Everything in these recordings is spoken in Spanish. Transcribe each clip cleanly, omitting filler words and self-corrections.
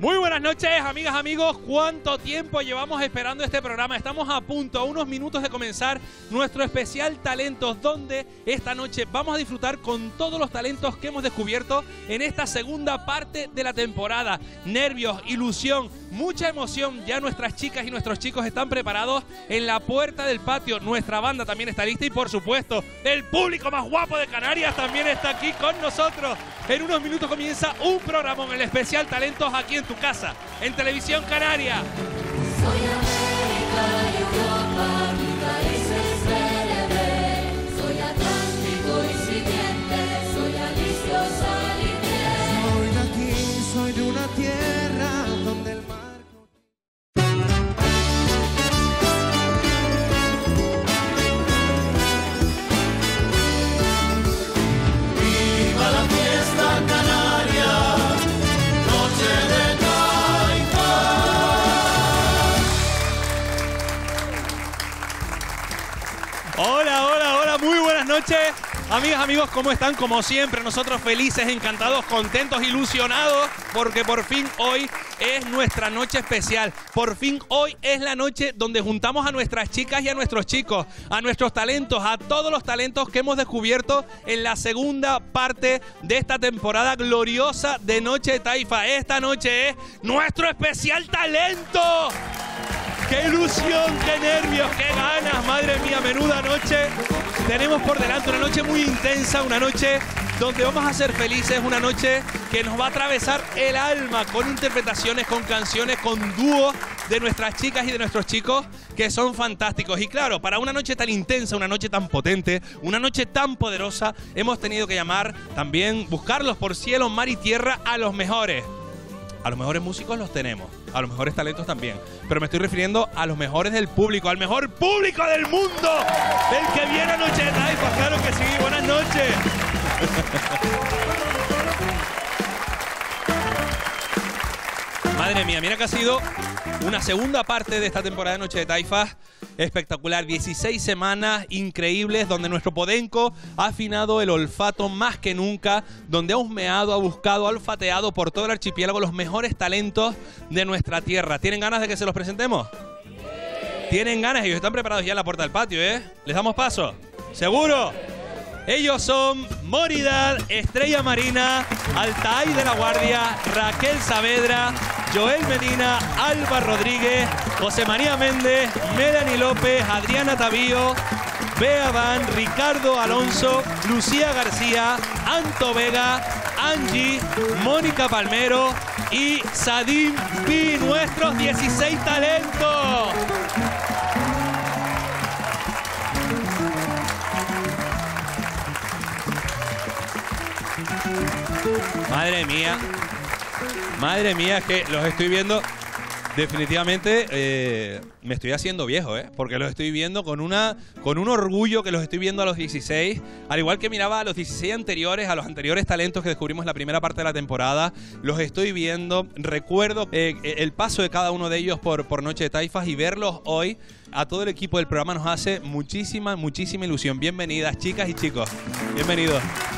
Muy buenas noches, amigas, amigos. ¿Cuánto tiempo llevamos esperando este programa? Estamos a punto, a unos minutos de comenzar nuestro especial Talentos, donde esta noche vamos a disfrutar con todos los talentos que hemos descubierto en esta segunda parte de la temporada. Nervios, ilusión, mucha emoción. Ya nuestras chicas y nuestros chicos están preparados en la puerta del patio. Nuestra banda también está lista y, por supuesto, el público más guapo de Canarias también está aquí con nosotros. En unos minutos comienza un programa en el especial Talentos aquí en tu casa, en Televisión Canaria. Soy América y Europa, mi país es verde, soy Atlántico y siguiente, soy Alicio, Salinier. Soy de aquí, soy de una tierra donde el mar... ¡Viva la fiesta canaria! ¡Noche de Hola, hola, hola, muy buenas noches. Amigas, amigos, ¿cómo están? Como siempre, nosotros felices, encantados, contentos, ilusionados, porque por fin hoy es nuestra noche especial. Por fin hoy es la noche donde juntamos a nuestras chicas y a nuestros chicos, a nuestros talentos, a todos los talentos que hemos descubierto en la segunda parte de esta temporada gloriosa de Noche de Taifa. Esta noche es nuestro especial talento. ¡Qué ilusión, qué nervios, qué ganas! Madre mía, menuda noche tenemos por delante. Una noche muy intensa, una noche donde vamos a ser felices, una noche que nos va a atravesar el alma con interpretaciones, con canciones, con dúos de nuestras chicas y de nuestros chicos que son fantásticos. Y claro, para una noche tan intensa, una noche tan potente, una noche tan poderosa, hemos tenido que llamar también, buscarlos por cielo, mar y tierra a los mejores. A los mejores músicos los tenemos, a los mejores talentos también. Pero me estoy refiriendo a los mejores del público, al mejor público del mundo, el que viene a Noche de Taifa. Claro que sí, buenas noches. Madre mía, mira que ha sido una segunda parte de esta temporada de Noche de Taifa espectacular. 16 semanas increíbles donde nuestro Podenco ha afinado el olfato más que nunca, donde ha husmeado, ha buscado, ha olfateado por todo el archipiélago los mejores talentos de nuestra tierra. ¿Tienen ganas de que se los presentemos? ¿Tienen ganas? Ellos están preparados ya en la puerta del patio, ¿eh? ¿Les damos paso? ¿Seguro? Ellos son Moridad, Estrella Marina, Altair de la Guardia, Raquel Saavedra, Joel Medina, Alba Rodríguez, José María Méndez, Melanie López, Adriana Tavío, Bea Van, Ricardo Alonso, Lucía García, Anto Vega, Angie, Mónica Palmero y Sadim B, nuestros 16 talentos. Madre mía, que los estoy viendo. Definitivamente me estoy haciendo viejo, porque los estoy viendo con un orgullo, que los estoy viendo a los 16, al igual que miraba a los 16 anteriores, a los anteriores talentos que descubrimos en la primera parte de la temporada. Los estoy viendo, recuerdo el paso de cada uno de ellos por Noche de Taifas, y verlos hoy a todo el equipo del programa nos hace muchísima ilusión. Bienvenidas, chicas y chicos, bienvenidos.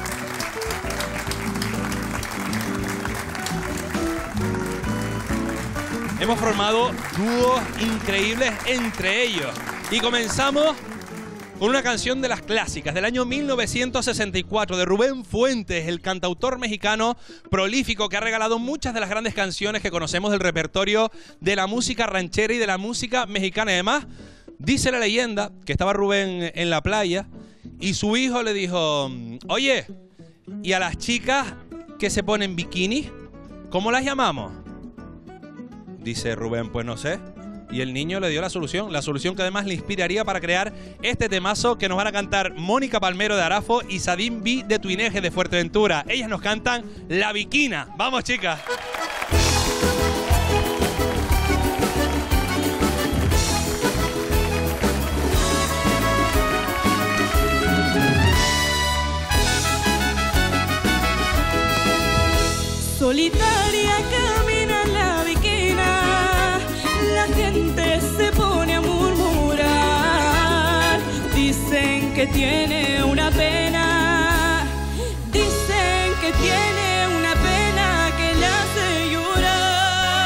Hemos formado dúos increíbles entre ellos. Y comenzamos con una canción de las clásicas del año 1964 de Rubén Fuentes, el cantautor mexicano prolífico que ha regalado muchas de las grandes canciones que conocemos del repertorio de la música ranchera y de la música mexicana. Además, dice la leyenda que estaba Rubén en la playa y su hijo le dijo: oye, ¿y a las chicas que se ponen bikini, cómo las llamamos? Dice Rubén, pues no sé. Y el niño le dio la solución que además le inspiraría para crear este temazo que nos van a cantar Mónica Palmero de Arafo y Sadim B de Tuineje de Fuerteventura. Ellas nos cantan La Bikina. ¡Vamos, chicas! Solitaria camina la bikina, la gente se pone a murmurar. Dicen que tiene una pena, dicen que tiene una pena que la hace llorar.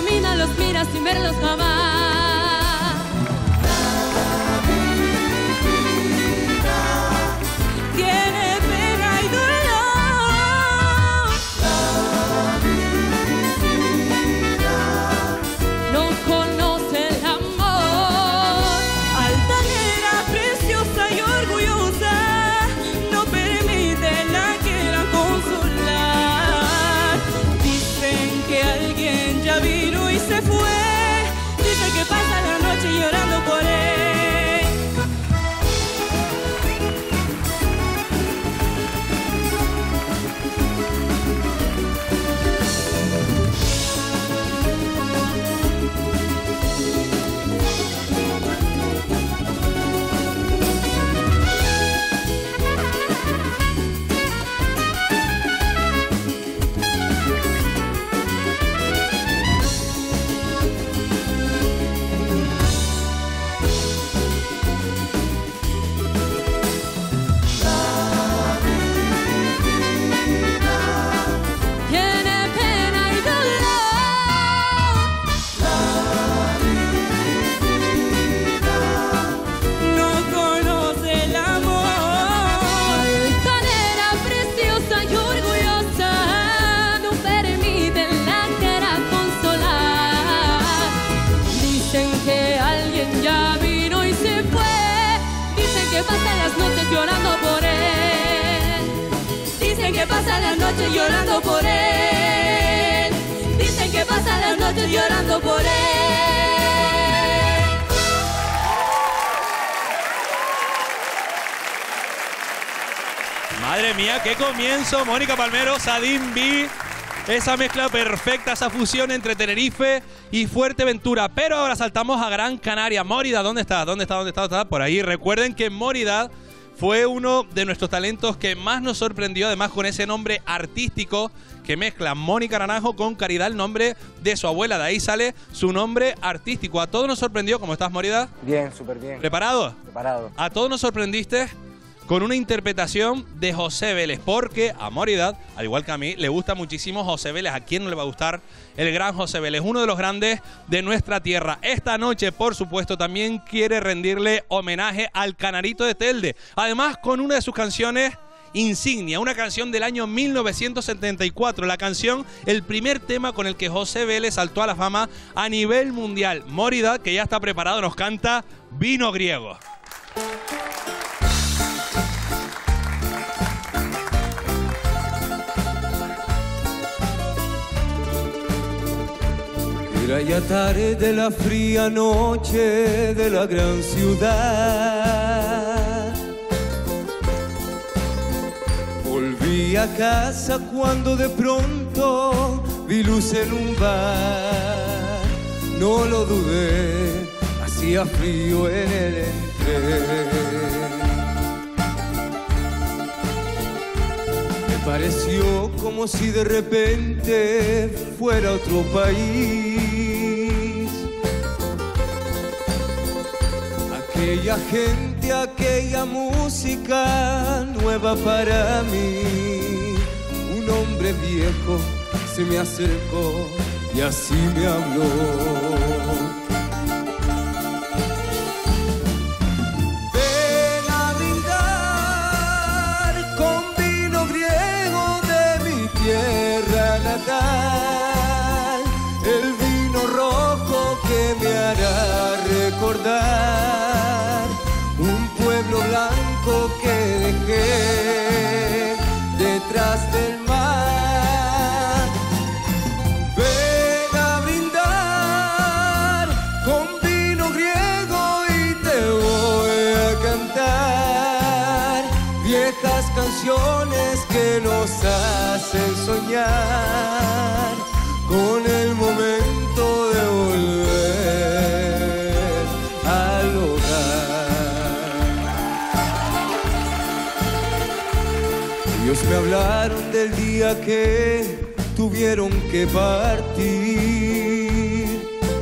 caminan los miras sin verlos jamás. Tiene pena y dolor. No conoce el amor. Altanera, preciosa y orgullosa, no permite la quieran consolar. Dicen que alguien ya vino y se fue. Dicen que pasa la noche llorando por él. Tiene pena y dolor. No conoce el amor. Altanera, preciosa y orgullosa, no permite la quieran consolar. Dicen que alguien ya vino y se fue. Dicen que pasan las noches llorando por él. Dicen que pasan las noches llorando por él. Dicen que pasan las noches llorando por él. Madre mía, qué comienzo. Mónica Palmero, Sadin B. Esa mezcla perfecta, esa fusión entre Tenerife y Fuerteventura. Pero ahora saltamos a Gran Canaria. Mórida, ¿dónde está? ¿Dónde está? ¿Dónde está? ¿Dónde está? Por ahí. Recuerden que Mórida fue uno de nuestros talentos que más nos sorprendió, además con ese nombre artístico que mezcla Mónica Naranjo con Caridad, el nombre de su abuela. De ahí sale su nombre artístico. A todos nos sorprendió. ¿Cómo estás, Mórida? Bien, súper bien. ¿Preparado? Preparado. A todos nos sorprendiste con una interpretación de José Vélez, porque a Mórida, al igual que a mí, le gusta muchísimo José Vélez. ¿A quién no le va a gustar el gran José Vélez? Uno de los grandes de nuestra tierra. Esta noche, por supuesto, también quiere rendirle homenaje al Canarito de Telde. Además, con una de sus canciones insignia, una canción del año 1974. La canción, el primer tema con el que José Vélez saltó a la fama a nivel mundial. Mórida, que ya está preparado, nos canta Vino Griego. Era ya tarde la fría noche de la gran ciudad. Volví a casa cuando de pronto vi luz en un bar. No lo dudé, hacía frío en el entreno. Me pareció como si de repente fuera otro país. Aquella gente, aquella música nueva para mí. Un hombre viejo se me acercó y así me habló. Ven a brindar con vino griego de mi tierra natal, el vino rojo que me hará recordar un pueblo blanco que dejé detrás del mar. Ven a brindar con vino griego y te voy a cantar viejas canciones que nos hacen soñar con el momento de volver al hogar. Ellos me hablaron del día que tuvieron que partir,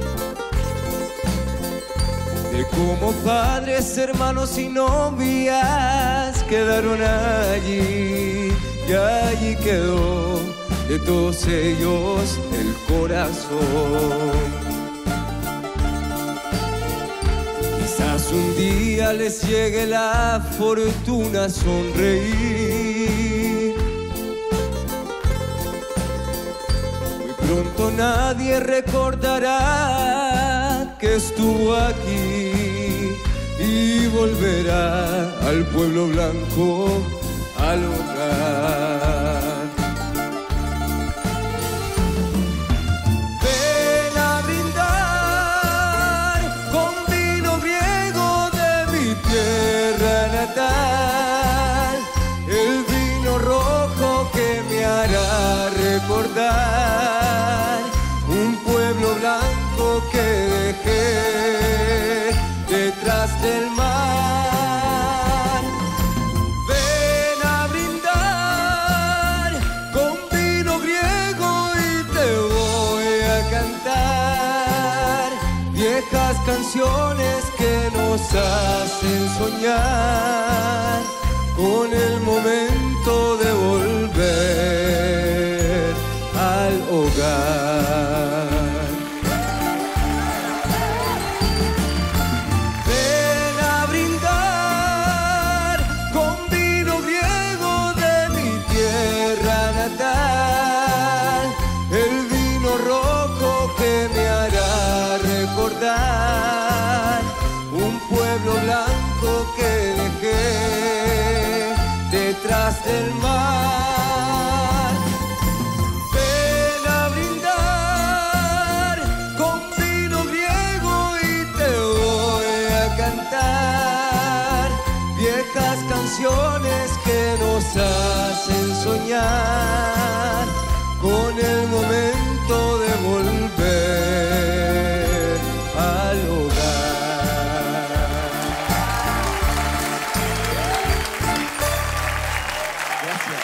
de cómo padres, hermanos y novias quedaron allí, y allí quedó de todos ellos el corazón. Quizás un día les llegue la fortuna sonreír. Muy pronto nadie recordará que estuvo aquí y volverá al pueblo blanco, al hogar. Ven a brindar con vino griego de mi tierra natal, el vino rojo que me hará recordar un pueblo blanco que dejé detrás del mar. Ven a brindar con vino griego y te voy a cantar viejas canciones que nos hacen soñar con el momento de volver al hogar. El vino rojo que me hará recordar un pueblo blanco que dejé detrás del mar. Ven a brindar con vino griego y te voy a cantar viejas canciones que nos hacen soñar con el momento de volver al hogar. Gracias.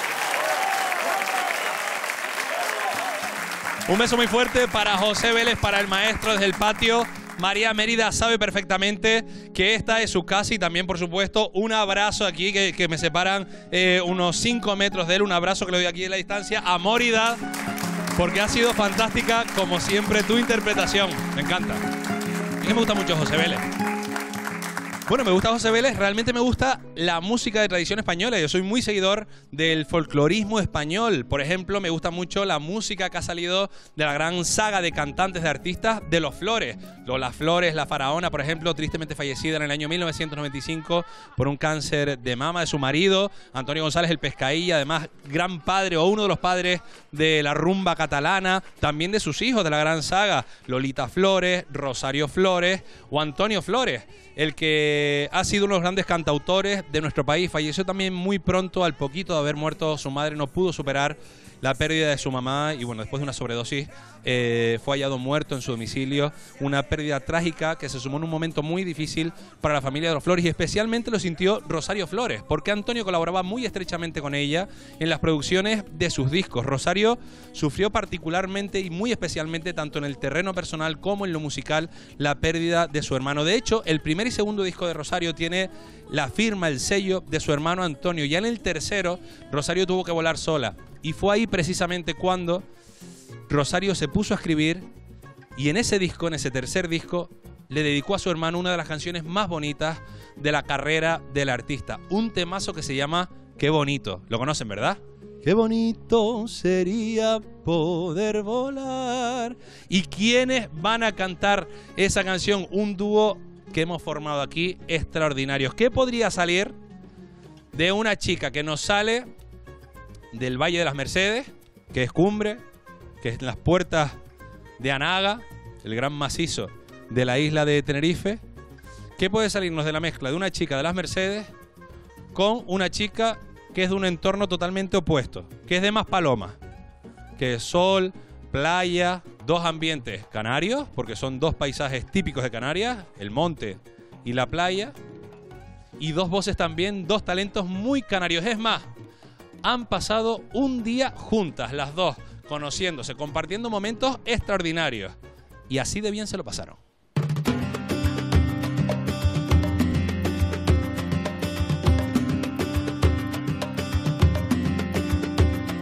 Un beso muy fuerte para José Vélez, para el maestro desde el patio. María Mérida sabe perfectamente que esta es su casa y también, por supuesto, un abrazo aquí que me separan unos 5 metros de él. Un abrazo que le doy aquí en la distancia a Mórida, porque ha sido fantástica, como siempre, tu interpretación. Me encanta. Es que me gusta mucho José Vélez. Bueno, me gusta José Vélez, realmente me gusta la música de tradición española. Yo soy muy seguidor del folclorismo español. Por ejemplo, me gusta mucho la música que ha salido de la gran saga de cantantes, de artistas de Los Flores. Lola Flores, la faraona, por ejemplo, tristemente fallecida en el año 1995 por un cáncer de mama de su marido. Antonio González, el Pescailla, además gran padre o uno de los padres de la rumba catalana. También de sus hijos de la gran saga, Lolita Flores, Rosario Flores o Antonio Flores, el que ha sido uno de los grandes cantautores de nuestro país. Falleció también muy pronto, al poquito de haber muerto su madre. No pudo superar la pérdida de su mamá y bueno, después de una sobredosis fue hallado muerto en su domicilio. Una pérdida trágica que se sumó en un momento muy difícil para la familia de Los Flores, y especialmente lo sintió Rosario Flores, porque Antonio colaboraba muy estrechamente con ella en las producciones de sus discos. Rosario sufrió particularmente y muy especialmente, tanto en el terreno personal como en lo musical, la pérdida de su hermano. De hecho, el primer y segundo disco de Rosario tiene la firma, el sello de su hermano Antonio. Ya en el tercero, Rosario tuvo que volar sola. Y fue ahí precisamente cuando Rosario se puso a escribir, y en ese disco, en ese tercer disco, le dedicó a su hermano una de las canciones más bonitas de la carrera del artista. Un temazo que se llama Qué bonito. Lo conocen, ¿verdad? Qué bonito sería poder volar. ¿Y quiénes van a cantar esa canción? Un dúo que hemos formado aquí, extraordinarios. ¿Qué podría salir de una chica que nos sale del Valle de las Mercedes, que es Cumbre, que es las puertas de Anaga, el gran macizo de la isla de Tenerife? ¿Qué puede salirnos de la mezcla de una chica de las Mercedes con una chica que es de un entorno totalmente opuesto, que es de Maspalomas, que es sol, playa, dos ambientes canarios, porque son dos paisajes típicos de Canarias, el monte y la playa, y dos voces también, dos talentos muy canarios? Es más, han pasado un día juntas las dos, conociéndose, compartiendo momentos extraordinarios, y así de bien se lo pasaron. Ven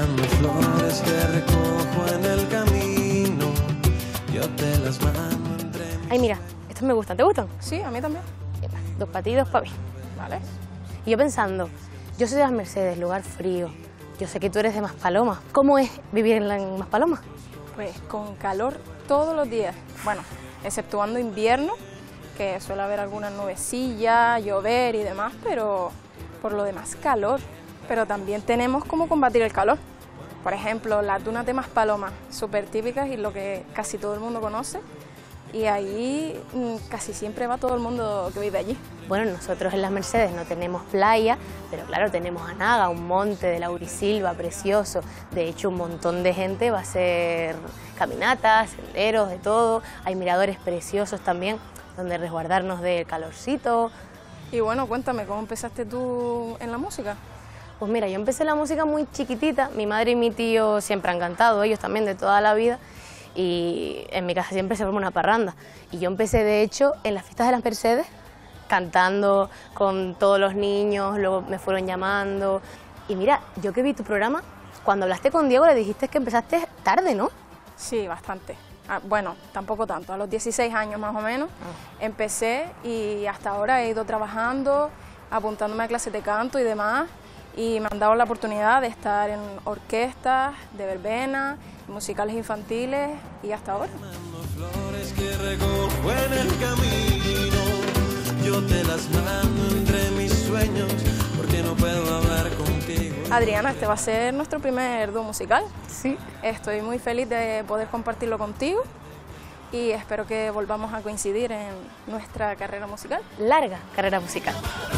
mando flores que recojo en el camino. Yo te las mando entre mis... Ay, mira, estos me gustan. ¿Te gustan? Sí, a mí también. Epa, 2 para ti, 2 para mí. Vale. Y yo pensando, yo soy de las Mercedes, lugar frío. Yo sé que tú eres de Maspalomas. ¿Cómo es vivir en Maspalomas? Pues con calor todos los días. Bueno, exceptuando invierno, que suele haber algunas nubecillas, llover y demás, pero por lo demás calor. Pero también tenemos cómo combatir el calor. Por ejemplo, las dunas de Maspalomas, súper típicas y lo que casi todo el mundo conoce. Y ahí casi siempre va todo el mundo que vive allí. Bueno, nosotros en las Mercedes no tenemos playa, pero claro, tenemos a Naga, un monte de Laurisilva precioso. De hecho, un montón de gente va a hacer caminatas, senderos, de todo. Hay miradores preciosos también, donde resguardarnos del calorcito. Y bueno, cuéntame, ¿cómo empezaste tú en la música? Pues mira, yo empecé la música muy chiquitita. Mi madre y mi tío siempre han cantado, ellos también de toda la vida. Y en mi casa siempre se forma una parranda. Y yo empecé, de hecho, en las fiestas de las Mercedes, cantando con todos los niños, luego me fueron llamando. Y mira, yo que vi tu programa, cuando hablaste con Diego le dijiste que empezaste tarde, ¿no? Sí, bastante. Bueno, tampoco tanto, a los 16 años más o menos empecé y hasta ahora he ido trabajando, apuntándome a clases de canto y demás. Y me han dado la oportunidad de estar en orquestas, de verbena, musicales infantiles y hasta ahora. Flores que recojo en el camino, yo te las mando entre mis sueños, porque no puedo hablar contigo. Adriana, este va a ser nuestro primer dúo musical. Sí. Estoy muy feliz de poder compartirlo contigo y espero que volvamos a coincidir en nuestra carrera musical. Larga carrera musical.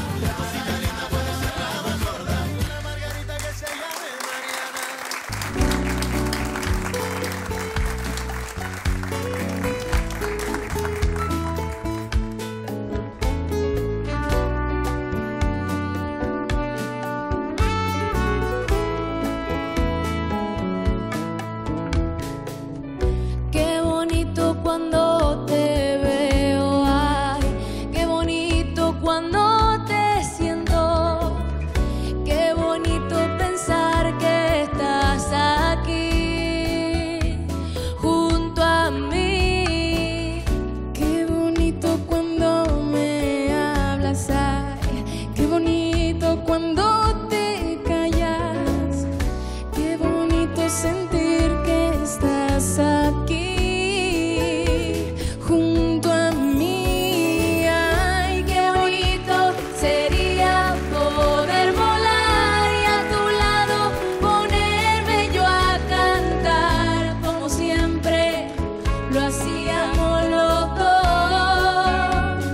Qué bonito cuando te veo, ay, qué bonito cuando te siento, qué bonito pensar que estás aquí junto a mí. Qué bonito cuando me hablas, ay, qué bonito cuando te callas, qué bonito sentir que estás aquí junto a mí. Ay, qué bonito sería poder volar y a tu lado ponerme yo a cantar como siempre lo hacíamos los dos.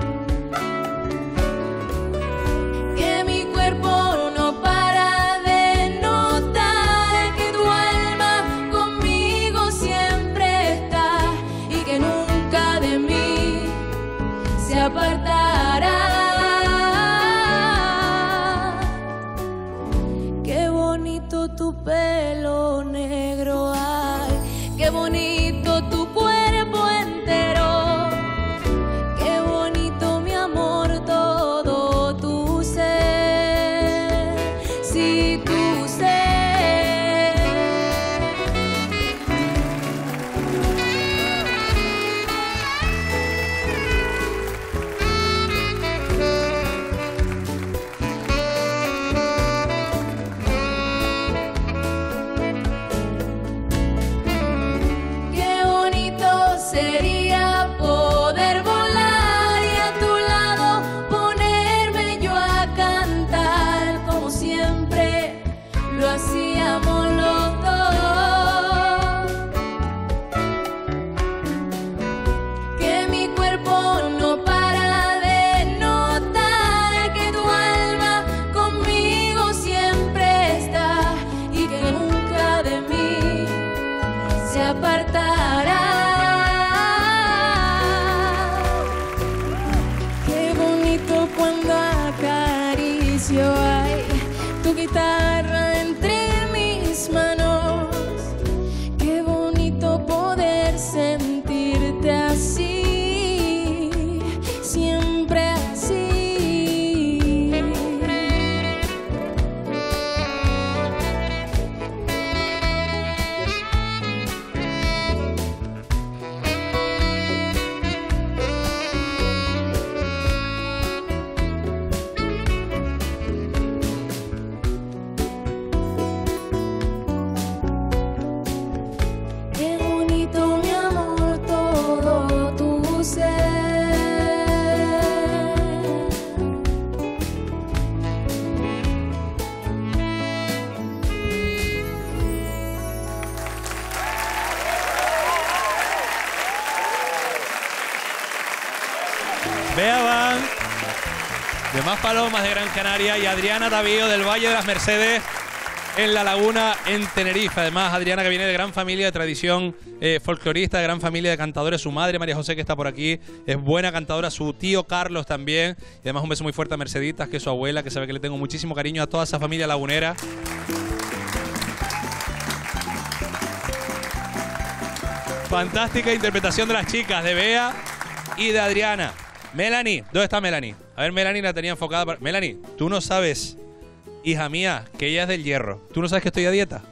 Que mi cuerpo no para de notar que tu alma conmigo siempre está y que nunca de mí se apartará. Qué bonito tu pelo negro, ay, qué bonito tu cuerpo entero, qué bonito mi amor todo tu ser, si tu ser. Qué bonito sería poder volar y a tu lado ponerme yo a cantar como siempre lo hacíamos los dos. Que mi cuerpo no para de notar que tu alma conmigo siempre está y que nunca de mí se apartará. Qué bonito cuando acaricio, ay, tu guitarra entre mis manos. Qué bonito poder sentirte así, siempre así. Bea Van, de Más Palomas de Gran Canaria, y Adriana Tavío del Valle de las Mercedes en La Laguna, en Tenerife. Además, Adriana, que viene de gran familia de tradición folclorista, de gran familia de cantadores. Su madre, María José, que está por aquí, es buena cantadora. Su tío Carlos también. Y además un beso muy fuerte a Merceditas, que es su abuela, que sabe que le tengo muchísimo cariño a toda esa familia lagunera. Fantástica interpretación de las chicas, de Bea y de Adriana. Melanie, ¿dónde está Melanie? A ver, Melanie la tenía enfocada. Melanie, tú no sabes, hija mía, que ella es del Hierro. ¿Tú no sabes que estoy a dieta?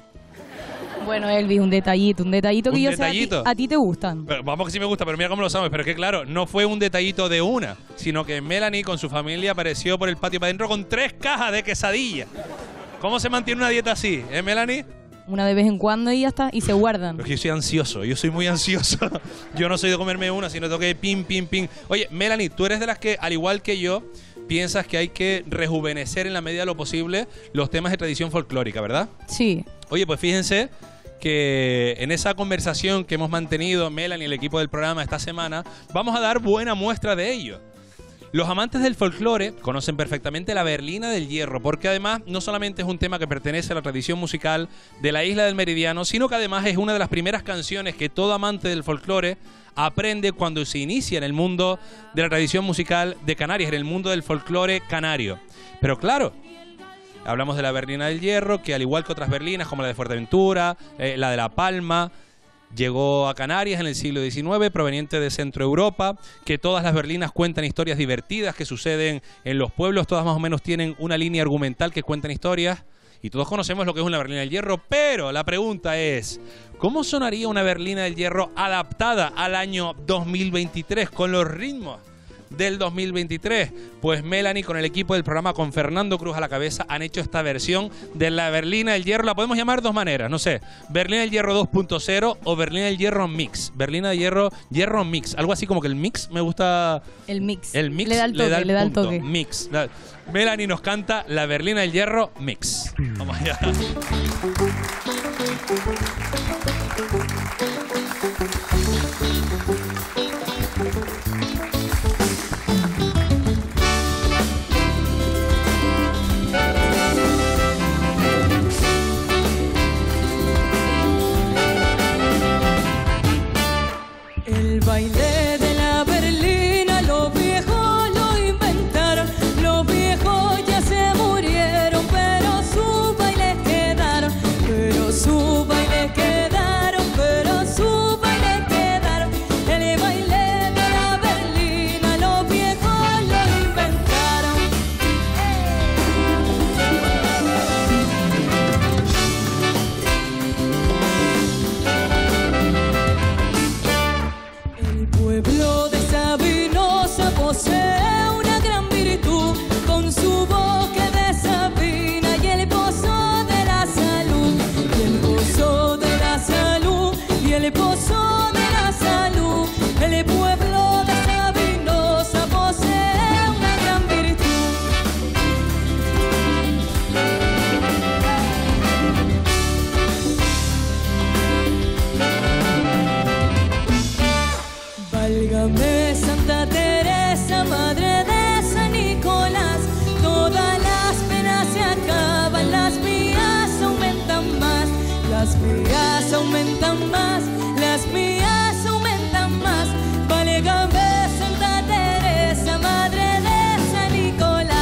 Bueno, Elvis, un detallito que yo sé a ti te gustan. Pero, vamos que sí me gusta, pero mira cómo lo sabes. Pero es que claro, no fue un detallito de una, sino que Melanie con su familia apareció por el patio para adentro con 3 cajas de quesadilla. ¿Cómo se mantiene una dieta así, Melanie? Una de vez en cuando y ya está, y se guardan. Pero es que yo soy ansioso, yo soy muy ansioso. Yo no soy de comerme una, sino tengo que pim, pim, pim. Oye, Melanie, tú eres de las que, al igual que yo, piensas que hay que rejuvenecer en la medida de lo posible los temas de tradición folclórica, ¿verdad? Sí. Oye, pues fíjense que en esa conversación que hemos mantenido Melanie y el equipo del programa esta semana, vamos a dar buena muestra de ello. Los amantes del folclore conocen perfectamente la berlina del hierro, porque además no solamente es un tema que pertenece a la tradición musical de la isla del Meridiano, sino que además es una de las primeras canciones que todo amante del folclore aprende cuando se inicia en el mundo de la tradición musical de Canarias, en el mundo del folclore canario. Pero claro, hablamos de la berlina del hierro, que al igual que otras berlinas como la de Fuerteventura, la de La Palma, llegó a Canarias en el siglo XIX, proveniente de Centro Europa, que todas las berlinas cuentan historias divertidas que suceden en los pueblos, todas más o menos tienen una línea argumental que cuentan historias, y todos conocemos lo que es una berlina del hierro, pero la pregunta es, ¿cómo sonaría una berlina del hierro adaptada al año 2023 con los ritmos del 2023? Pues Melanie con el equipo del programa, con Fernando Cruz a la cabeza, han hecho esta versión de la berlina del hierro. La podemos llamar de 2 maneras, no sé, berlina del hierro 2.0 o berlina del hierro mix. Berlina del hierro mix, algo así como que el mix me gusta. El mix. El mix le da el toque. Mix. Melanie nos canta la berlina del hierro mix. Vamos allá. El baile de la berlina, los viejos lo inventaron, los viejos ya se murieron, pero sus bailes quedaron, pero sus bailes quedaron, pero sus bailes quedaron. El baile de la berlina, los viejos lo inventaron. El pueblo de Sabinosa posee una gran virtud, con su bosque de sabina y el pozo de la salud, y el pozo de la salud, y el pozo de la salud. El pueblo de Sabinosa posee una gran virtud. Válgame Santa Teresa, Madre de San Nicolás, todas las penas se acaban, las mías aumentan más, las mías aumentan más, las mías aumentan más. Válgame Santa Teresa, Madre de San Nicolás.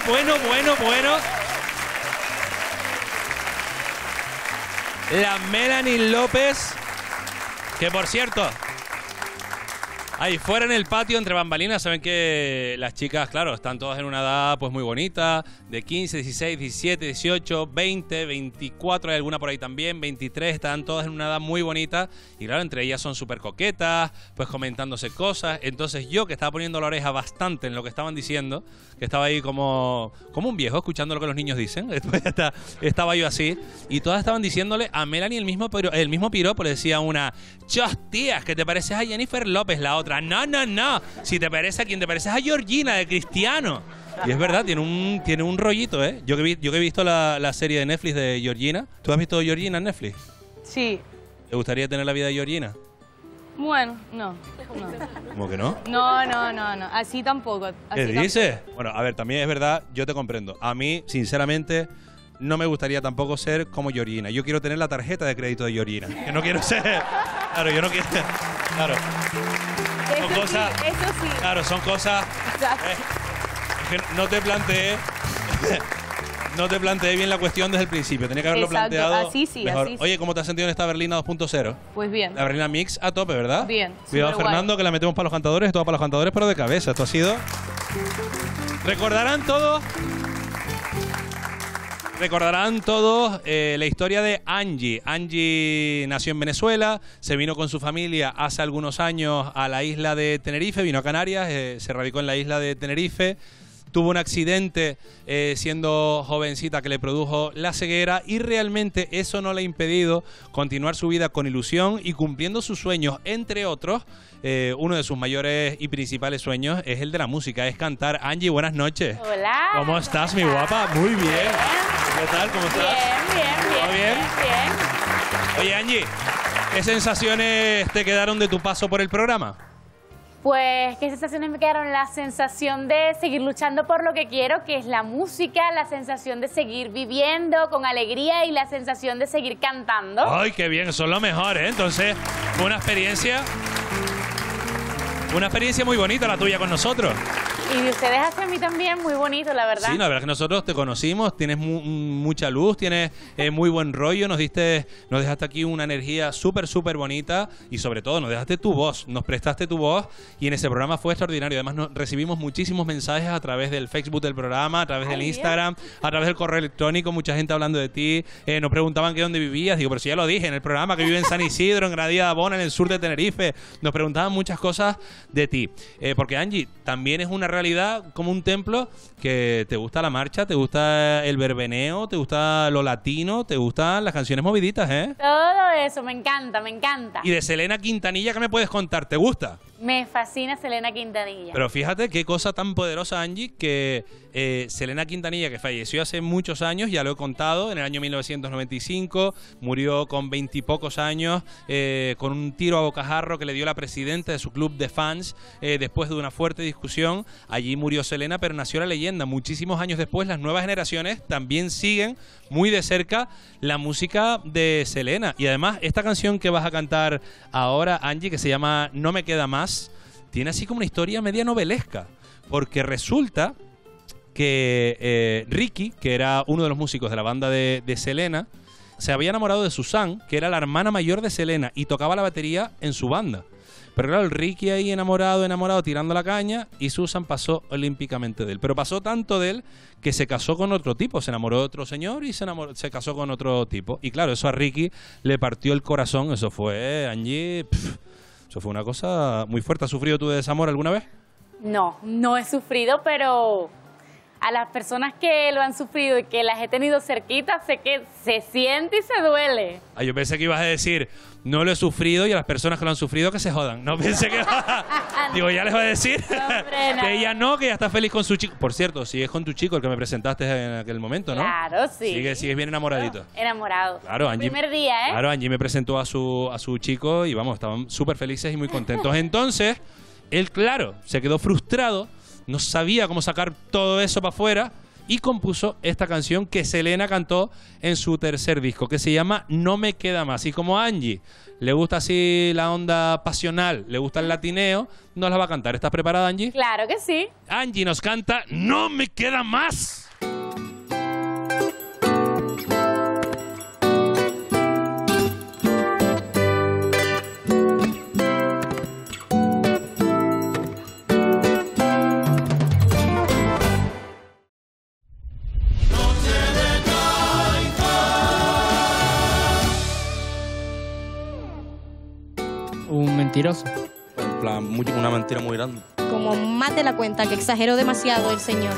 La Melanie López, que por cierto, ahí fuera en el patio, entre bambalinas, saben que las chicas, claro, están todas en una edad pues muy bonita, de 15, 16, 17, 18, 20, 24, hay alguna por ahí también, 23, están todas en una edad muy bonita y claro, entre ellas son súper coquetas, pues comentándose cosas. Entonces yo, que estaba poniendo la oreja bastante en lo que estaban diciendo, que estaba ahí como un viejo escuchando lo que los niños dicen, estaba yo así, y todas estaban diciéndole a Melanie el mismo piropo, le decía una, chos, tías, que te pareces a Jennifer López, la otra, no, si te pareces, ¿a quién te pareces? A Georgina, de Cristiano. Y es verdad, tiene un rollito, ¿eh? Yo que he visto la serie de Netflix de Georgina. ¿Tú has visto Georgina en Netflix? Sí. ¿Te gustaría tener la vida de Georgina? Bueno, no. ¿Cómo que no? No. Así tampoco. ¿Qué dices? Bueno, a ver, también es verdad, yo te comprendo. A mí, sinceramente, no me gustaría tampoco ser como Georgina. Yo quiero tener la tarjeta de crédito de Georgina. Que no quiero ser... Claro, yo no quiero... Claro. Son cosas... Sí, eso sí. Claro, son cosas... que no te planteé bien la cuestión desde el principio. Tenía que haberlo planteado así sí, mejor. así sí. Oye, ¿cómo te has sentido en esta Berlina 2.0? Pues bien. La Berlina Mix a tope, ¿verdad? Bien. Cuidado, Fernando, guay. que la metemos para los cantadores. Esto va para los cantadores, pero de cabeza. Esto ha sido... Recordarán todos la historia de Angie. Angie nació en Venezuela, se vino con su familia hace algunos años a la isla de Tenerife, vino a Canarias, se radicó en la isla de Tenerife. Tuvo un accidente siendo jovencita que le produjo la ceguera y realmente eso no le ha impedido continuar su vida con ilusión y cumpliendo sus sueños, entre otros. Uno de sus mayores y principales sueños es el de la música, es cantar. Angie, buenas noches. Hola. ¿Cómo estás, mi guapa? Muy bien. ¿Qué tal? ¿Cómo estás? Bien. ¿Todo bien? Oye, Angie, ¿qué sensaciones te quedaron de tu paso por el programa? Pues, ¿qué sensaciones me quedaron? La sensación de seguir luchando por lo que quiero, que es la música, la sensación de seguir viviendo con alegría y la sensación de seguir cantando. ¡Ay, qué bien! Eso es lo mejor, ¿eh? Entonces, fue una experiencia muy bonita la tuya con nosotros. Y de ustedes hacia mí también, muy bonito, la verdad. Sí, la verdad es que nosotros te conocimos, tienes mucha luz, tienes muy buen rollo, nos dejaste aquí una energía súper bonita y sobre todo nos dejaste tu voz, nos prestaste tu voz y en ese programa fue extraordinario. Además recibimos muchísimos mensajes a través del Facebook del programa, a través del Instagram, a través del correo electrónico, mucha gente hablando de ti, nos preguntaban que dónde vivías, digo, pero si ya lo dije, en el programa, que vive en San Isidro, en Granadilla de Abona, en el sur de Tenerife, nos preguntaban muchas cosas de ti, porque Angie, también es una realidad como un templo que te gusta la marcha, te gusta el verbeneo, te gusta lo latino, te gustan las canciones moviditas, ¿eh? Todo eso, me encanta, me encanta. Y de Selena Quintanilla, ¿qué me puedes contar? ¿Te gusta? Me fascina Selena Quintanilla. Pero fíjate qué cosa tan poderosa, Angie, que Selena Quintanilla, que falleció hace muchos años, ya lo he contado, en el año 1995, murió con 20 y pocos años, con un tiro a bocajarro que le dio la presidenta de su club de fans, después de una fuerte discusión. Allí murió Selena, pero nació la leyenda. Muchísimos años después, las nuevas generaciones también siguen muy de cerca la música de Selena. Y además, esta canción que vas a cantar ahora, Angie, que se llama No me queda más, tiene así como una historia media novelesca, porque resulta que Ricky, que era uno de los músicos de la banda de Selena, se había enamorado de Susan, que era la hermana mayor de Selena, y tocaba la batería en su banda. Pero claro, el Ricky ahí enamorado, tirando la caña, y Susan pasó olímpicamente de él. Pero pasó tanto de él que se casó con otro tipo, se enamoró de otro señor y se casó con otro tipo. Y claro, eso a Ricky le partió el corazón. Eso fue, Angie, eso fue una cosa muy fuerte. ¿Has sufrido tú de desamor alguna vez? No he sufrido, pero a las personas que lo han sufrido y que las he tenido cerquita, sé que se siente y se duele. Ah, yo pensé que ibas a decir, no lo he sufrido, y a las personas que lo han sufrido que se jodan. No pensé que... Digo, ya les voy a decir que ella no, que ya está feliz con su chico. Por cierto, sigues con tu chico, el que me presentaste en aquel momento, ¿no? Claro, sí. Sigues bien enamoradito. Enamorado. Claro, Angie, el primer día, ¿eh? Claro, Angie me presentó a su chico y vamos, estaban súper felices y muy contentos. Entonces, él, claro, se quedó frustrado, no sabía cómo sacar todo eso para afuera y compuso esta canción que Selena cantó en su tercer disco, que se llama No me queda más. Y como a Angie le gusta así la onda pasional, le gusta el latineo, nos la va a cantar. ¿Estás preparada, Angie? Claro que sí. Angie nos canta No me queda más. Un mentiroso. En plan, una mentira muy grande. Como más de la cuenta, que exageró demasiado el señor.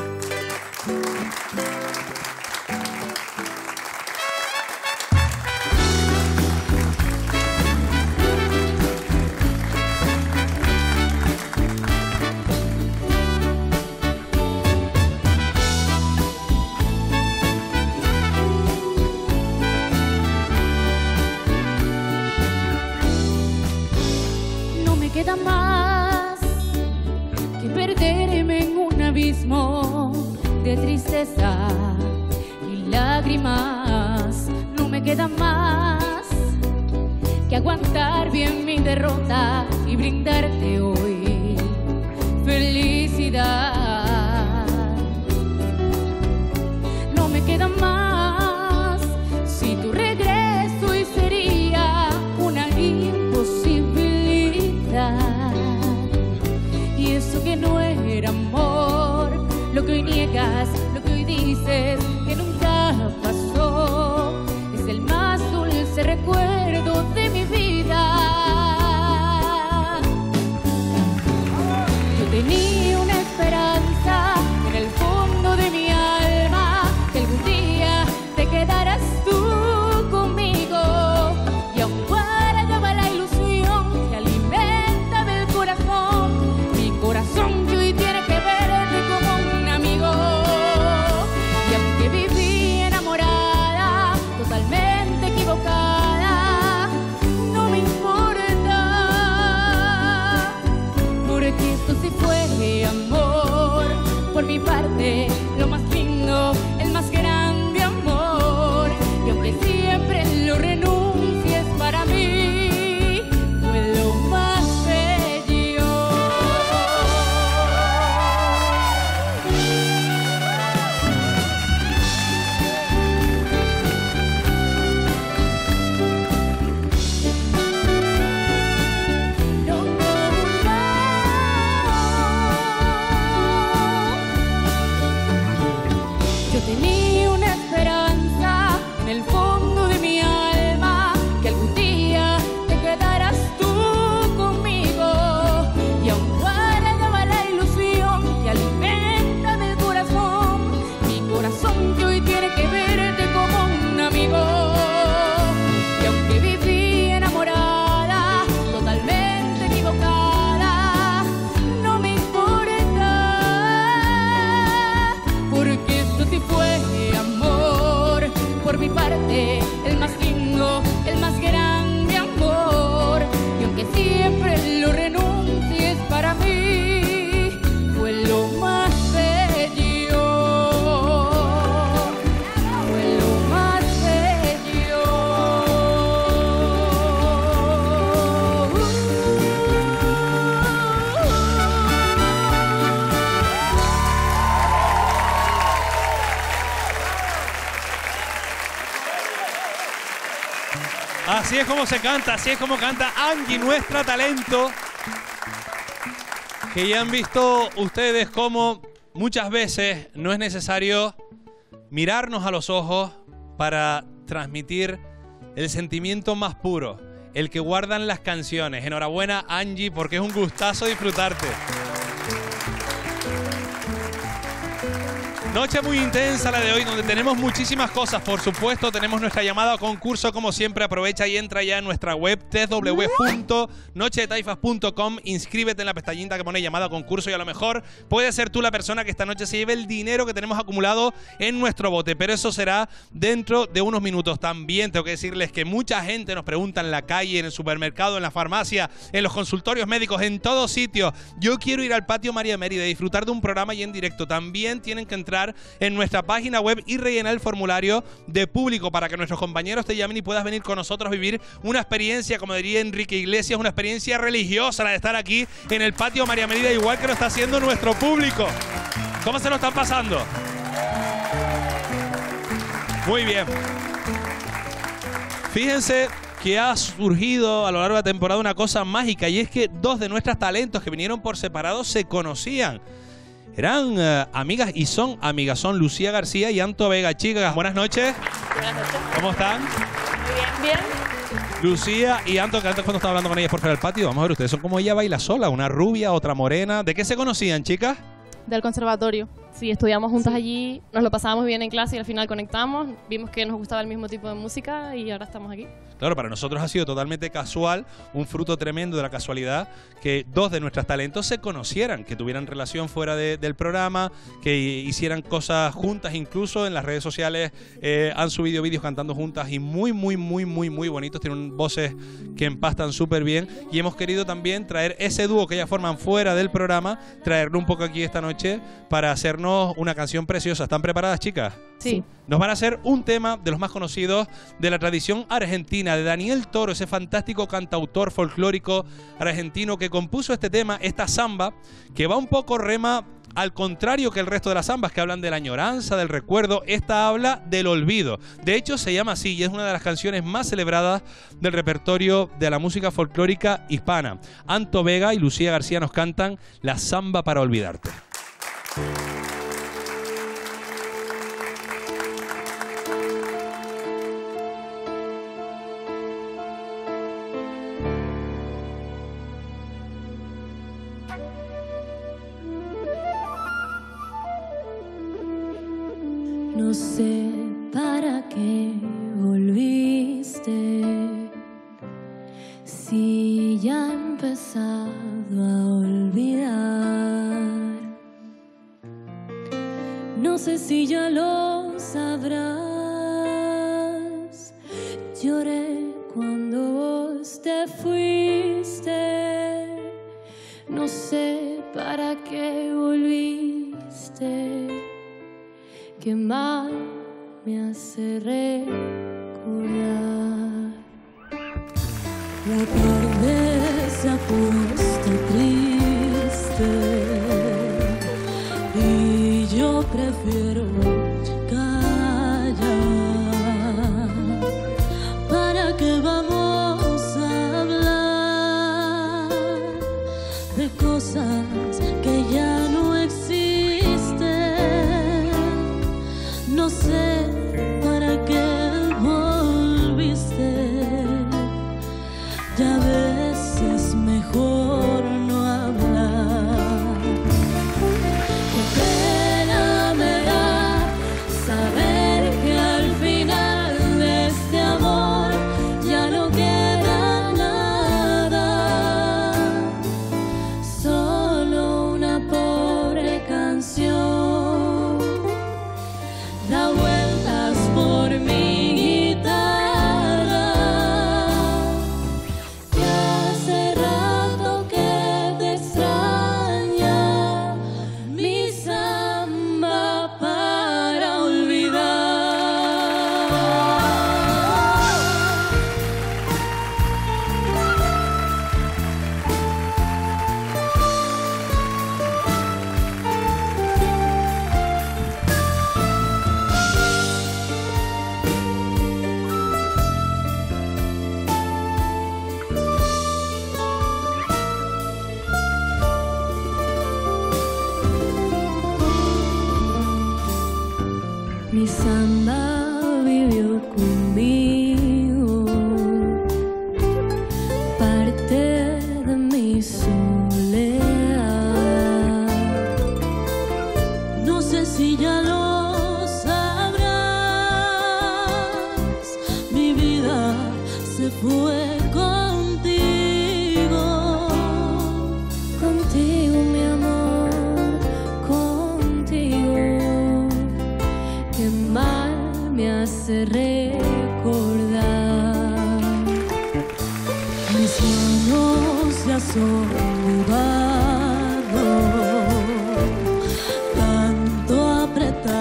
No me queda más que perderme en un abismo de tristeza y lágrimas. No me queda más que aguantar bien mi derrota y brindarte hoy felicidad. No me queda más si tu regreso hoy sería una imposibilidad. Y eso que no era amor, lo que hoy niegas, lo que hoy dices que nunca pasó, es el más dulce recuerdo de mi vida. Yo tenía una esperanza en el fondo de mi alma, que algún día te quedarás tú conmigo. Y aún guardaba la ilusión que alimenta del corazón, mi corazón que hoy tiene que verte como un amigo. Y aunque viví enamorada, totalmente equivocada, no me importa, porque esto sí fue amor. Por mi parte, lo más lindo, el más grande amor. Y aunque siempre lo renuncies, para mí fue lo más bello. Yo tenía una esperanza en el fondo de mi alma, que algún día te quedarás tú conmigo. Y aún guardaba la ilusión que alimenta del corazón, mi corazón que hoy tiene que verte como un amigo. Y aunque viví enamorada, totalmente equivocada, no me importa, porque esto sí fue amor. Por mi parte, el más lindo, el más grande amor. Y aunque siempre lo renuncies, para mí fue lo más bello. Fue lo más bello. Así es como se canta, así es como canta Angie, nuestra talento. Que ya han visto ustedes cómo muchas veces no es necesario mirarnos a los ojos para transmitir el sentimiento más puro, el que guardan las canciones. Enhorabuena, Angie, porque es un gustazo disfrutarte. Noche muy intensa la de hoy, donde tenemos muchísimas cosas. Por supuesto, tenemos nuestra llamada a concurso. Como siempre, aprovecha y entra ya en nuestra web www.nochedetaifas.com. Inscríbete en la pestañita que pone llamada a concurso y a lo mejor puedes ser tú la persona que esta noche se lleve el dinero que tenemos acumulado en nuestro bote. Pero eso será dentro de unos minutos. También tengo que decirles que mucha gente nos pregunta en la calle, en el supermercado, en la farmacia, en los consultorios médicos, en todos sitios. Yo quiero ir al patio María Mérida y disfrutar de un programa y en directo. También tienen que entrar entrar en nuestra página web y rellenar el formulario de público para que nuestros compañeros te llamen y puedas venir con nosotros a vivir una experiencia, como diría Enrique Iglesias, una experiencia religiosa, la de estar aquí en el patio María Merida, igual que lo está haciendo nuestro público. ¿Cómo se lo están pasando? Muy bien. Fíjense que ha surgido a lo largo de la temporada una cosa mágica, y es que dos de nuestros talentos que vinieron por separado se conocían. Eran amigas y son amigas, son Lucía García y Anto Vega. Chicas, buenas noches. Buenas noches. ¿Cómo están? Muy bien, bien. Lucía y Anto, que antes cuando estaba hablando con ellas por fuera del patio, vamos a ver, ustedes son como ella baila sola, una rubia, otra morena. ¿De qué se conocían, chicas? Del conservatorio. Sí, estudiamos juntas allí, nos lo pasábamos bien en clase y al final conectamos, vimos que nos gustaba el mismo tipo de música y ahora estamos aquí. Claro, para nosotros ha sido totalmente casual, un fruto tremendo de la casualidad, que dos de nuestros talentos se conocieran, que tuvieran relación fuera del programa, que hicieran cosas juntas, incluso en las redes sociales han subido vídeos cantando juntas y muy bonitos, tienen voces que empastan súper bien, y hemos querido también traer ese dúo que ellas forman fuera del programa, traerlo un poco aquí esta noche para hacernos una canción preciosa. ¿Están preparadas, chicas? Sí. Nos van a hacer un tema de los más conocidos de la tradición argentina, de Daniel Toro, ese fantástico cantautor folclórico argentino que compuso este tema, esta samba, que va un poco rema al contrario que el resto de las zambas, que hablan de la añoranza, del recuerdo. Esta habla del olvido. De hecho, se llama así y es una de las canciones más celebradas del repertorio de la música folclórica hispana. Anto Vega y Lucía García nos cantan La Zamba para Olvidarte. No sé para qué volviste, si ya he empezado a olvidar. No sé si ya lo sabrás. Lloré cuando vos te fuiste. No sé para qué volviste. Qué mal me hace recordar. La tarde se ha puesto triste y yo prefiero callar. ¿Para qué vamos a hablar de cosas que ya no existen? No sé para qué volviste. Ya a veces mejor no hablar. Qué pena me da saber que al final de este amor ya no queda nada. Solo una pobre canción da vueltas por mi guitarra. Y hace rato que te extraña mi samba para olvidar. Mi samba vivió conmigo, parte de mi soledad. No sé si ya lo sabrás, mi vida se fue contigo. Contigo, mi amor, contigo. Qué mal me hace recordar. Mis manos ya son barro, tanto apretar.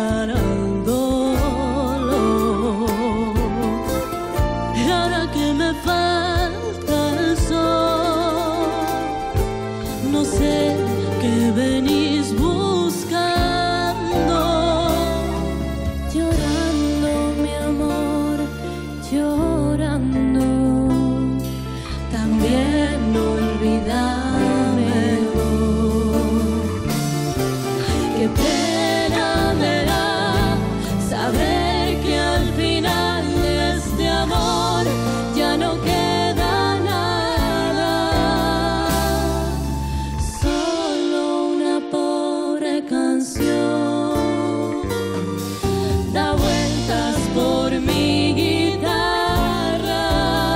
llorando, también olvídame vos. Qué pena me da saber que al final de este amor ya no queda nada, solo una pobre canción da vueltas por mi guitarra,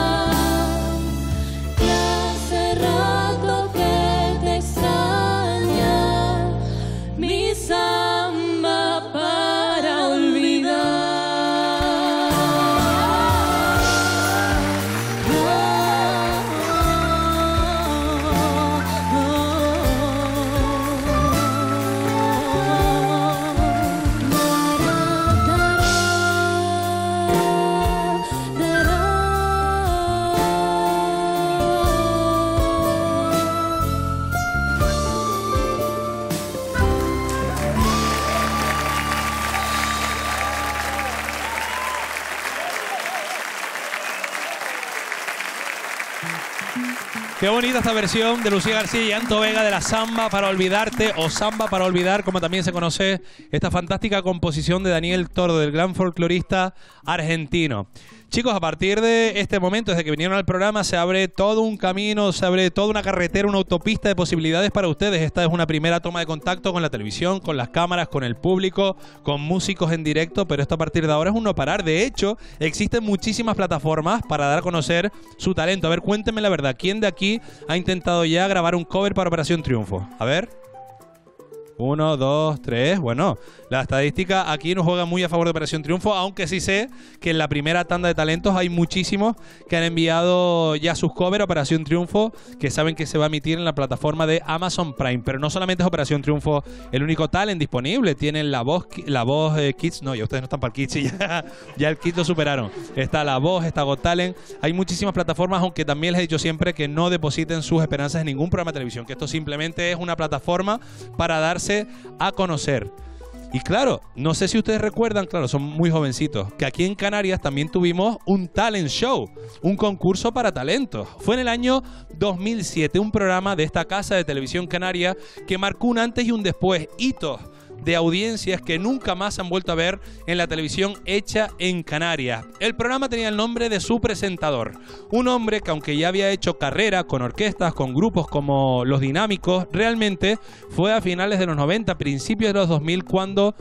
que hace rato que te extraña, mi samba para olvidar. Qué bonita esta versión de Lucía García y Anto Vega de la Samba para Olvidarte, o Samba para Olvidar, como también se conoce esta fantástica composición de Daniel Toro, del gran folclorista argentino. Chicos, a partir de este momento, desde que vinieron al programa, se abre todo un camino, se abre toda una carretera, una autopista de posibilidades para ustedes. Esta es una primera toma de contacto con la televisión, con las cámaras, con el público, con músicos en directo, pero esto a partir de ahora es un no parar. De hecho, existen muchísimas plataformas para dar a conocer su talento. A ver, cuéntenme la verdad, ¿quién de aquí ha intentado ya grabar un cover para Operación Triunfo? A ver. 1, 2, 3. Bueno, la estadística aquí nos juega muy a favor de Operación Triunfo, aunque sí sé que en la primera tanda de talentos hay muchísimos que han enviado ya sus covers a Operación Triunfo, que saben que se va a emitir en la plataforma de Amazon Prime. Pero no solamente es Operación Triunfo el único talent disponible, tienen La Voz Kids, no, ya ustedes no están para el Kids, ya el Kids lo superaron. Está La Voz, está Got Talent, hay muchísimas plataformas, aunque también les he dicho siempre que no depositen sus esperanzas en ningún programa de televisión, que esto simplemente es una plataforma para darse a conocer. Y claro, no sé si ustedes recuerdan, claro, son muy jovencitos, que aquí en Canarias también tuvimos un talent show, un concurso para talentos. Fue en el año 2007, un programa de esta casa de televisión canaria que marcó un antes y un después, hitos de audiencias que nunca más han vuelto a ver en la televisión hecha en Canarias. El programa tenía el nombre de su presentador, un hombre que aunque ya había hecho carrera con orquestas, con grupos como Los Dinámicos, realmente fue a finales de los 90, principios de los 2000 cuando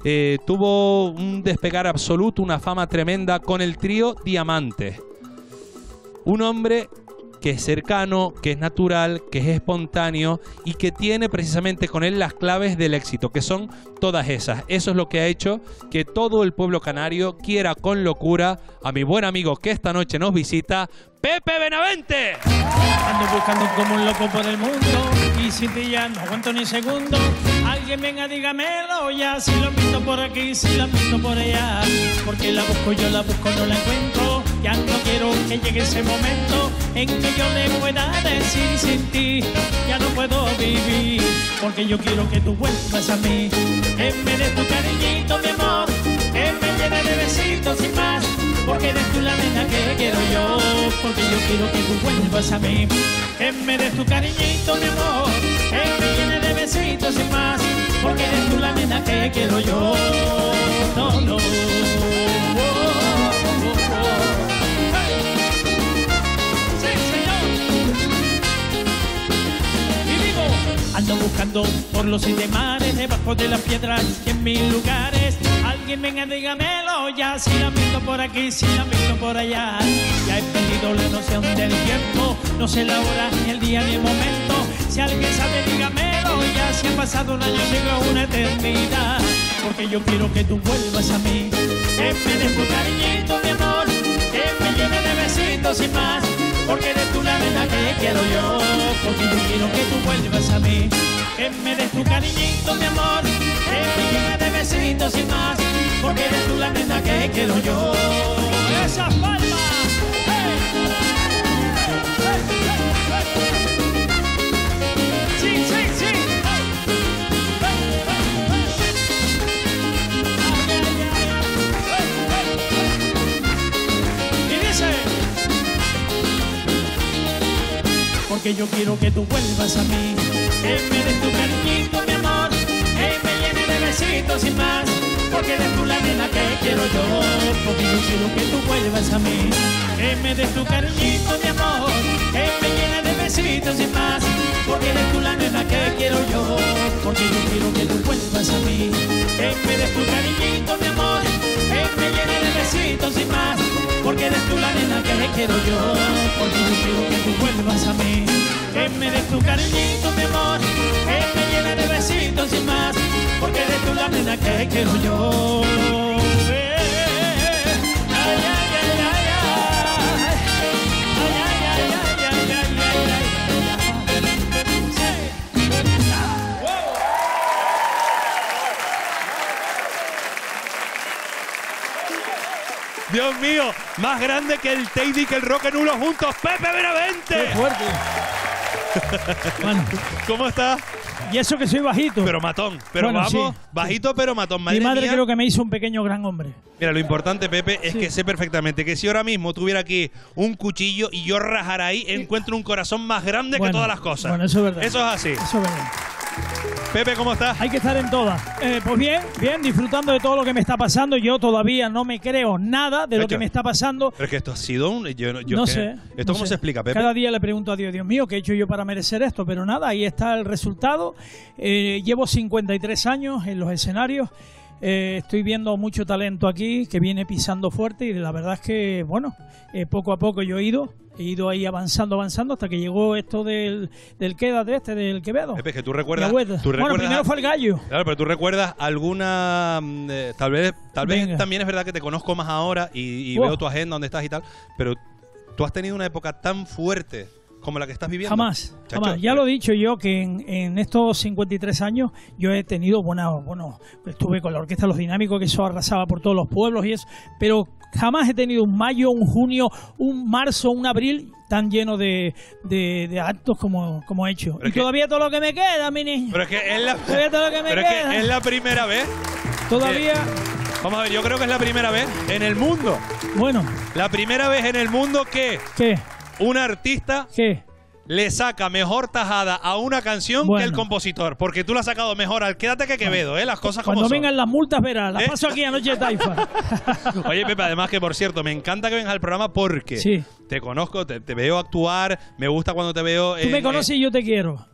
tuvo un despegar absoluto, una fama tremenda con el trío Diamante. Un hombre que es cercano, que es natural, que es espontáneo y que tiene precisamente con él las claves del éxito, que son todas esas. Eso es lo que ha hecho que todo el pueblo canario quiera con locura a mi buen amigo que esta noche nos visita, Pepe Benavente. Ando buscando como un loco por el mundo y sin ti ya no aguanto ni segundo. Alguien venga, dígamelo ya, si lo han visto por aquí, si lo han visto por allá. Porque la busco, yo la busco, no la encuentro. Ya no quiero que llegue ese momento en que yo le pueda decir sin ti ya no puedo vivir. Porque yo quiero que tú vuelvas a mí, que me des tu cariñito, mi amor, que me llene de besitos sin más. Porque eres tú la nena que quiero yo, porque yo quiero que tú vuelvas a mí, que me des tu cariñito, mi amor, que me llene de besitos sin más, porque eres tú la nena que quiero yo. No, no. Ando buscando por los 7 mares, debajo de las piedras y en mil lugares. Alguien venga, dígamelo ya, si la han visto por aquí, si la han visto por allá. Ya he perdido la noción del tiempo, no sé la hora, ni el día, ni el momento. Si alguien sabe, dígamelo ya, si ha pasado un año, sigo una eternidad. Porque yo quiero que tú vuelvas a mí, que me des tu cariñito, mi amor, que me llene de besitos sin más. Porque eres tú la nena que quiero yo, porque yo quiero que tú vuelvas a mí, que me des tu cariñito, mi amor, que me llene de besitos sin más, porque eres tú la nena que quiero yo. ¡Esas palmas! ¡Hey! ¡Sí, sí, sí! porque yo quiero que tú vuelvas a mí. Que me des tu cariñito, mi amor, que me llene de besitos sin más, porque eres tú la nena que quiero yo, porque yo quiero que tú vuelvas a mí. Que me des tu cariñito, mi amor, que me llene de besitos sin más, porque eres tú la nena que quiero yo, porque yo quiero que tú vuelvas a mí. Que me des tu cariñito, mi amor, que me llene de besitos sin más, porque eres tú la nena que quiero yo, porque yo quiero que tú vuelvas a mí. Que me des tu cariñito, mi amor, que me llene de besitos sin más, porque eres tú la nena que quiero yo. Ay, ay, ay, ay, ay. Ay, ay, ay, ay, ay, ay, ay, Dios mío, más grande que el Teide y que el Roque Nulo juntos, Pepe Benavente. ¡Qué fuerte! Bueno, ¿cómo estás? Y eso que soy bajito. Pero matón. Pero bueno, vamos, sí, bajito sí. pero matón. Mi madre mía. creo que me hizo un pequeño gran hombre. Mira, lo importante, Pepe, es que sé perfectamente que si ahora mismo tuviera aquí un cuchillo y yo rajara ahí, encuentro un corazón más grande que todas las cosas. Bueno, eso es verdad. Eso es así. Eso es verdad. Pepe, ¿cómo estás? Hay que estar en todas. Pues bien, disfrutando de todo lo que me está pasando. Yo todavía no me creo nada de lo que me está pasando. Pero es que esto ha sido un... no sé. ¿Esto cómo se explica, Pepe? Cada día le pregunto a Dios mío, ¿qué he hecho yo para merecer esto? Pero nada, ahí está el resultado. Llevo 53 años en los escenarios. Estoy viendo mucho talento aquí que viene pisando fuerte y la verdad es que, bueno, poco a poco yo he ido ahí avanzando hasta que llegó esto del Quédate del Quevedo. Pepe, que tú recuerdas... Bueno, primero fue el gallo. Claro, pero tú recuerdas alguna... tal vez también es verdad que te conozco más ahora y veo tu agenda, dónde estás y tal, pero tú has tenido una época tan fuerte como la que estás viviendo. Jamás. Ya lo he dicho yo, que en estos 53 años yo he tenido, estuve con la Orquesta Los Dinámicos, que eso arrasaba por todos los pueblos y eso, pero jamás he tenido un mayo, un junio, un marzo, un abril tan lleno de actos como he hecho. Y todavía todo lo que me queda, mi niño. Pero es que es la, todavía todo lo que me queda. Que es la primera vez. Todavía... Vamos a ver, yo creo que es la primera vez en el mundo. Bueno. La primera vez en el mundo que... ¿Qué? Un artista le saca mejor tajada a una canción que el compositor. Porque tú la has sacado mejor al Quédate que Quevedo, las cosas como son. Cuando vengan las multas, verás. Las paso aquí anoche de Taifa. Oye, Pepe, además que, por cierto, me encanta que vengas al programa porque te conozco, te veo actuar, me gusta cuando te veo... Tú me conoces y yo te quiero.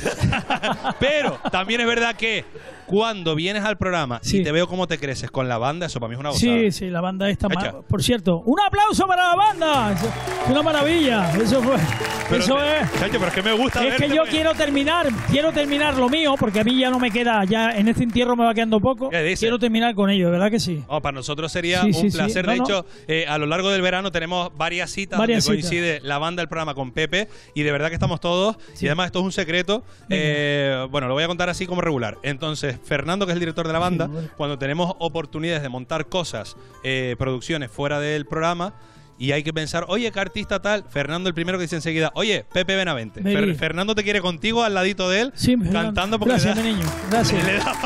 Pero también es verdad que cuando vienes al programa y te veo cómo te creces con la banda, eso para mí es una gozada. Sí, la banda está mal. Por cierto, un aplauso para la banda. Es una maravilla. Eso fue. Pero eso es. Chacho, pero es que me gusta. Es que yo quiero terminar lo mío, porque a mí ya no me queda, ya en este entierro me va quedando poco. Quiero terminar con ello, ¿verdad que sí? Para nosotros sería un placer. De hecho, a lo largo del verano tenemos varias citas donde coincide la banda del programa con Pepe, y de verdad que estamos todos. Y además esto es un secreto. Bueno, lo voy a contar así como regular. Entonces, Fernando, que es el director de la banda, cuando tenemos oportunidades de montar cosas, producciones fuera del programa, y hay que pensar, oye, ¿qué artista tal? Fernando el primero que dice enseguida, oye, Pepe Benavente. Fernando te quiere contigo al ladito de él, cantando porque gracias, mi niño. Gracias.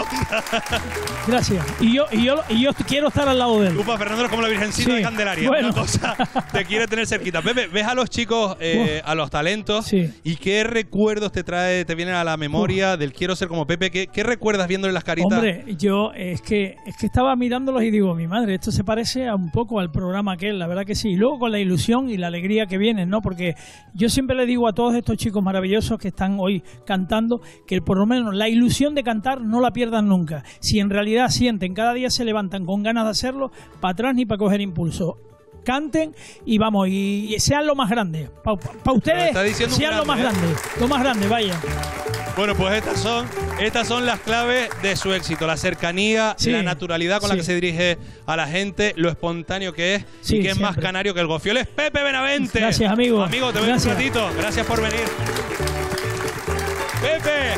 Gracias. Y yo quiero estar al lado de él. Upa, Fernando es como la Virgencita de Candelaria. Bueno. Una cosa, te quiere tener cerquita. Pepe, ves a los chicos, a los talentos, y qué recuerdos te vienen a la memoria del quiero ser como Pepe. ¿Qué recuerdas viéndole las caritas? Hombre, yo es que estaba mirándolos y digo, mi madre, esto se parece un poco al programa aquel, la verdad que sí. Luego con la ilusión y la alegría que vienen, ¿no? Porque yo siempre le digo a todos estos chicos maravillosos que están hoy cantando que por lo menos la ilusión de cantar no la pierdan nunca. Si en realidad sienten, cada día se levantan con ganas de hacerlo, para atrás ni para coger impulso. Canten y vamos, y sean lo más grande. Para ustedes, sean lo más grande, vaya. Bueno, pues estas son las claves de su éxito. La cercanía, la naturalidad con la que se dirige a la gente, lo espontáneo que es, y que es más canario que el gofiol. Es Pepe Benavente. Gracias, amigo. Amigo, te veo un ratito. Gracias por venir. Pepe.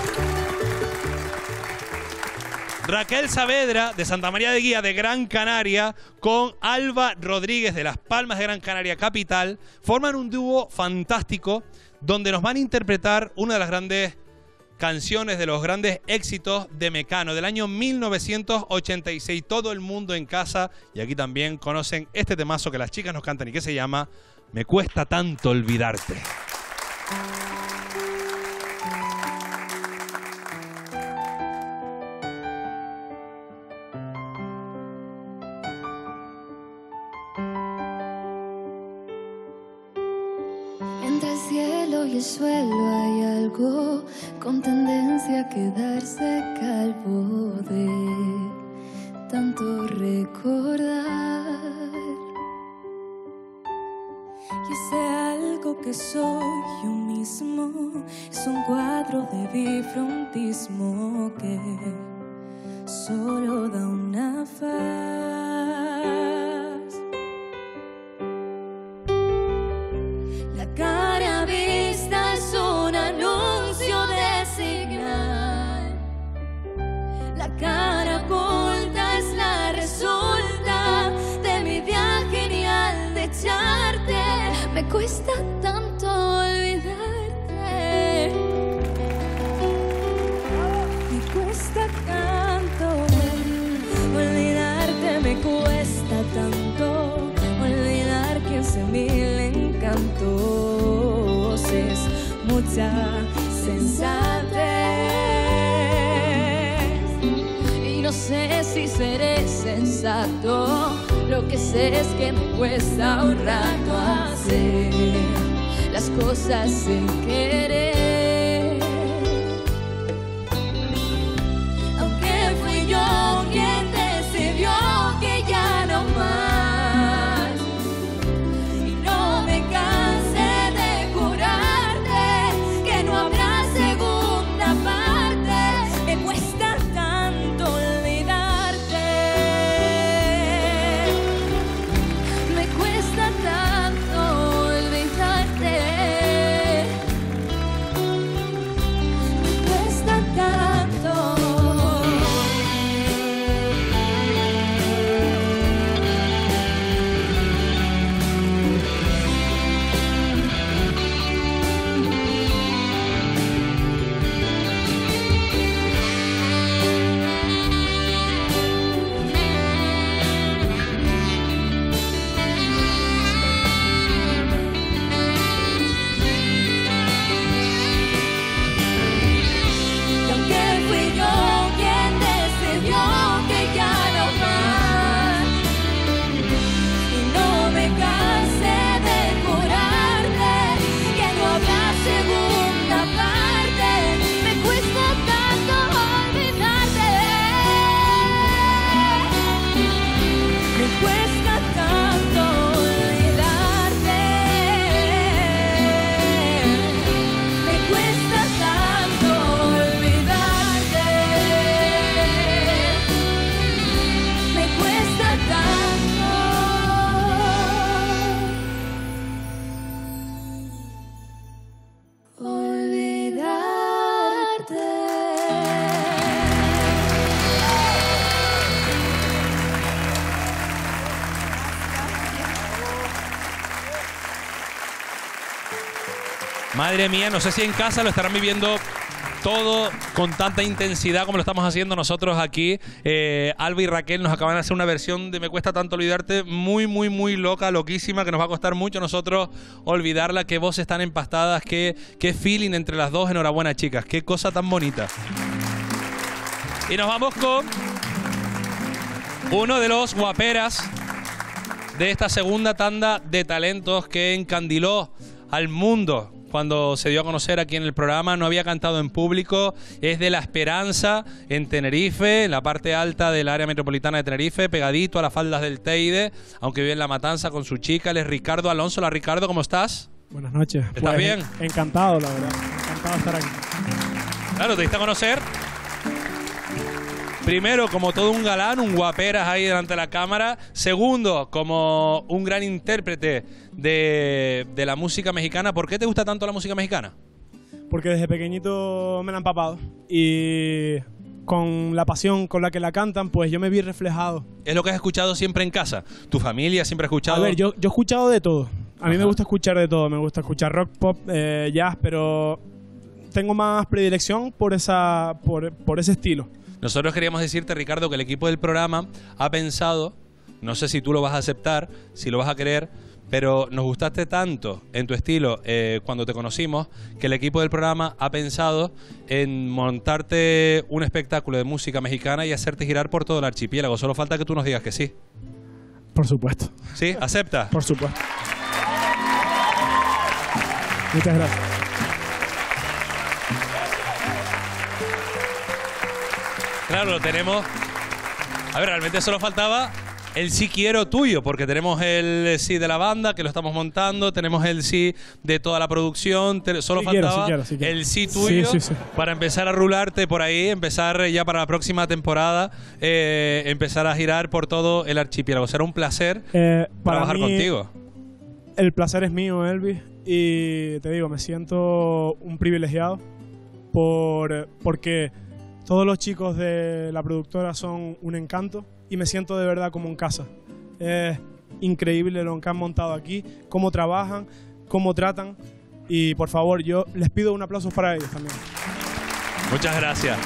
Raquel Saavedra, de Santa María de Guía, de Gran Canaria, con Alba Rodríguez, de Las Palmas de Gran Canaria capital, forman un dúo fantástico donde nos van a interpretar una de las grandes canciones, de los grandes éxitos de Mecano, del año 1986. Todo el mundo en casa, y aquí también, conocen este temazo que las chicas nos cantan y que se llama Me cuesta tanto olvidarte. Entre el cielo y el suelo hay algo con tendencia a quedarse calvo de tanto recordar. Y ese algo que soy yo mismo es un cuadro de bifrontismo que solo da una faz. La cara vista es un anuncio de señal. La cara oculta es la resulta de mi idea genial de echarte. Me cuesta tanto olvidarte. Me cuesta tanto olvidarte, me cuesta tanto olvidar 15.000 encantos. Es mucha sensatez y no sé si seré sensato. Lo que sé es que me cuesta un rato hacer las cosas sin querer. Aunque fui yo quien decidió que ya no más, y no me cansé de jurarte que no habrá segunda parte. Me cuesta tanto olvidarte. Me cuesta tanto olvidarte. Me cuesta tanto. Y aunque fui yo quien decidió que ya no más, y no me cansé de jurarte que no habrá segunda parte. Me cuesta tanto olvidarte. Me cuesta tanto olvidarte. Me cuesta tanto olvidarte. Me cuesta tanto Madre mía, no sé si en casa lo estarán viviendo todo con tanta intensidad como lo estamos haciendo nosotros aquí. Alba y Raquel nos acaban de hacer una versión de Me cuesta tanto olvidarte, muy, muy, muy loca, loquísima, que nos va a costar mucho a nosotros olvidarla. Qué voces tan empastadas, qué feeling entre las dos. Enhorabuena, chicas, qué cosa tan bonita. Y nos vamos con uno de los guaperas de esta segunda tanda de talentos que encandiló al mundo cuando se dio a conocer aquí en el programa. No había cantado en público, es de La Esperanza, en Tenerife, en la parte alta del área metropolitana de Tenerife, pegadito a las faldas del Teide, aunque vive en La Matanza con su chica. Él es Ricardo Alonso. Hola, Ricardo, ¿cómo estás? Buenas noches. ¿Estás bien? Encantado, la verdad. Encantado de estar aquí. Claro, te diste a conocer. Primero, como todo un galán, un guaperas ahí delante de la cámara. Segundo, como un gran intérprete de la música mexicana. ¿Por qué te gusta tanto la música mexicana? Porque desde pequeñito me la han papado. Y con la pasión con la que la cantan, pues yo me vi reflejado. ¿Es lo que has escuchado siempre en casa? ¿Tu familia siempre ha escuchado? A ver, yo he escuchado de todo. A mí me gusta escuchar de todo. Me gusta escuchar rock, pop, jazz, pero tengo más predilección por ese estilo. Nosotros queríamos decirte, Ricardo, que el equipo del programa ha pensado, no sé si tú lo vas a aceptar, si lo vas a querer, pero nos gustaste tanto en tu estilo cuando te conocimos que el equipo del programa ha pensado en montarte un espectáculo de música mexicana y hacerte girar por todo el archipiélago. Solo falta que tú nos digas que sí. Por supuesto. ¿Sí? ¿Acepta? Por supuesto. Muchas gracias. Claro, lo tenemos. A ver, realmente solo faltaba el sí quiero tuyo, porque tenemos el sí de la banda, que lo estamos montando, tenemos el sí de toda la producción, solo faltaba el sí tuyo para empezar a rularte por ahí, empezar ya para la próxima temporada, empezar a girar por todo el archipiélago. Será un placer trabajar contigo. El placer es mío, Elvis, y te digo, me siento un privilegiado porque todos los chicos de la productora son un encanto y me siento de verdad como en casa. Es increíble lo que han montado aquí, cómo trabajan, cómo tratan y por favor yo les pido un aplauso para ellos también. Muchas gracias.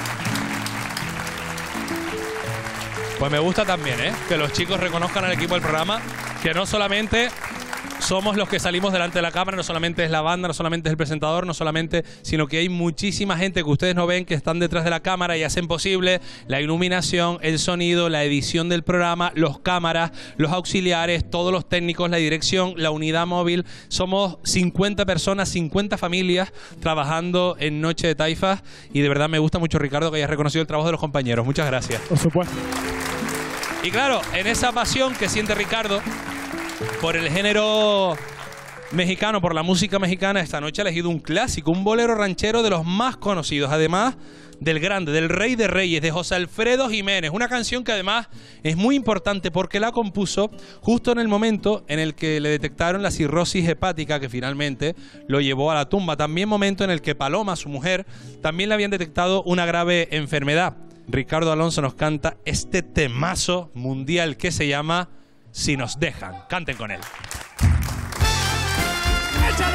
Pues me gusta también, que los chicos reconozcan al equipo del programa, que no solamente somos los que salimos delante de la cámara, no solamente es la banda, no solamente es el presentador, no solamente, sino que hay muchísima gente que ustedes no ven que están detrás de la cámara y hacen posible la iluminación, el sonido, la edición del programa, los cámaras, los auxiliares, todos los técnicos, la dirección, la unidad móvil. Somos 50 personas, 50 familias trabajando en Noche de Taifas y de verdad me gusta mucho, Ricardo, que hayas reconocido el trabajo de los compañeros. Muchas gracias. Por supuesto. Y claro, en esa pasión que siente Ricardo por el género mexicano, por la música mexicana, esta noche ha elegido un clásico, un bolero ranchero de los más conocidos, además del grande, del rey de reyes, de José Alfredo Jiménez. Una canción que además es muy importante porque la compuso justo en el momento en el que le detectaron la cirrosis hepática que finalmente lo llevó a la tumba. También momento en el que Paloma, su mujer, también le habían detectado una grave enfermedad. Ricardo Alonso nos canta este temazo mundial que se llama Si nos dejan. Canten con él. ¡Échale!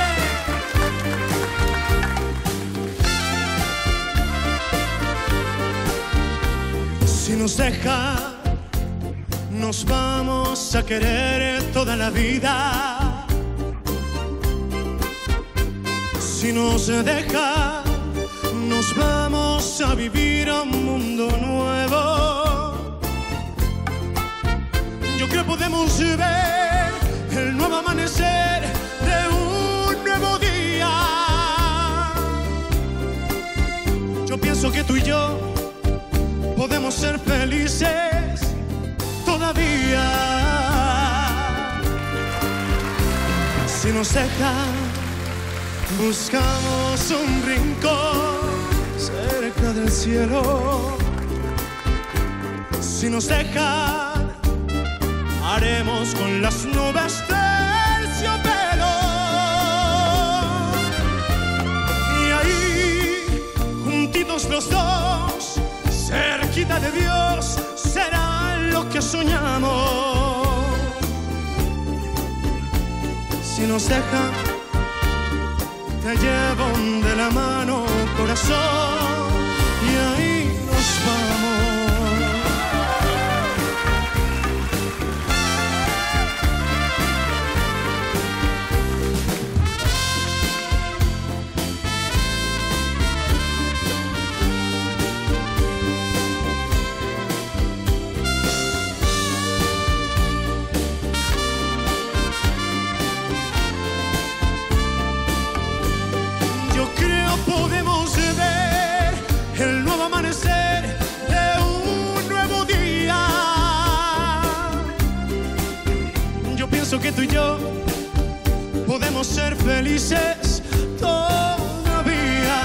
Si nos dejan, nos vamos a querer toda la vida. Si nos dejan, nos vamos a vivir a un mundo nuevo. Yo creo podemos ver el nuevo amanecer de un nuevo día. Yo pienso que tú y yo podemos ser felices todavía. Si nos dejan, buscamos un rincón cerca del cielo. Si nos dejan, haremos con las nubes terciopelo. Y ahí, juntitos los dos, cerquita de Dios, será lo que soñamos. Si nos dejan, te llevo de la mano, corazón, y ahí nos vamos. Podemos ver el nuevo amanecer de un nuevo día. Yo pienso que tú y yo podemos ser felices todavía.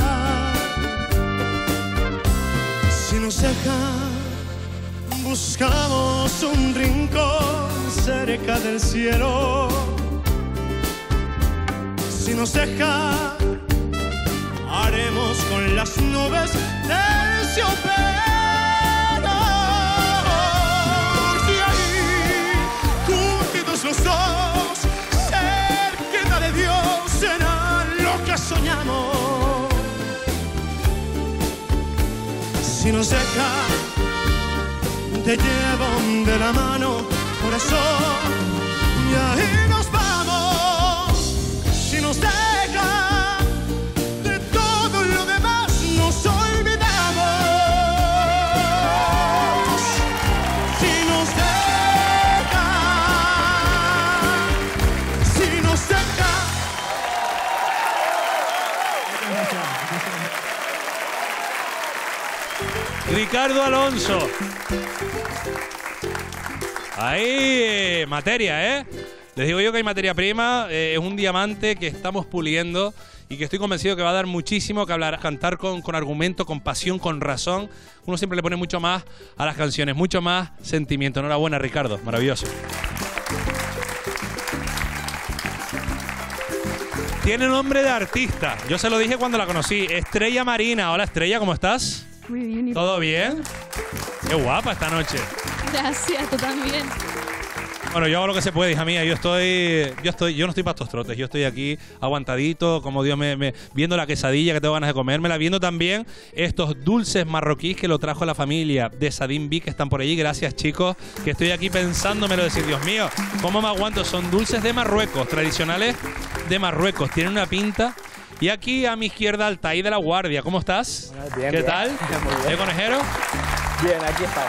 Si nos dejan, buscamos un rincón cerca del cielo. Si nos dejan, haremos con las nubes terciopelo. Y ahí, juntitos los dos, cerquita de Dios, será lo que soñamos. Si nos dejan, te llevo de la mano, corazón, y y ahí nos vamos. Si nos deja, de todo lo demás nos olvidamos. Si nos deja, si nos deja. Ricardo Alonso. Ahí, materia, ¿eh? Les digo yo que hay materia prima, es un diamante que estamos puliendo y que estoy convencido que va a dar muchísimo que hablar, cantar con argumento, con pasión, con razón. Uno siempre le pone mucho más a las canciones, mucho más sentimiento. Enhorabuena, Ricardo, maravilloso. Tiene nombre de artista, yo se lo dije cuando la conocí, Estrella Marina. Hola Estrella, ¿cómo estás? Muy bien. ¿Y ¿Todo bien? Qué guapa esta noche. Gracias, tú también. Bueno, yo hago lo que se puede, hija mía. Yo no estoy para estos trotes. Yo estoy aquí aguantadito, como Dios viendo la quesadilla que tengo ganas de comérmela, viendo también estos dulces marroquíes que lo trajo la familia de Sadim B, que están por allí. Gracias, chicos, que estoy aquí pensándomelo, decir, Dios mío, ¿cómo me aguanto? Son dulces de Marruecos, tradicionales de Marruecos. Tienen una pinta. Y aquí a mi izquierda, Altair de la Guardia. ¿Cómo estás? Bien, ¿Qué bien. tal? Muy bien. ¿De conejero? Bien, aquí estamos.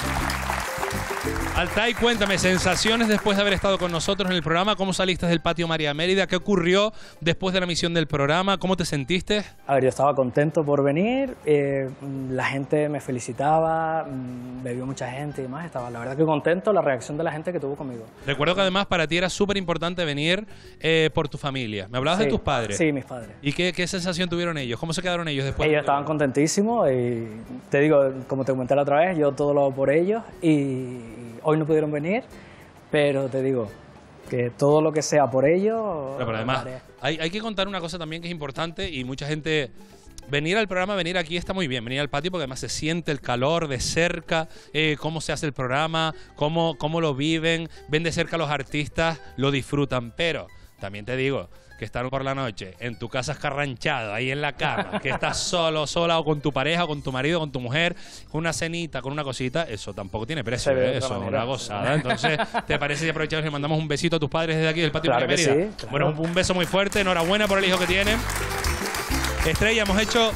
Altair, cuéntame, sensaciones después de haber estado con nosotros en el programa. ¿Cómo saliste del patio María Mérida? ¿Qué ocurrió después de la emisión del programa? ¿Cómo te sentiste? A ver, yo estaba contento por venir, la gente me felicitaba, bebió mucha gente y demás, estaba la verdad que contento la reacción de la gente que tuvo conmigo. Recuerdo que además para ti era súper importante venir por tu familia. ¿Me hablabas de tus padres? Sí, mis padres. ¿Y qué sensación tuvieron ellos? ¿Cómo se quedaron ellos después? Ellos estaban contentísimos y te digo, como te comenté la otra vez, yo todo lo hago por ellos y hoy no pudieron venir, pero te digo que todo lo que sea por ellos... Pero además, hay que contar una cosa también que es importante y mucha gente... Venir al programa, venir aquí está muy bien, venir al patio porque además se siente el calor de cerca, cómo se hace el programa, cómo lo viven, ven de cerca a los artistas, lo disfrutan, pero también te digo que estar por la noche en tu casa escarranchado, ahí en la cama, que estás solo, sola o con tu pareja, con tu marido, con tu mujer, con una cenita, con una cosita, eso tampoco tiene precio, eso es una gozada. Entonces, ¿te parece si aprovechamos y le mandamos un besito a tus padres desde aquí del patio Claro de que Mérida? sí, claro. Bueno, un beso muy fuerte, enhorabuena por el hijo que tienen. Estrella, hemos hecho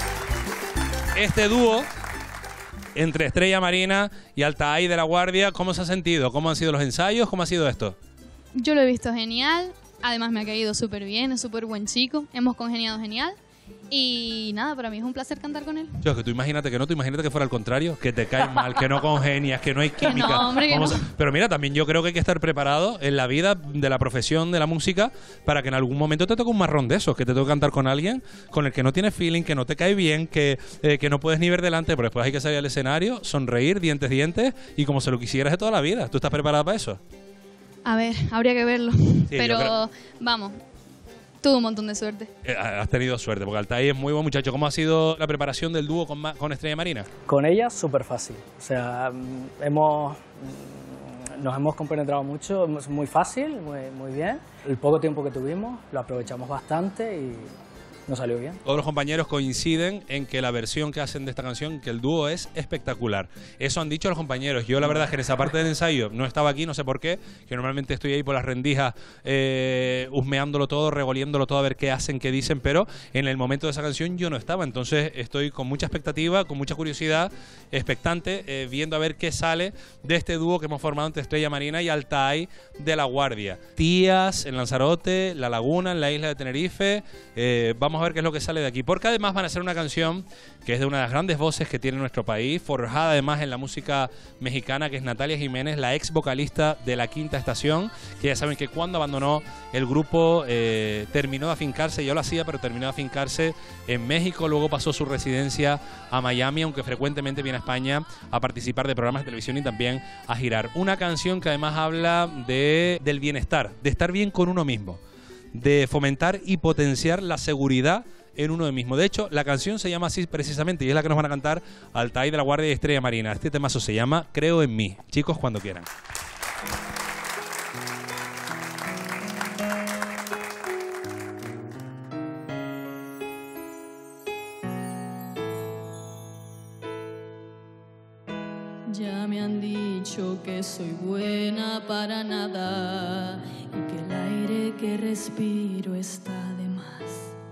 este dúo entre Estrella Marina y Altair de la Guardia. ¿Cómo se ha sentido? ¿Cómo han sido los ensayos? ¿Cómo ha sido esto? Yo lo he visto genial, además me ha caído súper bien, es súper buen chico, hemos congeniado genial y nada, para mí es un placer cantar con él. Yo, que tú imagínate que no, tú imagínate que fuera al contrario, que te caes mal, que no congenias, que no hay química. no, hombre, que no. Pero mira, también yo creo que hay que estar preparado en la vida de la profesión de la música para que en algún momento te toque un marrón de esos, que te toque cantar con alguien con el que no tienes feeling, que no te cae bien, que no puedes ni ver delante, pero después hay que salir al escenario, sonreír, dientes, y como se lo quisieras de toda la vida. ¿Tú estás preparada para eso? A ver, habría que verlo, Sí, pero vamos, tuve un montón de suerte. Has tenido suerte, porque Altair es muy buen muchacho. ¿Cómo ha sido la preparación del dúo con Estrella Marina? Con ella súper fácil, o sea, nos hemos compenetrado mucho, es muy fácil, muy bien. El poco tiempo que tuvimos lo aprovechamos bastante y nos salió bien. Todos los compañeros coinciden en que la versión que hacen de esta canción, que el dúo es espectacular. Eso han dicho los compañeros. Yo la verdad es que en esa parte del ensayo no estaba aquí, no sé por qué, que normalmente estoy ahí por las rendijas husmeándolo todo, regoliéndolo todo a ver qué hacen, qué dicen, pero en el momento de esa canción yo no estaba. Entonces estoy con mucha expectativa, con mucha curiosidad, expectante, viendo a ver qué sale de este dúo que hemos formado entre Estrella Marina y Altair de la Guardia. Tías en Lanzarote, La Laguna, en la isla de Tenerife. Vamos a ver qué es lo que sale de aquí, porque además van a ser una canción que es de una de las grandes voces que tiene nuestro país, forjada además en la música mexicana, que es Natalia Jiménez, la ex vocalista de La Quinta Estación, que ya saben que cuando abandonó el grupo terminó de afincarse, ya lo hacía, pero terminó de afincarse en México, luego pasó su residencia a Miami, aunque frecuentemente viene a España a participar de programas de televisión y también a girar. Una canción que además habla del bienestar, de estar bien con uno mismo, de fomentar y potenciar la seguridad en uno mismo. De hecho, la canción se llama así precisamente y es la que nos van a cantar Altair de la Guardia y Estrella Marina. Este temazo se llama Creo en mí. Chicos, cuando quieran. Ya me han dicho que soy buena para nada y aire que respiro está de más.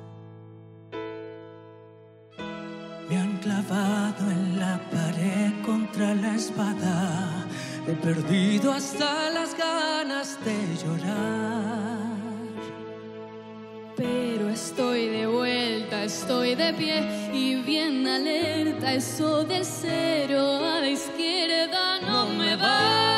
Me han clavado en la pared contra la espada. He perdido hasta las ganas de llorar. Pero estoy de vuelta, estoy de pie y bien alerta. Eso de cero a la izquierda no me va.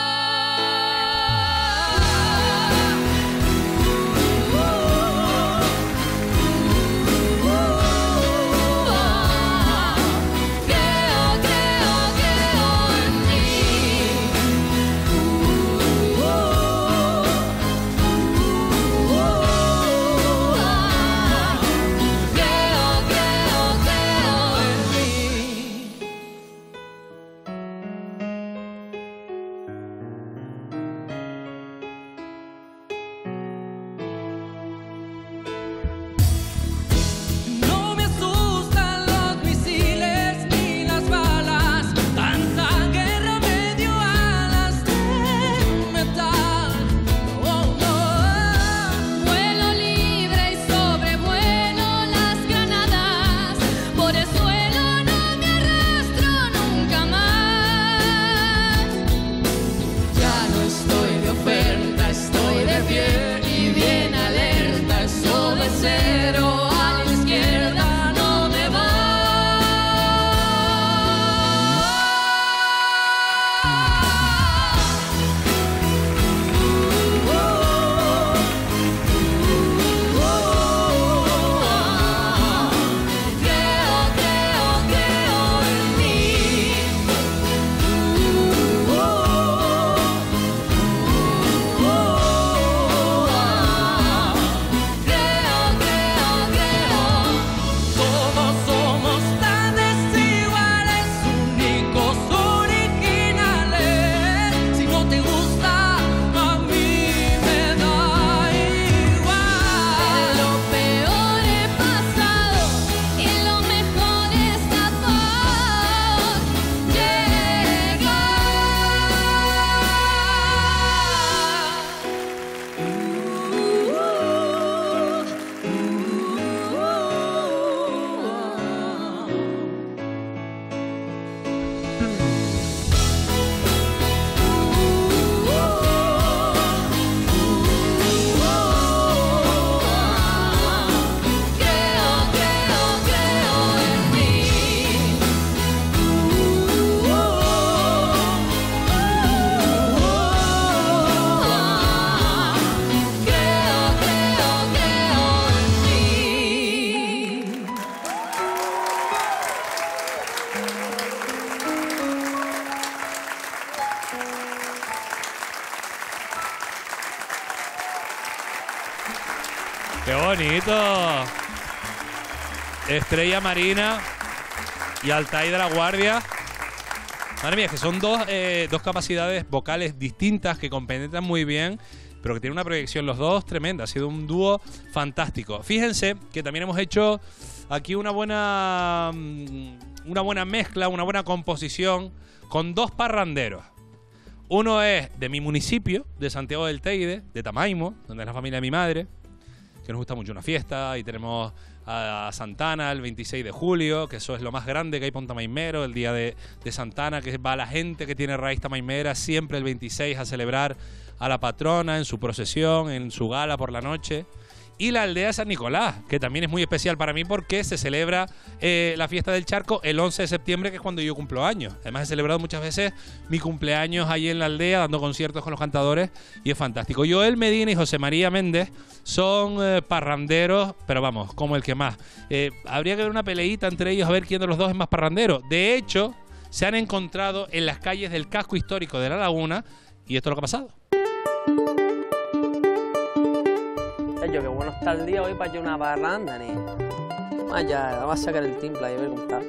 ¡Qué bonito! Estrella Marina y Altai de la Guardia. Madre mía, que son dos capacidades vocales distintas que compenetran muy bien, pero que tienen una proyección los dos tremenda. Ha sido un dúo fantástico. Fíjense que también hemos hecho aquí una buena mezcla, una buena composición con dos parranderos. Uno es de mi municipio, de Santiago del Teide, de Tamaimo, donde es la familia de mi madre, que nos gusta mucho una fiesta, y tenemos a Santana el 26 de julio, que eso es lo más grande que hay para un tamaimero, el día de Santana, que va la gente que tiene raíz tamaimera siempre el 26 a celebrar a la patrona en su procesión, en su gala por la noche. Y la aldea de San Nicolás, que también es muy especial para mí porque se celebra la fiesta del charco el 11 de septiembre, que es cuando yo cumplo años. Además he celebrado muchas veces mi cumpleaños ahí en la aldea, dando conciertos con los cantadores, y es fantástico. Joel Medina y José María Méndez son parranderos, pero vamos, como el que más. Habría que ver una peleita entre ellos a ver quién de los dos es más parrandero. De hecho, se han encontrado en las calles del casco histórico de La Laguna, y esto es lo que ha pasado. Qué bueno está el día hoy para ir una parranda, ni. Vaya, vamos a sacar el timple y a ver cómo está.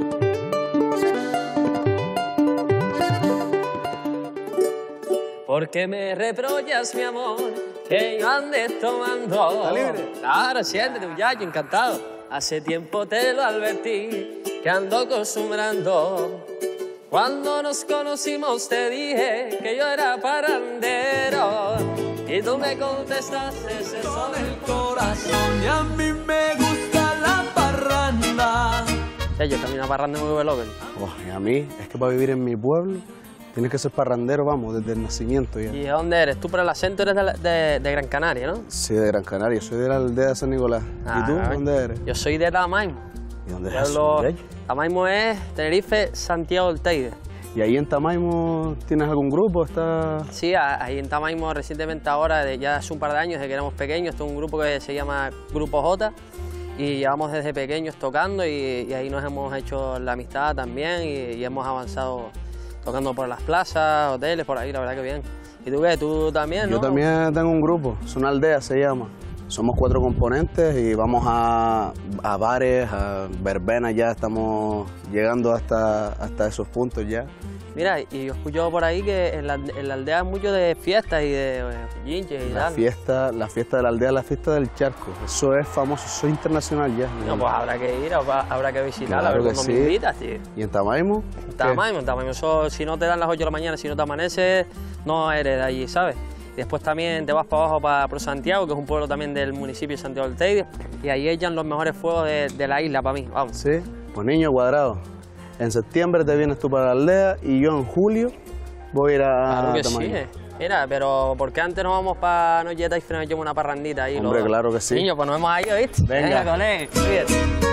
Porque me reprochas, mi amor, que yo ande tomando. ¿Está libre? Claro, siéntate, muchacho, encantado. Hace tiempo te lo advertí, que ando acostumbrando. Cuando nos conocimos te dije que yo era parrandero, Y tú me contestaste, ese son el corazón. Y a mí me gusta la parranda. Yo también una parranda muy veloz. Y a mí, es que para vivir en mi pueblo tienes que ser parrandero, vamos, desde el nacimiento ya. ¿Y de dónde eres? Tú por el acento eres de Gran Canaria, ¿no? Sí, de Gran Canaria, soy de la aldea de San Nicolás. ¿Y tú, dónde eres? Yo soy de Tamaimo. ¿Y dónde es eso? Tamaimo es Tenerife, Santiago del Teide. ¿Y ahí en Tamaimo tienes algún grupo? Sí, ahí en Tamaimo recientemente ahora, ya hace un par de años, desde que éramos pequeños, está un grupo que se llama Grupo J y llevamos desde pequeños tocando y ahí nos hemos hecho la amistad también y hemos avanzado tocando por las plazas, hoteles, por ahí, la verdad que bien. ¿Y tú qué? ¿Tú también, no? Yo también tengo un grupo, es una aldea, se llama. Somos 4 componentes y vamos a bares, a verbenas, ya estamos llegando hasta esos puntos ya. Mira, y yo escucho por ahí que en la aldea hay mucho de fiestas y de yinches y tal. La fiesta de la aldea, la fiesta del charco, eso es famoso, eso es internacional ya. No, pues habrá que ir, habrá que visitar, claro, a ver cómo me invitas, tío. ¿Y en Tamaimo? En Tamaimo, eso, si no te dan las 8 de la mañana, si no te amaneces, no eres de allí, ¿sabes? Después también te vas para abajo para Santiago, que es un pueblo también del municipio de Santiago del Teide, y ahí echan los mejores fuegos de la isla para mí, vamos. Sí, pues niño cuadrado. En septiembre te vienes tú para la aldea y yo en julio voy a ir a Claro que Tamaimo. sí. Mira, pero ¿por qué antes no vamos para Nocheta y nos echamos una parrandita ahí? Hombre, claro que sí. Niño, pues nos vemos ahí, ¿viste? Venga, colega, cuídate.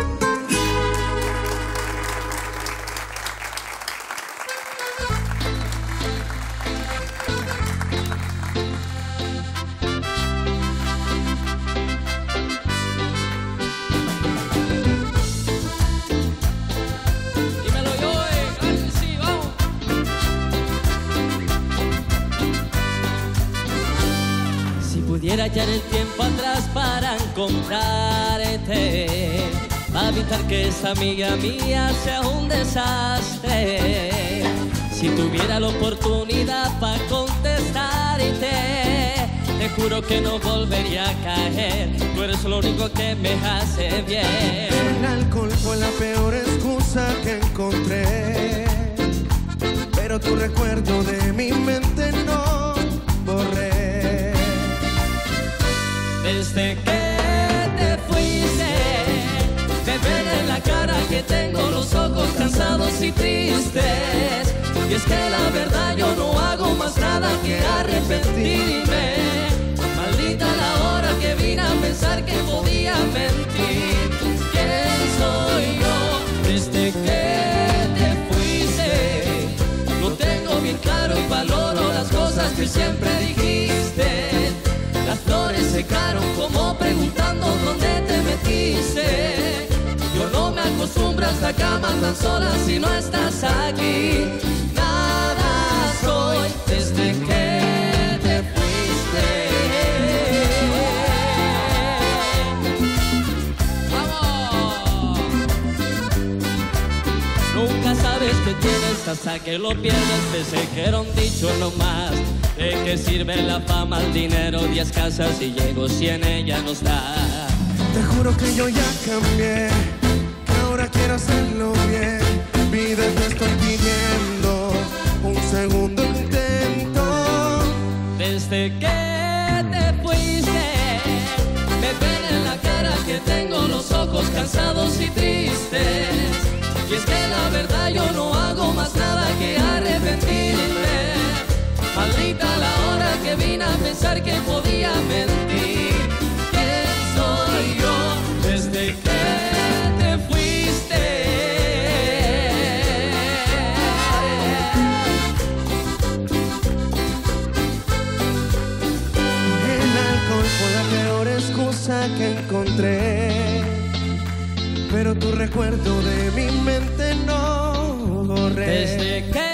Pudiera echar el tiempo atrás para encontrarte, para evitar que esa amiga mía sea un desastre. Si tuviera la oportunidad para contestarte, te juro que no volvería a caer. Tú eres lo único que me hace bien. El alcohol fue la peor excusa que encontré, pero tu recuerdo de mi mente no borré. Desde que te fuiste, me ven en la cara que tengo los ojos cansados y tristes. Y es que la verdad yo no hago más nada que arrepentirme. Maldita la hora que vine a pensar que podía mentir. ¿Quién soy yo? Desde que te fuiste, lo tengo bien claro y valoro las cosas que siempre dijiste. Las flores secaron como preguntando dónde te metiste. Yo no me acostumbro a esta cama tan sola si no estás aquí. Nada soy desde que te fuiste. ¡Vamos! Nunca sabes que tienes hasta que lo pierdes. Pensé que era un dicho nomás. ¿De qué sirve la fama, el dinero, 10 casas y llego si en ella nos da? Te juro que yo ya cambié, que ahora quiero hacerlo bien. Vida, te estoy pidiendo un segundo intento. Desde que te fuiste, me ven en la cara que tengo los ojos cansados y tristes. Y es que la verdad yo no hago más nada que arrepentirme. Maldita la hora que vine a pensar que podía mentir. ¿Quién soy yo desde que te fuiste? El alcohol fue la peor excusa que encontré, pero tu recuerdo de mi mente no borré. Desde que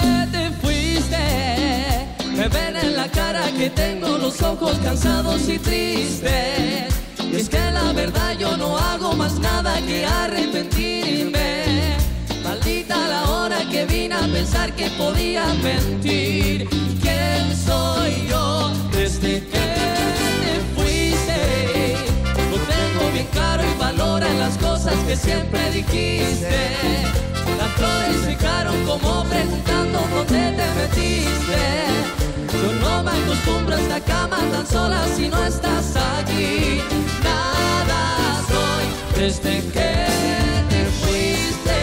me ven en la cara que tengo los ojos cansados y tristes. Y es que la verdad yo no hago más nada que arrepentirme. Maldita la hora que vine a pensar que podía mentir. ¿Quién soy yo desde que te fuiste? Lo tengo bien claro y valora las cosas que siempre dijiste. Las flores secaron como preguntando dónde te metiste. Yo no no me acostumbro a esta cama tan sola si no estás allí. Nada soy desde que te fuiste.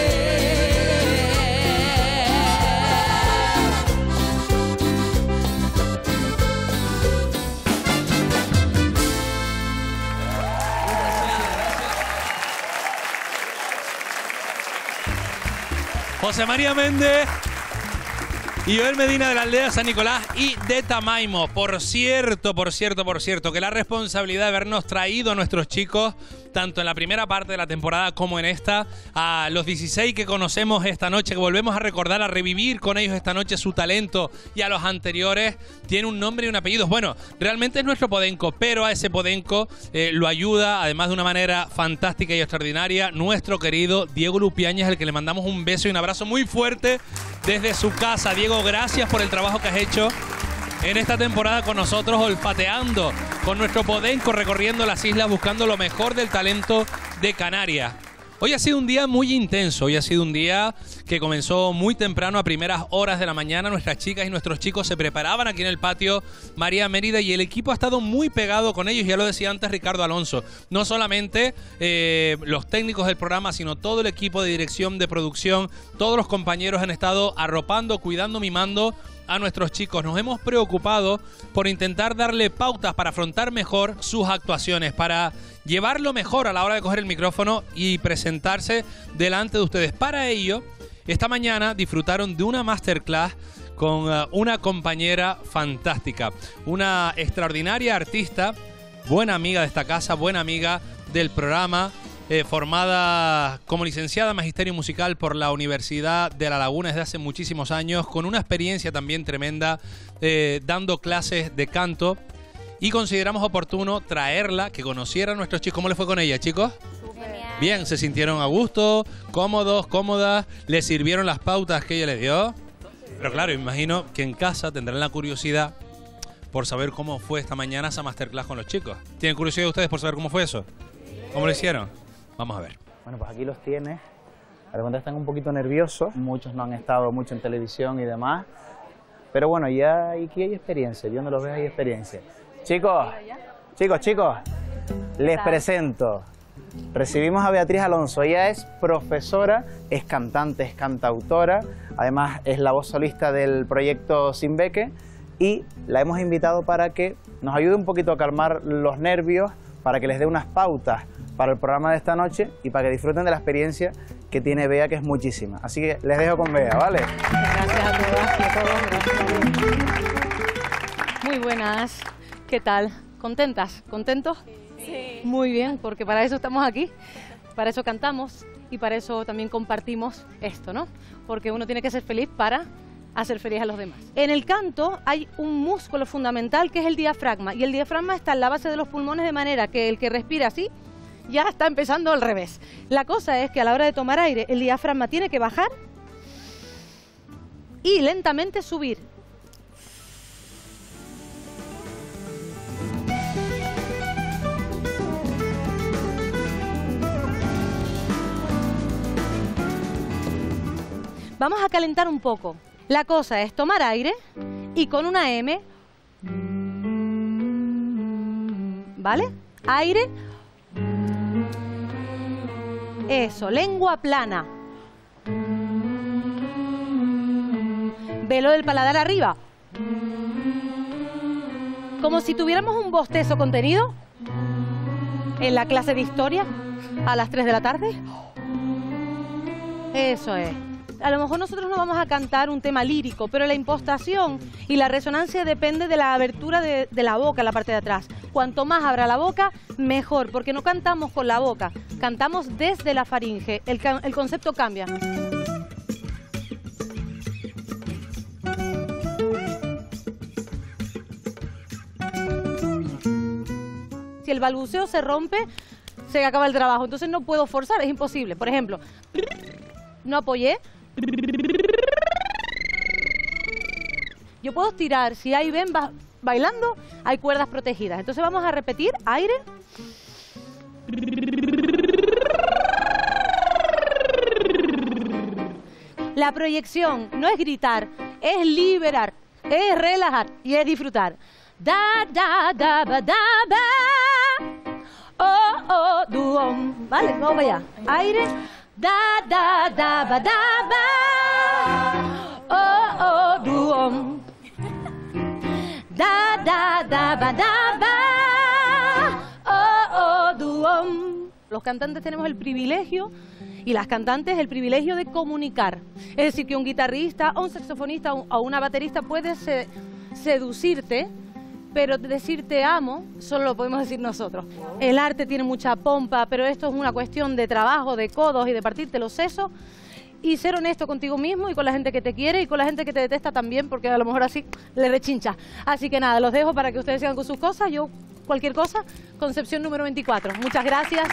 José María Méndez y Joel Medina de la aldea San Nicolás y de Tamaimo. Por cierto, que la responsabilidad de habernos traído a nuestros chicos, tanto en la primera parte de la temporada como en esta, a los 16 que conocemos esta noche, que volvemos a recordar, a revivir con ellos esta noche su talento, y a los anteriores, tiene un nombre y un apellido. Bueno, realmente es nuestro podenco, pero a ese podenco lo ayuda, además de una manera fantástica y extraordinaria, nuestro querido Diego Lupiáñez, al que le mandamos un beso y un abrazo muy fuerte desde su casa. Diego, gracias por el trabajo que has hecho en esta temporada con nosotros, olfateando con nuestro podenco, recorriendo las islas, buscando lo mejor del talento de Canarias. Hoy ha sido un día muy intenso, hoy ha sido un día que comenzó muy temprano, a primeras horas de la mañana. Nuestras chicas y nuestros chicos se preparaban aquí en el patio María Mérida y el equipo ha estado muy pegado con ellos, ya lo decía antes Ricardo Alonso. No solamente los técnicos del programa, sino todo el equipo de dirección, de producción, todos los compañeros han estado arropando, cuidando, mimando a nuestros chicos. Nos hemos preocupado por intentar darle pautas para afrontar mejor sus actuaciones, para llevarlo mejor a la hora de coger el micrófono y presentarse delante de ustedes. Para ello, esta mañana disfrutaron de una masterclass con una compañera fantástica, una extraordinaria artista, buena amiga de esta casa, buena amiga del programa, formada como licenciada en Magisterio Musical por la Universidad de La Laguna desde hace muchísimos años, con una experiencia también tremenda dando clases de canto, y consideramos oportuno traerla, que conociera a nuestros chicos. ¿Cómo les fue con ella, chicos? Genial. Bien, ¿se sintieron a gusto, cómodos, cómodas? ¿Les sirvieron las pautas que ella les dio? Pero claro, imagino que en casa tendrán la curiosidad por saber cómo fue esta mañana esa masterclass con los chicos. ¿Tienen curiosidad ustedes por saber cómo fue eso? ¿Cómo lo hicieron? Vamos a ver. Bueno, pues aquí los tienes. A ver, están un poquito nerviosos. Muchos no han estado mucho en televisión y demás. Pero bueno, ya aquí hay experiencia. Yo no los veo, hay experiencia. Chicos, les presento. Recibimos a Beatriz Alonso. Ella es profesora, es cantante, es cantautora. Además, es la voz solista del proyecto Sin Beque. Y la hemos invitado para que nos ayude un poquito a calmar los nervios, para que les dé unas pautas para el programa de esta noche y para que disfruten de la experiencia que tiene Bea, que es muchísima. Así que les dejo con Bea, ¿vale? Gracias a todas y a todos. Gracias. Muy buenas. ¿Qué tal? ¿Contentas? ¿Contentos? Sí. Muy bien, porque para eso estamos aquí, para eso cantamos y para eso también compartimos esto, ¿no? Porque uno tiene que ser feliz para hacer feliz a los demás. En el canto hay un músculo fundamental que es el diafragma, y el diafragma está en la base de los pulmones, de manera que el que respira así ya está empezando al revés. La cosa es que a la hora de tomar aire el diafragma tiene que bajar y lentamente subir. Vamos a calentar un poco. La cosa es tomar aire y con una M, ¿vale? Aire. Eso, lengua plana. Velo del paladar arriba. Como si tuviéramos un bostezo contenido en la clase de historia a las 3 de la tarde. Eso es. A lo mejor nosotros no vamos a cantar un tema lírico, pero la impostación y la resonancia depende de la abertura de la boca en la parte de atrás. Cuanto más abra la boca, mejor, porque no cantamos con la boca, cantamos desde la faringe. El concepto cambia. Si el balbuceo se rompe, se acaba el trabajo. Entonces no puedo forzar, es imposible. Por ejemplo, no apoyé. Yo puedo estirar, si ahí ven bailando, hay cuerdas protegidas. Entonces vamos a repetir, aire. La proyección no es gritar, es liberar. Es relajar y es disfrutar. Da, da, da, ba, da, ba. Oh, oh, duom. Vale, vamos para allá. Aire. Da, da, da, ba, da, ba. Oh, oh, duom. Da, da, da, ba, da, ba. Oh, oh, duom. Los cantantes tenemos el privilegio, y las cantantes el privilegio de comunicar. Es decir, que un guitarrista o un saxofonista o una baterista puede seducirte, pero decir te amo solo lo podemos decir nosotros. El arte tiene mucha pompa, pero esto es una cuestión de trabajo, de codos y de partirte los sesos y ser honesto contigo mismo y con la gente que te quiere y con la gente que te detesta también, porque a lo mejor así le rechincha. Así que nada, los dejo para que ustedes sigan con sus cosas. Yo, cualquier cosa, Concepción número 24. Muchas gracias.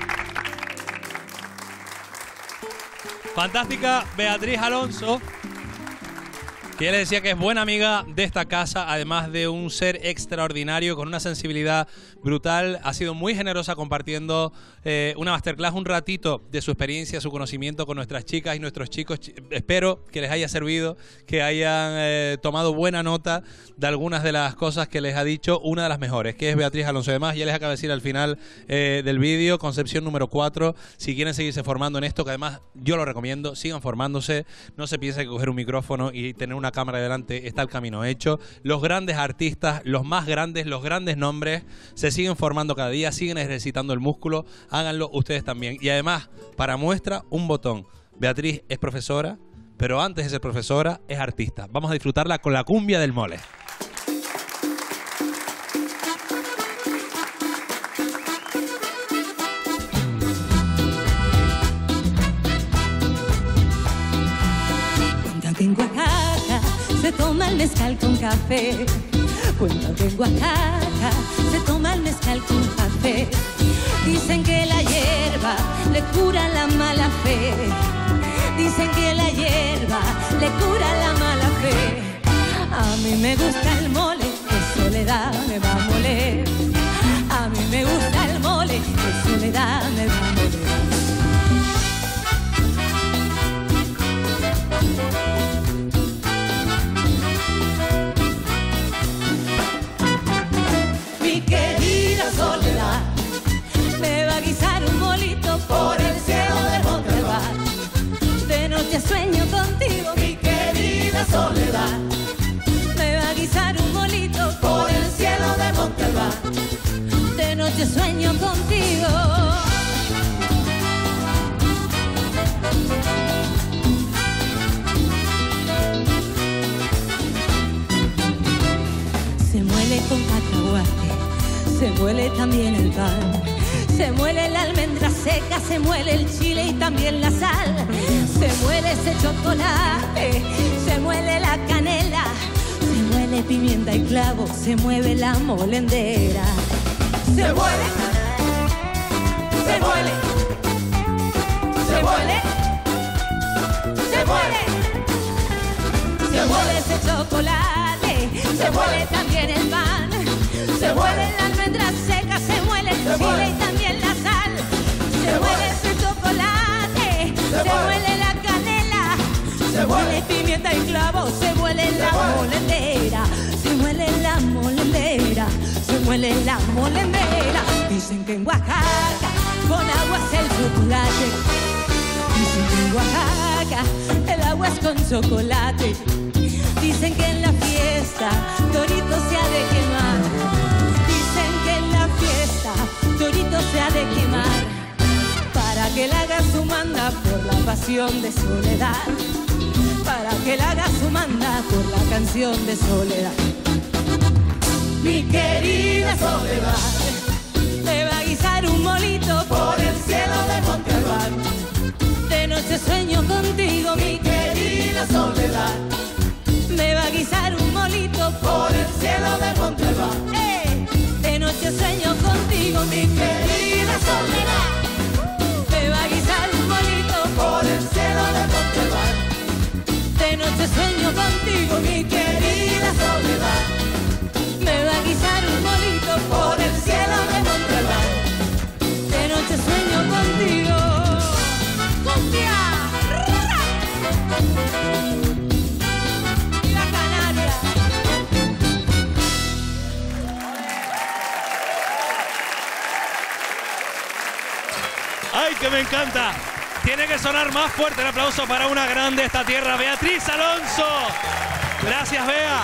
Fantástica Beatriz Alonso, que ya les decía que es buena amiga de esta casa, además de un ser extraordinario, con una sensibilidad brutal. Ha sido muy generosa compartiendo una masterclass, un ratito de su experiencia, su conocimiento con nuestras chicas y nuestros chicos. Espero que les haya servido, que hayan tomado buena nota de algunas de las cosas que les ha dicho una de las mejores, que es Beatriz Alonso. Además, ya les acabo de decir al final del vídeo, Concepción número 4, si quieren seguirse formando en esto, que además yo lo recomiendo, sigan formándose. No se piensen que coger un micrófono y tener una cámara delante está el camino hecho. Los grandes artistas, los más grandes, los grandes nombres, se siguen formando cada día, siguen ejercitando el músculo. Háganlo ustedes también. Y además, para muestra, un botón. Beatriz es profesora, pero antes de ser profesora es artista. Vamos a disfrutarla con la cumbia del mole. En Oaxaca se toma el mezcal con café. Cuentan que en Oaxaca se toma el mezcal con café. Dicen que la hierba le cura la mala fe. Dicen que la hierba le cura la mala fe. A mí me gusta el mole, que soledad me va a moler. A mí me gusta el mole, que soledad me va a moler. Soledad me va a guisar un molito por el cielo de Montalbán. De noche sueño contigo, mi querida Soledad. Me va a guisar un molito por el cielo de Montalbán. De noche sueño contigo. Se muele con cacahuate, se muele también el pan, se muele la almendra seca, se muele el chile y también la sal, se muele ese chocolate, se muele la canela, se muele pimienta y clavo, se mueve la molendera. Se muele, se muele, se muele, se muele, se muele ese chocolate, se muele también el pan. Se muele la almendra seca, se muele el chile y también la sal. Se muele ese chocolate, se muele la canela, se muele pimienta y clavo, se muele la molendera, se muele la molendera, se muele la molendera. Dicen que en Oaxaca con agua es el chocolate. Dicen que en Oaxaca el agua es con chocolate. Dicen que en la fiesta Torito se ha de quemar. Torito se ha de quemar para que la haga su manda por la pasión de Soledad, para que la haga su manda por la canción de Soledad. Mi querida Soledad me va a guisar un molito por el cielo de Montalbán. De noche sueño contigo, mi querida Soledad. Me va a guisar un molito por el cielo de Montalbán. De noche sueño contigo, mi querida Soledad. Me va a guisar un molito por el cielo de Montalbán. De noche sueño contigo, mi querida Soledad. Me va a guisar un molito por el cielo de Montalbán. De noche sueño contigo. ¡Cumbia! ¡Y la Canaria! ¡Ay, que me encanta! Tiene que sonar más fuerte el aplauso para una grande de esta tierra, Beatriz Alonso. Gracias, Bea.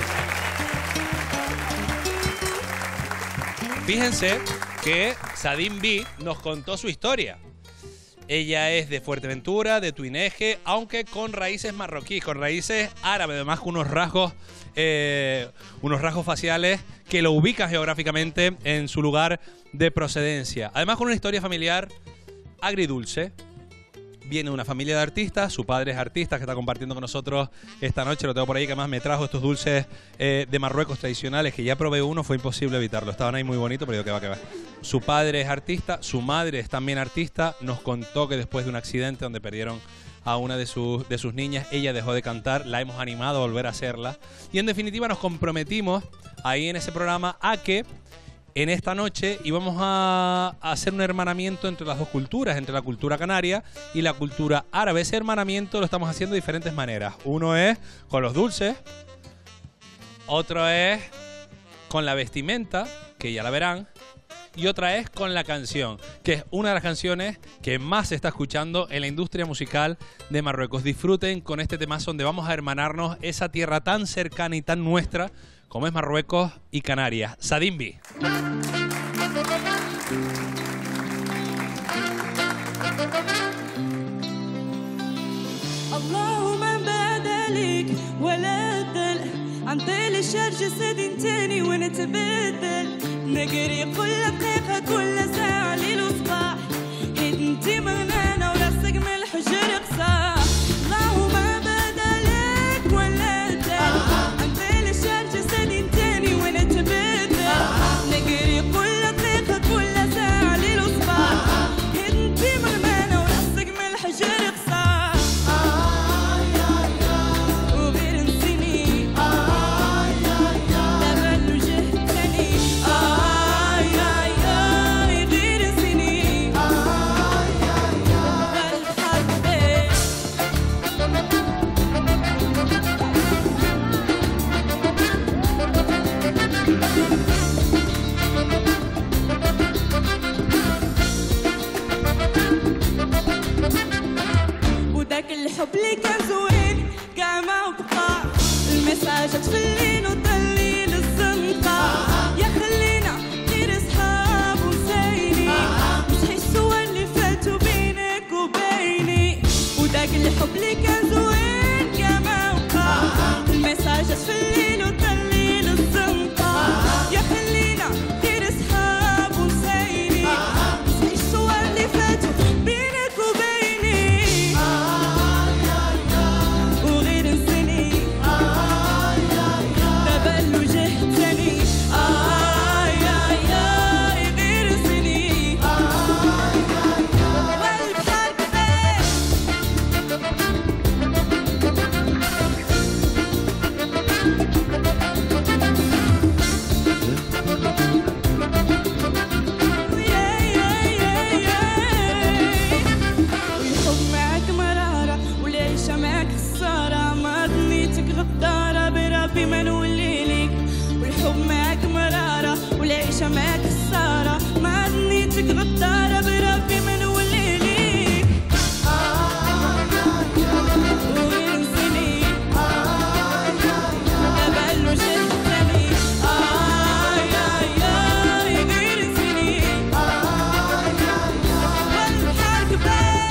Fíjense que Sadim B nos contó su historia. Ella es de Fuerteventura, de Tuineje, aunque con raíces marroquíes, con raíces árabes, además con unos rasgos faciales que lo ubican geográficamente en su lugar de procedencia. Además con una historia familiar agridulce. Viene de una familia de artistas, su padre es artista, que está compartiendo con nosotros esta noche, lo tengo por ahí, que además me trajo estos dulces de Marruecos tradicionales, que ya probé uno, fue imposible evitarlo, estaban ahí muy bonitos, pero digo que va. Su padre es artista, su madre es también artista, nos contó que después de un accidente donde perdieron a una de sus niñas, ella dejó de cantar, la hemos animado a volver a hacerla, y en definitiva nos comprometimos ahí en ese programa a que en esta noche íbamos a hacer un hermanamiento entre las dos culturas, entre la cultura canaria y la cultura árabe. Ese hermanamiento lo estamos haciendo de diferentes maneras. Uno es con los dulces, otro es con la vestimenta, que ya la verán, y otra es con la canción, que es una de las canciones que más se está escuchando en la industria musical de Marruecos. Disfruten con este temazo donde vamos a hermanarnos esa tierra tan cercana y tan nuestra como es Marruecos y Canarias. Sadim B. اللهم بدلك ولا دل عن طيل الشهر جسد تاني ونتبدل نجري كل دقيقة كل ساعة ليل وصباح حيت انتي مغنانة وراسك من الحجر قصاح اللهم بدلك ولا دل عن طيل الشهر جسد تاني ونتبدل نجري كل دقيقة كل ساعة ليل وصباح حيت انتي مغنانة وراسك من الحجر قصاح الحب اللي كان زوين كاع ما بقى المساجات في الليل وضليل الزنقة يا خلينا غير صحاب ونسيني مش حيسوا اللي فاتوا بينك وبيني وداك الحب اللي كان زوين كاع ما بقى المساجات في الليل وضليل الزنقة يا خلينا غير صحاب ونسيني مش حيسوا اللي فاتوا بينك وبيني ما نولي ليك والحب معاك مرارة والعيشة معاك خسارة ما عدنيتك غدارة بربي ما نولي ليك وغير نسيني دابا الوجه الثاني غير نسيني والبحر كبير.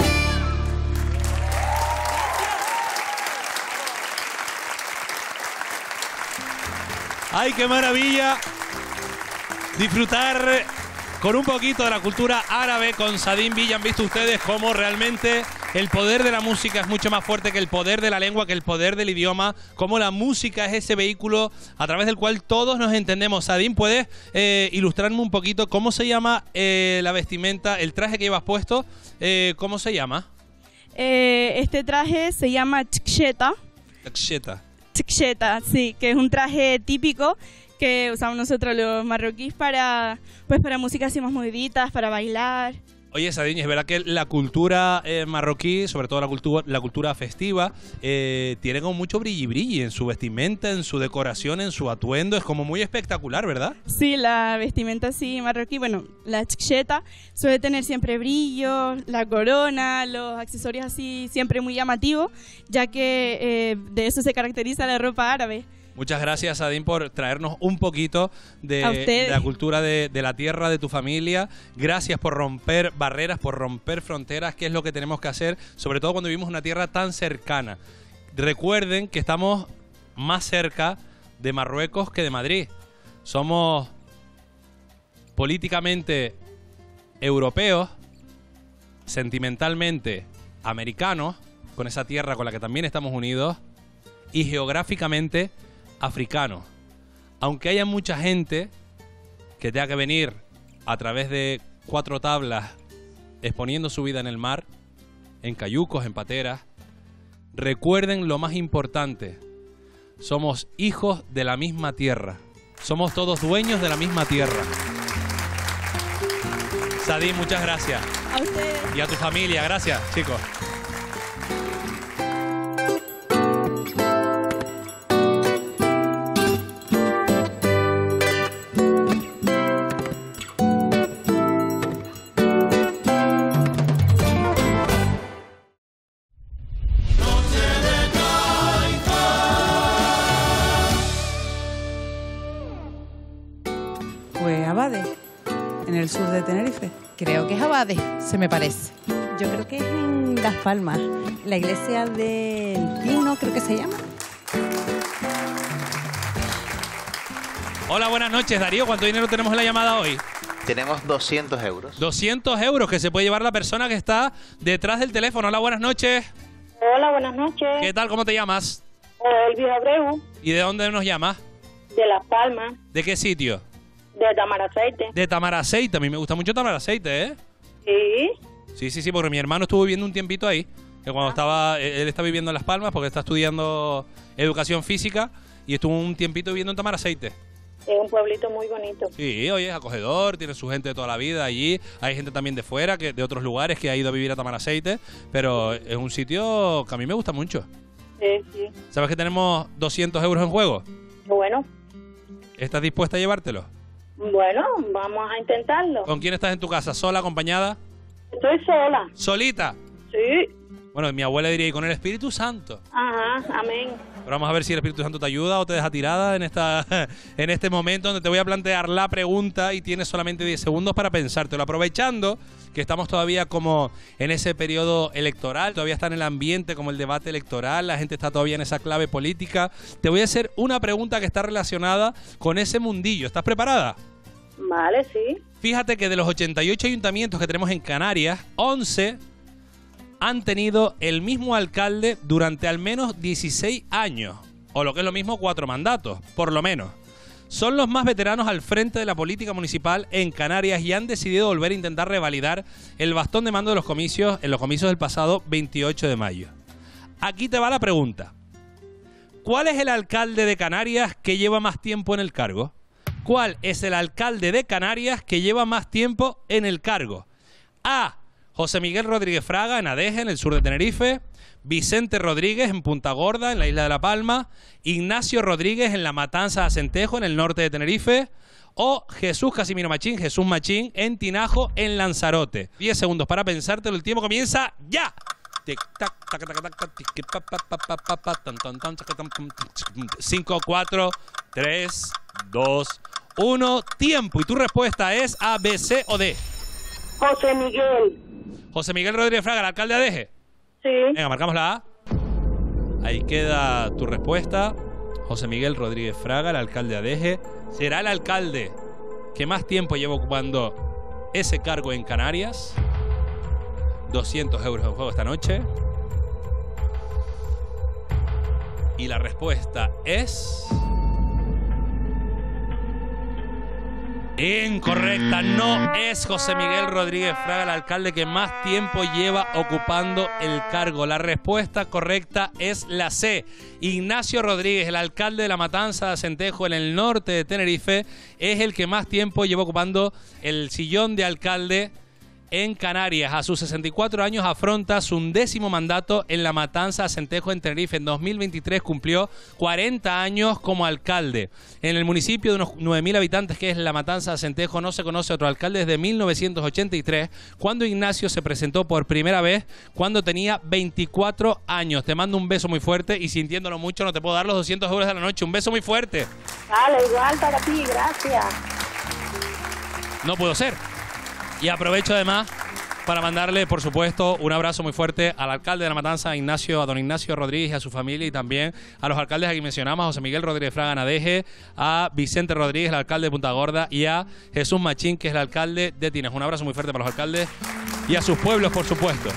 ¡Ay, qué maravilla! Disfrutar con un poquito de la cultura árabe con Sadim B. Han visto ustedes cómo realmente el poder de la música es mucho más fuerte que el poder de la lengua, que el poder del idioma, cómo la música es ese vehículo a través del cual todos nos entendemos. Sadim, ¿puedes ilustrarme un poquito cómo se llama la vestimenta, el traje que llevas puesto? ¿Cómo se llama? Este traje se llama txeta. Txeta, sí, que es un traje típico que usamos nosotros los marroquíes para música así más moviditas, para bailar. Oye, Sadiño, es verdad que la cultura marroquí, sobre todo la cultura festiva, tiene como mucho brilli en su vestimenta, en su decoración, en su atuendo. Es como muy espectacular, ¿verdad? Sí, la vestimenta así marroquí, bueno, la chkcheta suele tener siempre brillo, la corona, los accesorios así siempre muy llamativos, ya que de eso se caracteriza la ropa árabe. Muchas gracias, Adín, por traernos un poquito de la cultura de la tierra, de tu familia. Gracias por romper barreras, por romper fronteras, que es lo que tenemos que hacer, sobre todo cuando vivimos una tierra tan cercana. Recuerden que estamos más cerca de Marruecos que de Madrid. Somos políticamente europeos, sentimentalmente americanos, con esa tierra con la que también estamos unidos, y geográficamente africano. Aunque haya mucha gente que tenga que venir a través de 4 tablas exponiendo su vida en el mar, en cayucos, en pateras, recuerden lo más importante: somos hijos de la misma tierra, somos todos dueños de la misma tierra. Sadí, muchas gracias. A ustedes. Y a tu familia, gracias, chicos. Pues Abade, en el sur de Tenerife. Creo que es Abade, se me parece. Yo creo que es en Las Palmas, la iglesia del Pino, creo que se llama. Hola, buenas noches, Darío. ¿Cuánto dinero tenemos en la llamada hoy? Tenemos 200 euros. 200 euros que se puede llevar la persona que está detrás del teléfono. Hola, buenas noches. Hola, buenas noches. ¿Qué tal? ¿Cómo te llamas? Elvio Abreu, ¿Y de dónde nos llamas? de Las Palmas, ¿De qué sitio? de Tamaraceite. De Tamaraceite. A mí me gusta mucho Tamaraceite, ¿eh? Sí. Sí, porque mi hermano estuvo viviendo un tiempito ahí. Que cuando estaba, él está viviendo en Las Palmas porque está estudiando educación física y estuvo un tiempito viviendo en Tamaraceite. Es un pueblito muy bonito. Sí, oye, es acogedor, tiene su gente de toda la vida allí. Hay gente también de fuera, de otros lugares que ha ido a vivir a Tamaraceite, pero es un sitio que a mí me gusta mucho. Sí. ¿Sabes que tenemos 200 euros en juego? Bueno, ¿Estás dispuesta a llevártelo? vamos a intentarlo. ¿Con quién estás en tu casa? ¿Sola, acompañada? Estoy sola. ¿Solita? Sí. Bueno, mi abuela diría, y con el Espíritu Santo. Ajá, amén. Pero vamos a ver si el Espíritu Santo te ayuda o te deja tirada en este momento donde te voy a plantear la pregunta y tienes solamente 10 segundos para pensártelo. Aprovechando que estamos todavía como en ese periodo electoral, todavía está en el ambiente como el debate electoral, la gente está todavía en esa clave política. Te voy a hacer una pregunta que está relacionada con ese mundillo. ¿Estás preparada? Vale, sí. Fíjate que de los 88 ayuntamientos que tenemos en Canarias, 11 han tenido el mismo alcalde durante al menos 16 años, o lo que es lo mismo 4 mandatos, por lo menos. Son los más veteranos al frente de la política municipal en Canarias y han decidido volver a intentar revalidar el bastón de mando de los comicios en los comicios del pasado 28 de mayo. Aquí te va la pregunta. ¿Cuál es el alcalde de Canarias que lleva más tiempo en el cargo? ¿Cuál es el alcalde de Canarias que lleva más tiempo en el cargo? A. José Miguel Rodríguez Fraga, en Adeje, en el sur de Tenerife. Vicente Rodríguez, en Punta Gorda, en la isla de La Palma. Ignacio Rodríguez, en La Matanza de Acentejo, en el norte de Tenerife. O Jesús Casimiro Machín, Jesús Machín, en Tinajo, en Lanzarote. 10 segundos para pensártelo. El tiempo comienza ya. 5, 4, 3, 2, 1. Tiempo. Y tu respuesta es A, B, C o D. José Miguel. José Miguel Rodríguez Fraga, el alcalde de Adeje. Sí. Venga, marcamos la A. Ahí queda tu respuesta. José Miguel Rodríguez Fraga, el alcalde de Adeje. ¿Será el alcalde que más tiempo lleva ocupando ese cargo en Canarias? 200 euros en juego esta noche. Y la respuesta es... incorrecta, no es José Miguel Rodríguez Fraga el alcalde que más tiempo lleva ocupando el cargo. La respuesta correcta es la C. Ignacio Rodríguez, el alcalde de La Matanza de Acentejo en el norte de Tenerife, es el que más tiempo lleva ocupando el sillón de alcalde en Canarias. A sus 64 años afronta su 11º mandato en la Matanza Acentejo en Tenerife. En 2023 cumplió 40 años como alcalde. En el municipio de unos 9.000 habitantes, que es la Matanza Acentejo, no se conoce otro alcalde desde 1983, cuando Ignacio se presentó por primera vez cuando tenía 24 años. Te mando un beso muy fuerte y sintiéndolo mucho no te puedo dar los 200 euros de la noche. Un beso muy fuerte. Vale, igual para ti, gracias. No puedo ser. Y aprovecho además para mandarle, por supuesto, un abrazo muy fuerte al alcalde de La Matanza, a don Ignacio Rodríguez y a su familia, y también a los alcaldes aquí mencionamos, a José Miguel Rodríguez Fraga Nadeje, a Vicente Rodríguez, el alcalde de Punta Gorda, y a Jesús Machín, que es el alcalde de Tines. Un abrazo muy fuerte para los alcaldes y a sus pueblos, por supuesto.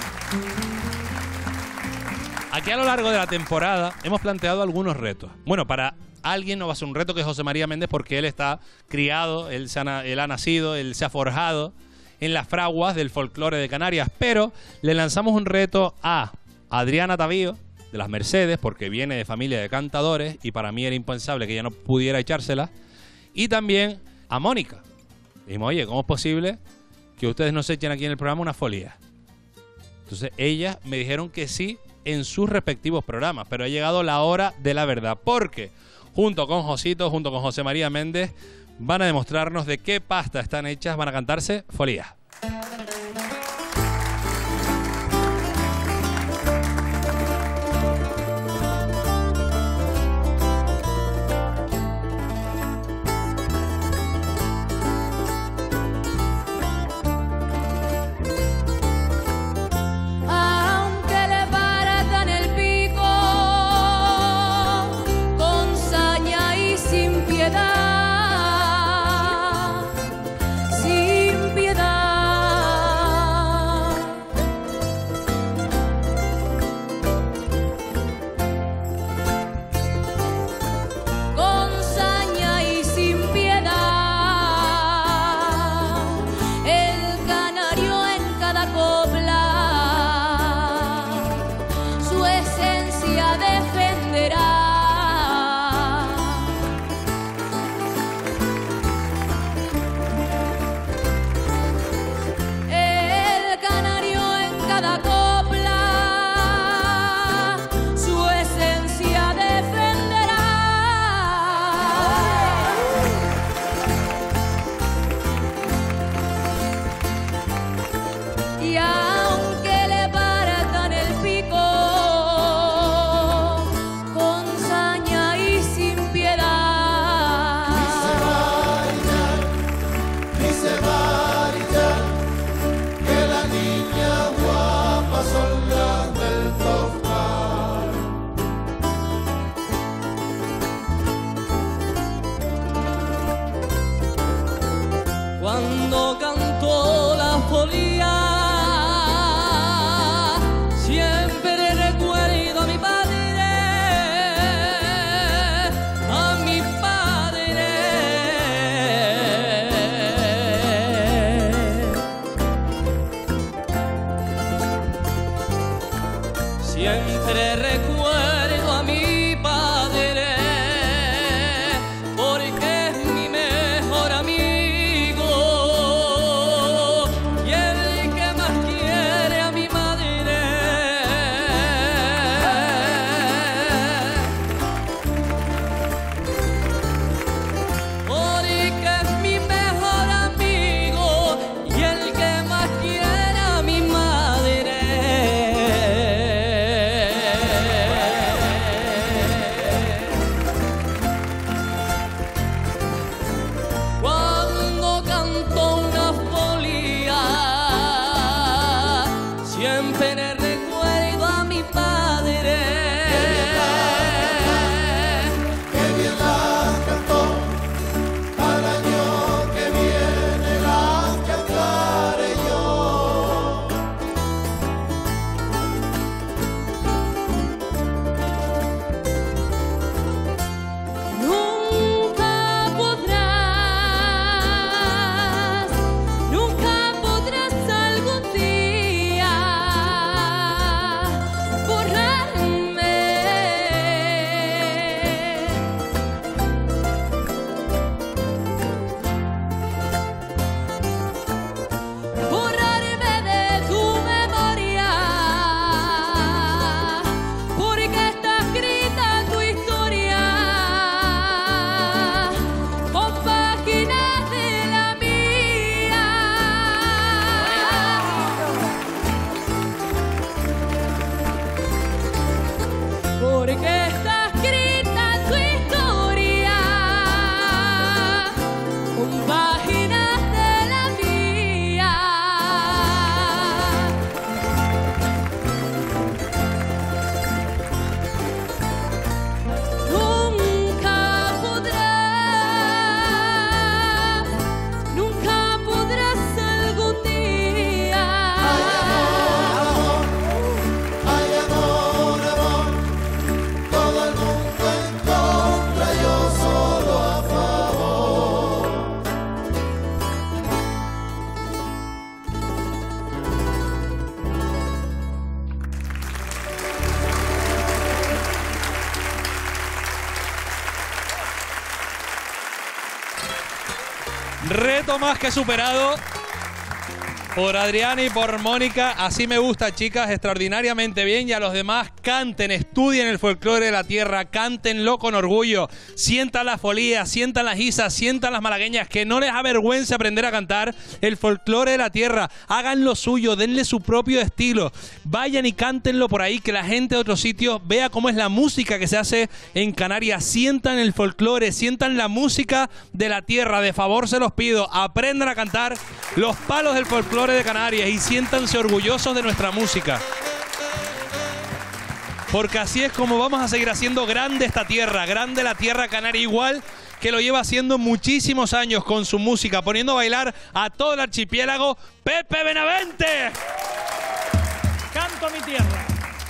Aquí a lo largo de la temporada hemos planteado algunos retos. Bueno, para alguien no va a ser un reto, que es José María Méndez, porque él está criado, él ha nacido, él se ha forjado en las fraguas del folclore de Canarias, pero le lanzamos un reto a Adriana Tavío, de las Mercedes, porque viene de familia de cantadores y para mí era impensable que ella no pudiera echársela, y también a Mónica. Dijimos, oye, ¿cómo es posible que ustedes nos echen aquí en el programa una folía? Entonces ellas me dijeron que sí en sus respectivos programas, pero ha llegado la hora de la verdad, porque junto con Josito, junto con José María Méndez, van a demostrarnos de qué pasta están hechas, van a cantarse folías. Reto más que superado por Adriana y por Mónica. Así me gusta, chicas, extraordinariamente bien. Y a los demás, canten, estudien el folclore de la tierra, cántenlo con orgullo, sientan la folía, sientan las isas, sientan las malagueñas, que no les avergüence aprender a cantar el folclore de la tierra. Hagan lo suyo, denle su propio estilo, vayan y cántenlo por ahí, que la gente de otros sitios vea cómo es la música que se hace en Canarias. Sientan el folclore, sientan la música de la tierra. De favor se los pido, aprendan a cantar los palos del folclore de Canarias y siéntanse orgullosos de nuestra música, porque así es como vamos a seguir haciendo grande esta tierra, grande la tierra canaria, igual que lo lleva haciendo muchísimos años con su música, poniendo a bailar a todo el archipiélago. Pepe Benavente. Canto a mi tierra.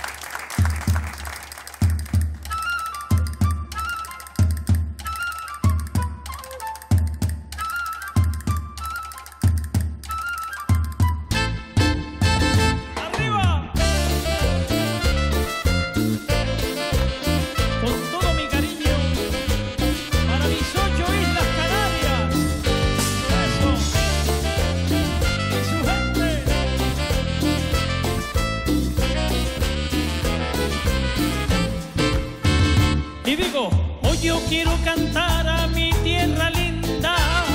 Y digo, hoy yo quiero cantar a mi tierra linda,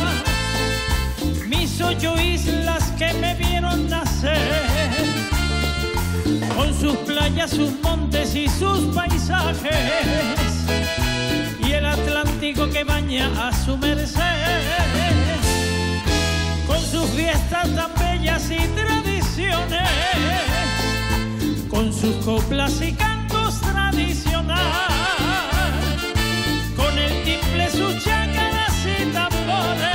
mis 8 islas que me vieron nacer, con sus playas, sus montes y sus paisajes, y el Atlántico que baña a su merced, con sus fiestas tan bellas y tradiciones, con sus coplas y cantos tradicionales, sus chácaras y tambores.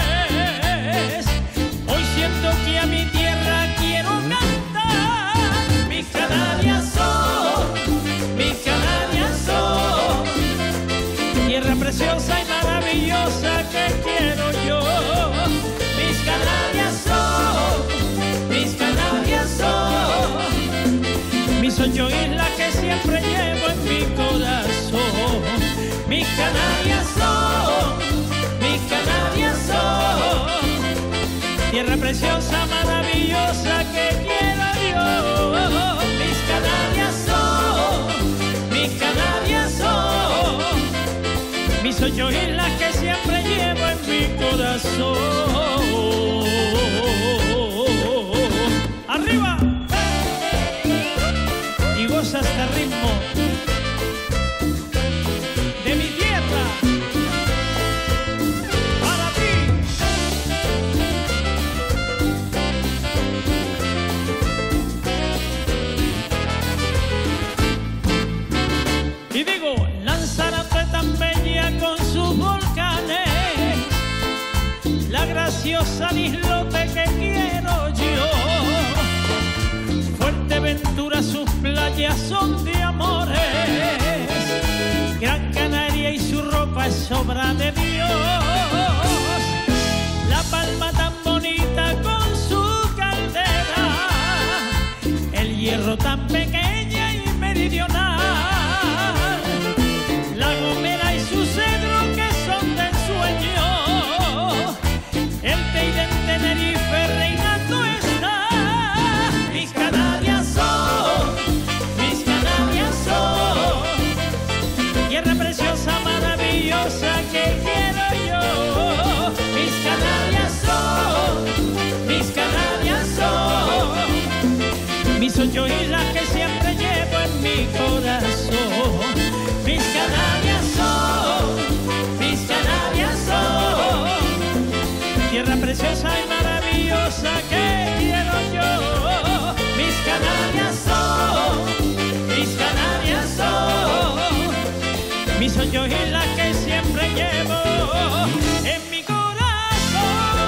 Hoy siento que a mi tierra quiero cantar. Mis Canarias son, tierra preciosa y maravillosa que quiero yo. Mis Canarias son, mis 8 islas que siempre llevo en mi corazón. Mis Canarias son, tierra preciosa, maravillosa que quiero yo. Mis Canarias son, mis 8 islas que siempre llevo en mi corazón. Arriba y goza este ritmo de mi tierra. Y digo, Lanzarote tan bella con sus volcanes, la graciosa islote que quiero yo. Fuerteventura, sus playas son de amores, Gran Canaria y su ropa es obra de Dios. La Palma tan bonita con su caldera, el Hierro tan pequeña y meridional, La Gomera y su cedro que son de ensueño, el Teide en Tenerife reinando está. Mis Canarias son, tierra preciosa, maravillosa que quiero yo. Mis Canarias son, mis 8 islas que siempre llevo en mi corazón. Mis Canarias son, tierra preciosa y maravillosa que quiero yo. Mis Canarias son, mis 8 islas que siempre llevo en mi corazón.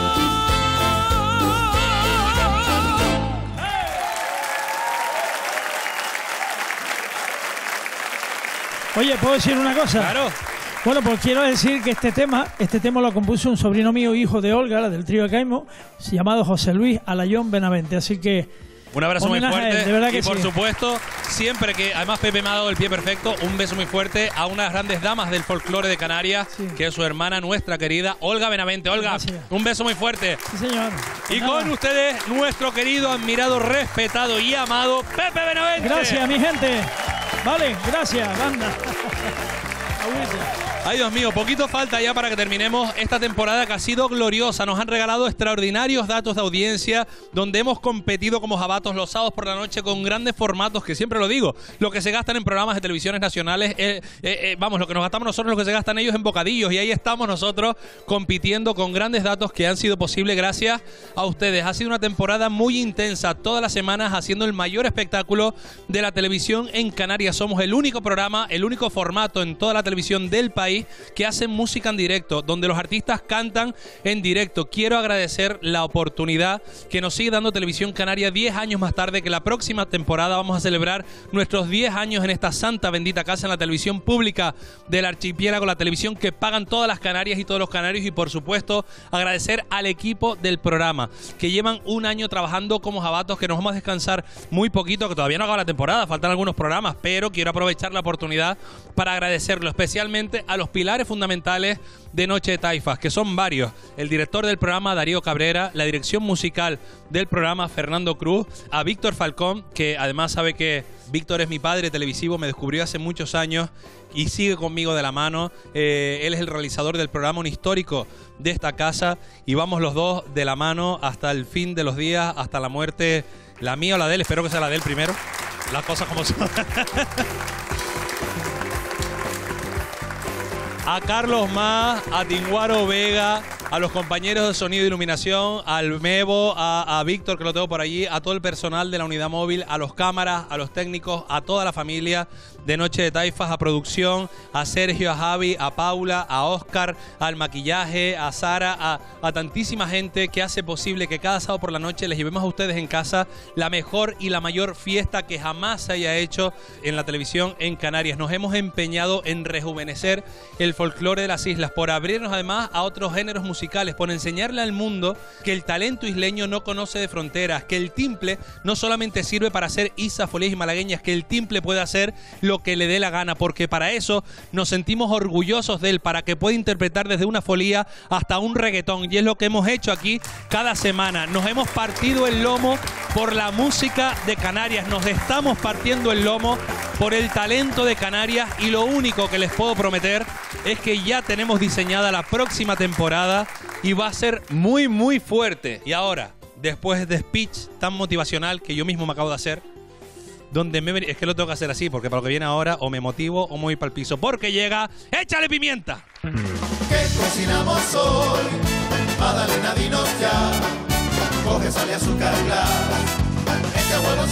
Oye, ¿puedo decir una cosa? Claro. Bueno, pues quiero decir que este tema lo compuso un sobrino mío, hijo de Olga, la del trío de Caimo, llamado José Luis Alayón Benavente. Así que Un abrazo muy Homenaje a él, fuerte. de verdad que y por sí. supuesto, siempre que, además Pepe me ha dado el pie perfecto, un beso muy fuerte a unas grandes damas del folclore de Canarias, que es su hermana, nuestra querida Olga Benavente. Olga, un beso muy fuerte. Sí, señor. Y con ustedes, nuestro querido, admirado, respetado y amado Pepe Benavente. Gracias, mi gente. Vale, gracias, banda. Ay, Dios mío, poquito falta ya para que terminemos esta temporada que ha sido gloriosa. Nos han regalado extraordinarios datos de audiencia, donde hemos competido como jabatos los sábados por la noche con grandes formatos, que siempre lo digo, lo que se gastan en programas de televisiones nacionales, vamos, lo que nos gastamos nosotros, lo que se gastan ellos en bocadillos, y ahí estamos nosotros compitiendo con grandes datos que han sido posibles gracias a ustedes. Ha sido una temporada muy intensa, todas las semanas haciendo el mayor espectáculo de la televisión en Canarias. Somos el único programa, el único formato en toda la televisión del país que hacen música en directo, donde los artistas cantan en directo. Quiero agradecer la oportunidad que nos sigue dando Televisión Canaria 10 años más tarde, que la próxima temporada vamos a celebrar nuestros 10 años en esta santa bendita casa, en la televisión pública del archipiélago, la televisión que pagan todas las Canarias y todos los canarios. Y por supuesto agradecer al equipo del programa, que llevan un año trabajando como jabatos, que nos vamos a descansar muy poquito, que todavía no acaba la temporada, faltan algunos programas, pero quiero aprovechar la oportunidad para agradecerlo especialmente a los pilares fundamentales de Noche de Taifas, que son varios: el director del programa, Darío Cabrera; la dirección musical del programa, Fernando Cruz; a Víctor Falcón, que además sabe que Víctor es mi padre televisivo, me descubrió hace muchos años y sigue conmigo de la mano. Él es el realizador del programa, un histórico de esta casa, y vamos los dos de la mano hasta el fin de los días, hasta la muerte, la mía o la de él. Espero que sea la de él primero, las cosas como son. A Carlos Más, a Tinguaro Vega, a los compañeros de sonido e iluminación, al Mevo, a Víctor, que lo tengo por allí, a todo el personal de la unidad móvil, a los cámaras, a los técnicos, a toda la familia de Noche de Taifas, a producción, a Sergio, a Javi, a Paula, a Óscar, al maquillaje, a Sara, a tantísima gente que hace posible que cada sábado por la noche les llevemos a ustedes en casa la mejor y la mayor fiesta que jamás se haya hecho en la televisión en Canarias. Nos hemos empeñado en rejuvenecer el folclore de las islas, por abrirnos además a otros géneros musicales, por enseñarle al mundo que el talento isleño no conoce de fronteras, que el timple no solamente sirve para hacer isas, folías y malagueñas, que el timple puede hacer lo que le dé la gana, porque para eso nos sentimos orgullosos de él, para que pueda interpretar desde una folía hasta un reggaetón, y es lo que hemos hecho aquí cada semana. Nos hemos partido el lomo por la música de Canarias, nos estamos partiendo el lomo por el talento de Canarias, y lo único que les puedo prometer es que ya tenemos diseñada la próxima temporada y va a ser muy, muy fuerte. Y ahora, después de speech tan motivacional que yo mismo me acabo de hacer, es que lo tengo que hacer así, porque para lo que viene ahora o me motivo o me voy para el piso, porque llega ¡Échale Pimienta! ¿Qué cocinamos hoy? Magdalena, dinos ya. Coge, sale azúcar glass, echa huevos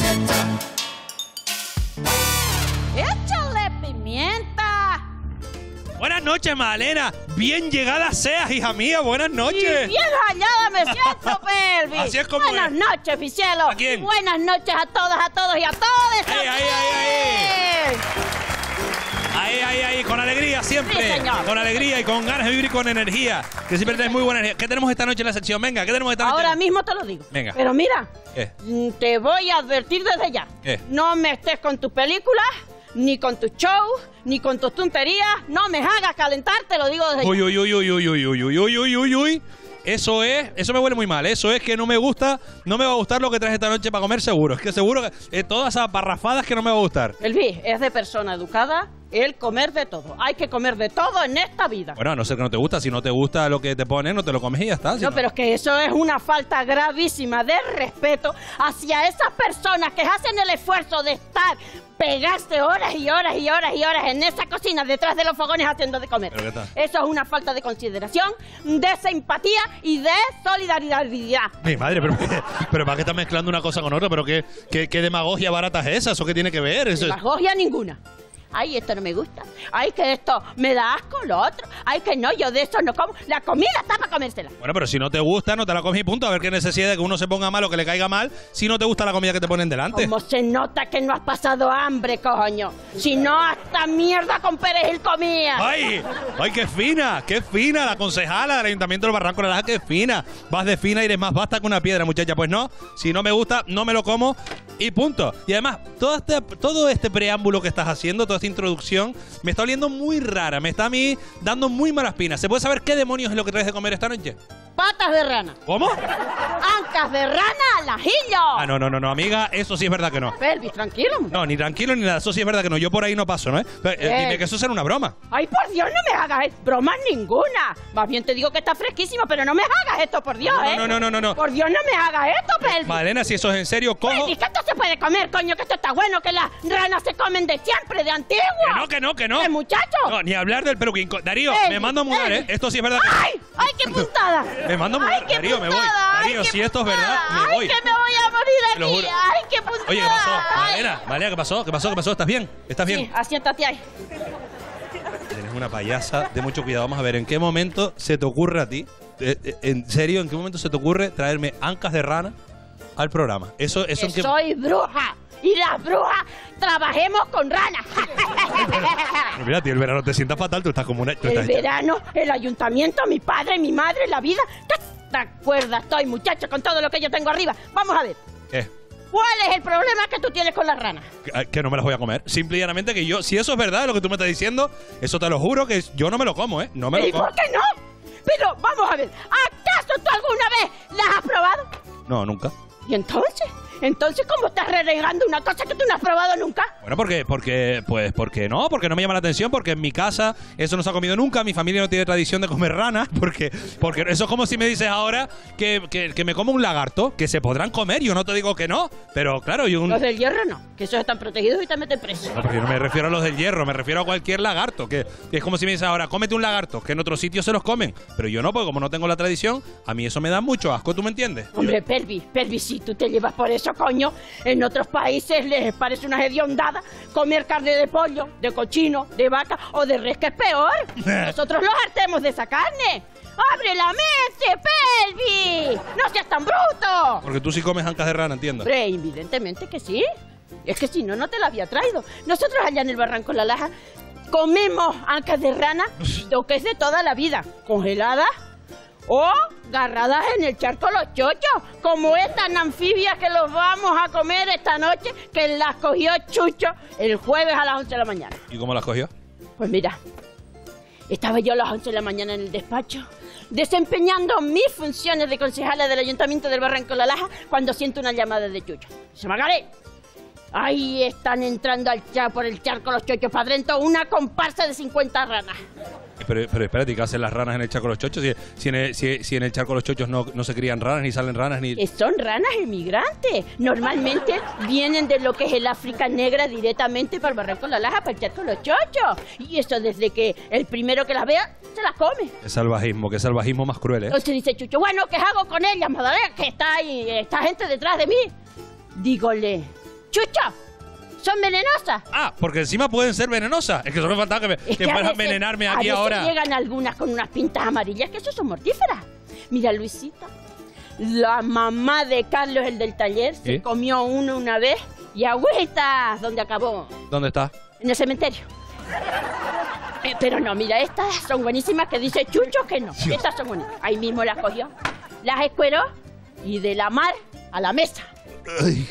y echa. ¡Échale pimienta! Buenas noches, Magdalena. Bien llegada seas, hija mía. Buenas noches. Y bien hallada me siento, Pelvi. Así es como Buenas noches, mi cielo. ¿A quién? Buenas noches a todas, a todos y a todas. ¡Ay, ay, ay, ay! Ahí, ahí, con alegría siempre. Sí, señor. Con alegría y con ganas de vivir y con energía. Que siempre tenés muy buena energía. ¿Qué tenemos esta noche en la sección? Venga, ¿qué tenemos esta noche? Ahora mismo te lo digo. Venga. Pero mira, ¿Qué? te voy a advertir desde ya. ¿Qué? No me estés con tus películas, ni con tus shows, ni con tus tonterías. No me hagas calentar, te lo digo desde Uy, ya. uy, uy, uy, uy, uy, uy, uy, uy, uy, uy, uy. Eso me huele muy mal. Eso es que no me gusta, no me va a gustar lo que traes esta noche para comer seguro. Es que seguro que todas esas parrafadas que no me va a gustar. Elvi, es de persona educada el comer de todo. Hay que comer de todo en esta vida. Bueno, a no ser que no te gusta. Si no te gusta lo que te ponen, no te lo comes y ya está. No, pero es que eso es una falta gravísima de respeto hacia esas personas que hacen el esfuerzo de estar, pegarse horas y horas y horas y horas en esa cocina detrás de los fogones haciendo de comer. ¿Pero qué tal? Eso es una falta de consideración, de simpatía y de solidaridad. Mi madre, pero ¿para qué estás mezclando una cosa con otra? ¿Pero qué demagogia barata es esa? ¿Eso qué tiene que ver? Eso Demagogia ninguna. Ay, esto no me gusta. Ay, que esto me da asco, lo otro. Ay, que no, yo de eso no como. La comida está para comérsela. Bueno, pero si no te gusta, no te la comes y punto. A ver qué necesidad de que uno se ponga mal o que le caiga mal si no te gusta la comida que te ponen delante. Como se nota que no has pasado hambre, coño. Si no, hasta mierda con perejil comía. ¡Ay! ¡Ay, qué fina! ¡Qué fina! La concejala del Ayuntamiento del Barranco de la Laja, qué fina. Vas de fina y eres más basta que una piedra, muchacha. Pues no, si no me gusta, no me lo como y punto. Y además, todo este preámbulo que estás haciendo, toda esta introducción, me está oliendo muy rara. Me está a mí dando muy malas pinas. ¿Se puede saber qué demonios es lo que traes de comer esta noche? Patas de rana. ¿Cómo? Ancas de rana al ajillo. Ah, no, amiga, eso sí es verdad que no. Pelvis, tranquilo. No, ni tranquilo ni nada, eso sí es verdad que no. Yo por ahí no paso, ¿no? Dime que eso será una broma. Ay, por Dios, no me hagas bromas ninguna. Más bien te digo que está fresquísimo, pero no me hagas esto, por Dios, No. Por Dios, no me hagas esto, Pelvis. Malena, si eso es en serio, cojo... Pelvis, que esto se puede comer, coño, que esto está bueno, que las ranas se comen de siempre, de antiguo. Que no. ¿Qué, muchacho? No, ni hablar del peluquín. Darío, me mando a mudar, ¿eh? Esto sí es verdad que... ¡Ay, qué puntada! Me mando a mudar, Darío, me voy. Darío, si esto es verdad, me voy. ¡Ay, que me voy a morir Te lo aquí! juro. ¡Ay, qué puntada! Oye, ¿qué pasó? Malena, ¿qué pasó? ¿Qué pasó? ¿Estás bien? ¿Estás bien? Sí, asiéntate ahí. Eres una payasa de mucho cuidado. Vamos a ver, ¿en qué momento se te ocurre a ti? ¿En serio? ¿En qué momento se te ocurre traerme ancas de rana al programa? Eso Que en qué... soy bruja. Y las brujas trabajemos con ranas. Mira, tío, el verano te sientas fatal, tú estás como una... El verano, el ayuntamiento, mi padre, mi madre, la vida. ¿Te acuerdas? Estoy, muchacho, con todo lo que yo tengo arriba. Vamos a ver. ¿Qué? ¿Cuál es el problema que tú tienes con las ranas? Que no me las voy a comer. Simple y llanamente que yo, si eso es verdad lo que tú me estás diciendo, eso te lo juro que yo no me lo como, ¿eh? No me lo ¿Y como. por qué no? Pero vamos a ver, ¿acaso tú alguna vez las has probado? No, nunca. ¿Y entonces? Entonces, ¿cómo estás renegando una cosa que tú no has probado nunca? Bueno, porque no me llama la atención, porque en mi casa eso no se ha comido nunca, mi familia no tiene tradición de comer ranas, porque eso es como si me dices ahora que me como un lagarto, que se podrán comer, yo no te digo que no, pero claro, Los del hierro no, que esos están protegidos y te meten preso. No, porque yo no me refiero a los del hierro, me refiero a cualquier lagarto, que es como si me dices ahora, cómete un lagarto, que en otros sitios se los comen, pero yo no, porque como no tengo la tradición, a mí eso me da mucho asco, ¿tú me entiendes? Hombre, Pelvis, si tú te llevas por eso, coño, en otros países les parece una hediondada comer carne de pollo, de cochino, de vaca o de res, que es peor. Nosotros los hartemos de esa carne. ¡Abre la mente, Pelvis! ¡No seas tan bruto! Porque tú sí comes ancas de rana, entiendo. Hombre, evidentemente que sí. Es que si no, no te la había traído. Nosotros allá en el Barranco La Laja comemos ancas de rana, lo que es de toda la vida, congeladas o agarradas en el charco Los Chochos, como esta anfibia que los vamos a comer esta noche, que las cogió Chucho el jueves a las 11 de la mañana. ¿Y cómo las cogió? Pues mira, estaba yo a las 11 de la mañana en el despacho, desempeñando mis funciones de concejala del Ayuntamiento del Barranco La Laja, cuando siento una llamada de Chucho. Dice: Margaré, ahí están entrando por el charco Los Chochos para adentro una comparsa de 50 ranas. Pero espérate, ¿qué hacen las ranas en el charco de los chochos? Si en el charco de los chochos no se crían ranas, ni salen ranas, ni... Son ranas emigrantes. Normalmente vienen de lo que es el África negra directamente para el Barranco La Laja, para el charco de los chochos. Y eso desde que el primero que las vea, se las come. Qué salvajismo más cruel, ¿eh? Entonces dice Chucho: bueno, ¿qué hago con ellas, Magdalena? Que está ahí, esta gente detrás de mí. Dígole: Chucho, ¿son venenosas? Ah, porque encima pueden ser venenosas. Es que solo me faltaba que fueras a envenenarme aquí ahora. Llegan algunas con unas pintas amarillas, que eso son mortíferas. Mira, Luisita, la mamá de Carlos, el del taller, se comió una vez y agüita, ¿dónde acabó? ¿Dónde está? En el cementerio. Pero no, mira, estas son buenísimas, que dice Chucho que no. Dios. Estas son buenísimas. Ahí mismo las cogió, las escueró y de la mar a la mesa. Ay.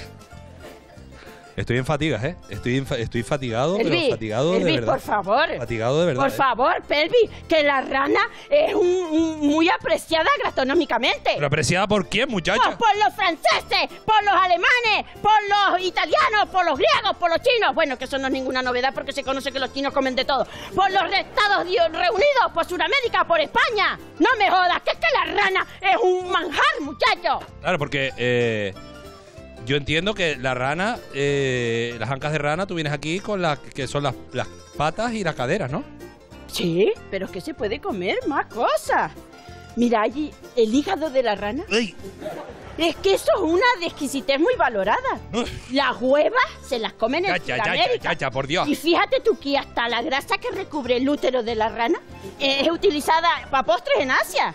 Estoy en fatigas, ¿eh? Estoy fatigado, Pelvis, pero fatigado Pelvis, de verdad. por favor. Fatigado de verdad. Por favor, Pelvis, que la rana es muy apreciada gastronómicamente. ¿Pero apreciada por quién, muchacha? Pues por los franceses, por los alemanes, por los italianos, por los griegos, por los chinos. Bueno, que eso no es ninguna novedad porque se conoce que los chinos comen de todo. Por los Estados Reunidos, por Sudamérica, por España. No me jodas, que es que la rana es un manjar, muchacho. Claro, porque... yo entiendo que la rana, las ancas de rana, tú vienes aquí con que son las patas y las caderas, ¿no? Sí, pero es que se puede comer más cosas. Mira, allí el hígado de la rana. ¡Ay! Es que eso es una de exquisitez muy valorada. Las huevas se las comen en Sudamérica. Ya, por Dios. Y fíjate tú que hasta la grasa que recubre el útero de la rana es utilizada para postres en Asia.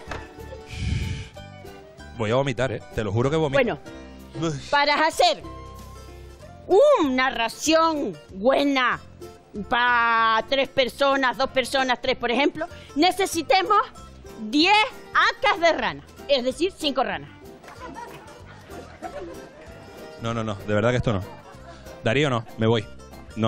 Voy a vomitar, te lo juro que vomito. Bueno, para hacer una ración buena para 3 personas, 2 personas, 3 por ejemplo, necesitemos 10 ancas de rana, es decir, 5 ranas. No, de verdad que esto no. Darío, no, me voy. No.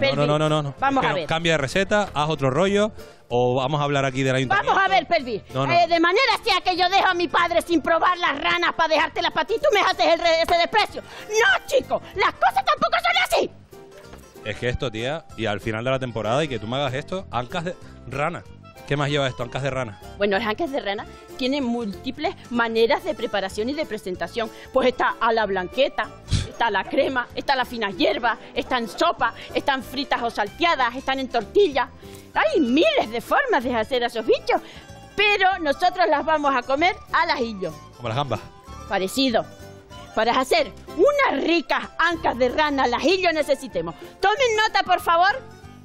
Vamos a ver. Cambia de receta, haz otro rollo, o vamos a hablar aquí del ayuntamiento. Vamos a ver, Pelvis. No. De manera sea que yo dejo a mi padre sin probar las ranas para dejártelas para ti, tú me haces ese desprecio. No, chico, las cosas tampoco son así. Es que esto, tía, y al final de la temporada y que tú me hagas esto, ancas de rana. ¿Qué más lleva esto? Ancas de rana. Bueno, las ancas de rana tienen múltiples maneras de preparación y de presentación. Pues está a la blanqueta, está a la crema, está a la fina hierba, está en sopa, están fritas o salteadas, están en tortilla. Hay miles de formas de hacer a esos bichos, pero nosotros las vamos a comer al ajillo. Como las gambas. Parecido. Para hacer unas ricas ancas de rana al ajillo necesitemos. Tomen nota, por favor.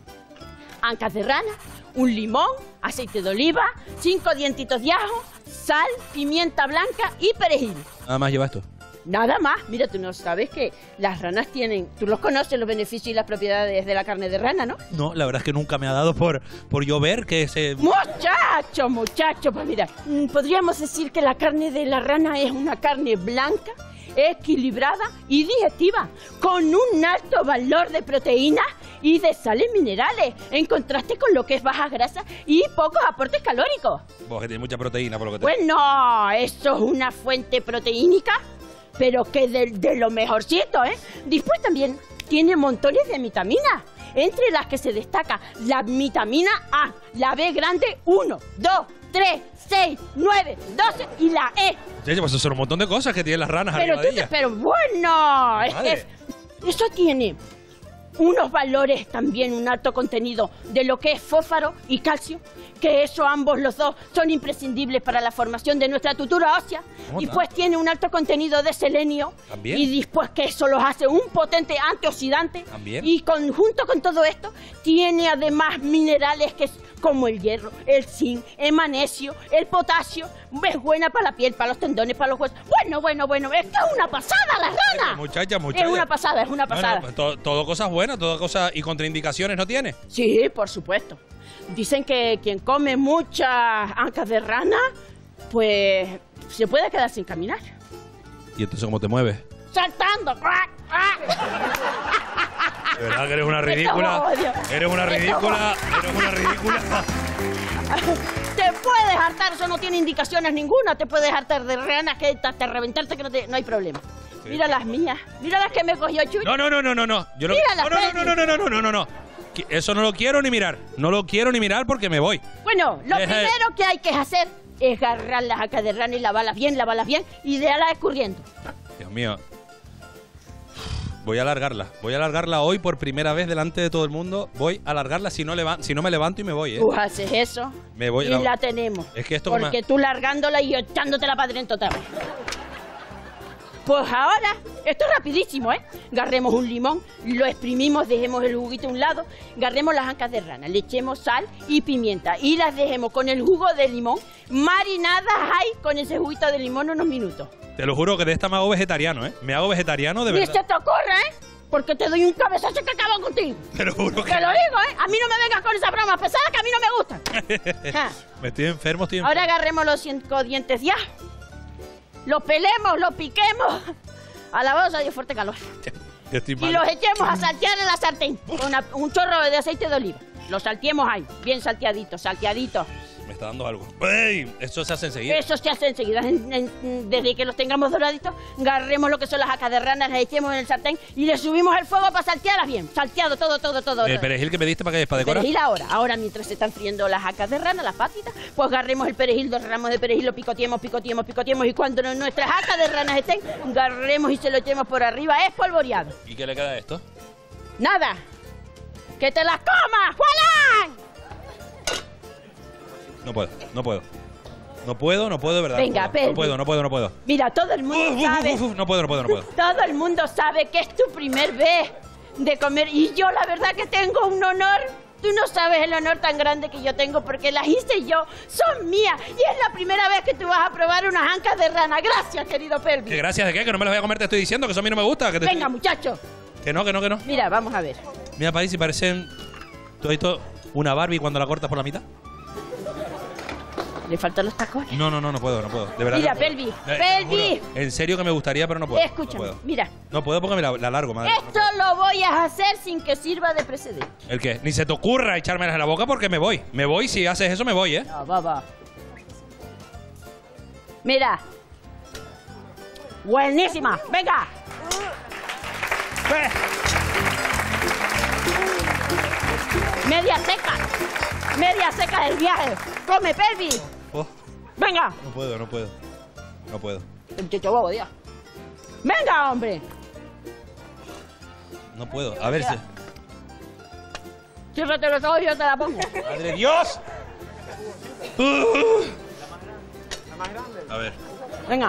Ancas de rana, un limón, aceite de oliva, 5 dientitos de ajo, sal, pimienta blanca y perejil. Nada más lleva esto. Nada más. Mira, tú no sabes que las ranas tienen... Tú los conoces, los beneficios y las propiedades de la carne de rana, ¿no? No, la verdad es que nunca me ha dado por yo ver que ese... Muchacho, pues mira, podríamos decir que la carne de la rana es una carne blanca, equilibrada y digestiva, con un alto valor de proteínas y de sales minerales, en contraste con lo que es baja grasa y pocos aportes calóricos. Vos que tiene mucha proteína por lo que te... Bueno, eso es una fuente proteínica, pero que de lo mejorcito, ¿eh? Después también tiene montones de vitaminas, entre las que se destaca la vitamina A, la B grande 1, 2, 3, 6, 9, 12 y la E. Sí, pues eso son un montón de cosas que tienen las ranas Pero, arriba de ellas. pero bueno, es que eso tiene unos valores también, un alto contenido de lo que es fósforo y calcio, que eso ambos los dos son imprescindibles para la formación de nuestra estructura ósea. Después tiene un alto contenido de selenio. ¿También? Y después que eso los hace un potente antioxidante. ¿También? Y junto con todo esto tiene además minerales como el hierro, el zinc, el magnesio, el potasio. Es buena para la piel, para los tendones, para los huesos. Bueno, es que es una pasada la rana. Muchacha. Es una pasada. No, todo cosas buenas, todo cosas y contraindicaciones no tiene. Sí, por supuesto. Dicen que quien come muchas ancas de rana, pues se puede quedar sin caminar. ¿Y entonces cómo te mueves? ¡Saltando! De verdad que eres una ridícula. Eres una ridícula. Te puedes hartar, eso no tiene indicaciones ninguna. Te puedes hartar de ranas que hasta reventarte, que no hay problema. Sí. Mira las mías. Mira las que me cogió Chuy. No. Yo no. Eso no lo quiero ni mirar. No lo quiero ni mirar porque me voy. Bueno, lo primero que hay que hacer es agarrar las acas de rana y lavarlas bien, y dejarlas escurriendo. Dios mío. Voy a alargarla hoy por primera vez delante de todo el mundo. Voy a alargarla si no me levanto y me voy, ¿eh? Tú haces eso me voy, y la tenemos. Es que esto porque tú largándola y echándotela para adentro otra vez. Pues ahora, esto es rapidísimo, ¿eh? Agarremos un limón, lo exprimimos, dejemos el juguito a un lado, agarremos las ancas de rana, le echemos sal y pimienta y las dejemos con el jugo de limón marinadas ahí con ese juguito de limón unos minutos. Te lo juro que de esta me hago vegetariano, ¿eh? Me hago vegetariano de verdad. Ni se te ocurre, ¿eh? Porque te doy un cabezazo que acabo contigo. Te lo juro que... Te lo digo, ¿eh? A mí no me vengas con esas bromas pesadas que a mí no me gustan. Me estoy enfermo, Ahora agarremos los 5 dientes de ajo. Lo pelemos, lo piquemos. A la bolsa de fuerte calor. Y los echemos a saltear en la sartén con un chorro de aceite de oliva. Los salteemos ahí, bien salteaditos. Me está dando algo. ¡Ey! Eso se hace enseguida. Desde que los tengamos doraditos, agarremos lo que son las acas de rana, las echemos en el sartén y le subimos el fuego para saltearlas bien. Salteado todo. ¿El perejil que me diste para decorar? Perejil ahora mientras se están friendo las acas de rana, las patitas, pues agarremos el perejil, 2 ramos de perejil, lo picoteemos y cuando nuestras acas de ranas estén, agarremos y se lo echemos por arriba espolvoreado. ¿Y qué le queda a esto? Nada. ¡Que te las comas, Juan! No puedo. No puedo, de verdad. Venga, Pelvi. No puedo. Mira, todo el mundo sabe. No puedo. Todo el mundo sabe que es tu primer vez de comer. Y yo, la verdad, que tengo un honor. Tú no sabes el honor tan grande que yo tengo porque las hice yo. Son mías. Y es la primera vez que tú vas a probar unas ancas de rana. Gracias, querido Pelvi. ¿Qué gracias de qué? Que no me las voy a comer, te estoy diciendo que eso a mí no me gusta. Que te Venga, muchacho. Que no. Mira, vamos a ver. Mira, París, si parecen todo una Barbie cuando la cortas por la mitad. ¿Le faltan los tacones? No puedo. De verdad. Mira, no puedo. Pelvi. Pelvi. En serio que me gustaría, pero no puedo. Escúchame, mira. No puedo porque me la largo, madre. Esto lo voy a hacer sin que sirva de precedente. ¿El qué? Ni se te ocurra echármelas en la boca porque me voy. Me voy, si haces eso me voy, ¿eh? No, va. Mira. Buenísima. Venga. Media seca del viaje. Come, Pelvi. Venga. No puedo. El chicho bobo, Dios. Venga, hombre. No puedo. A ver si... Ciérrate los ojos y yo te la pongo. ¡Madre Dios! A ver. Venga.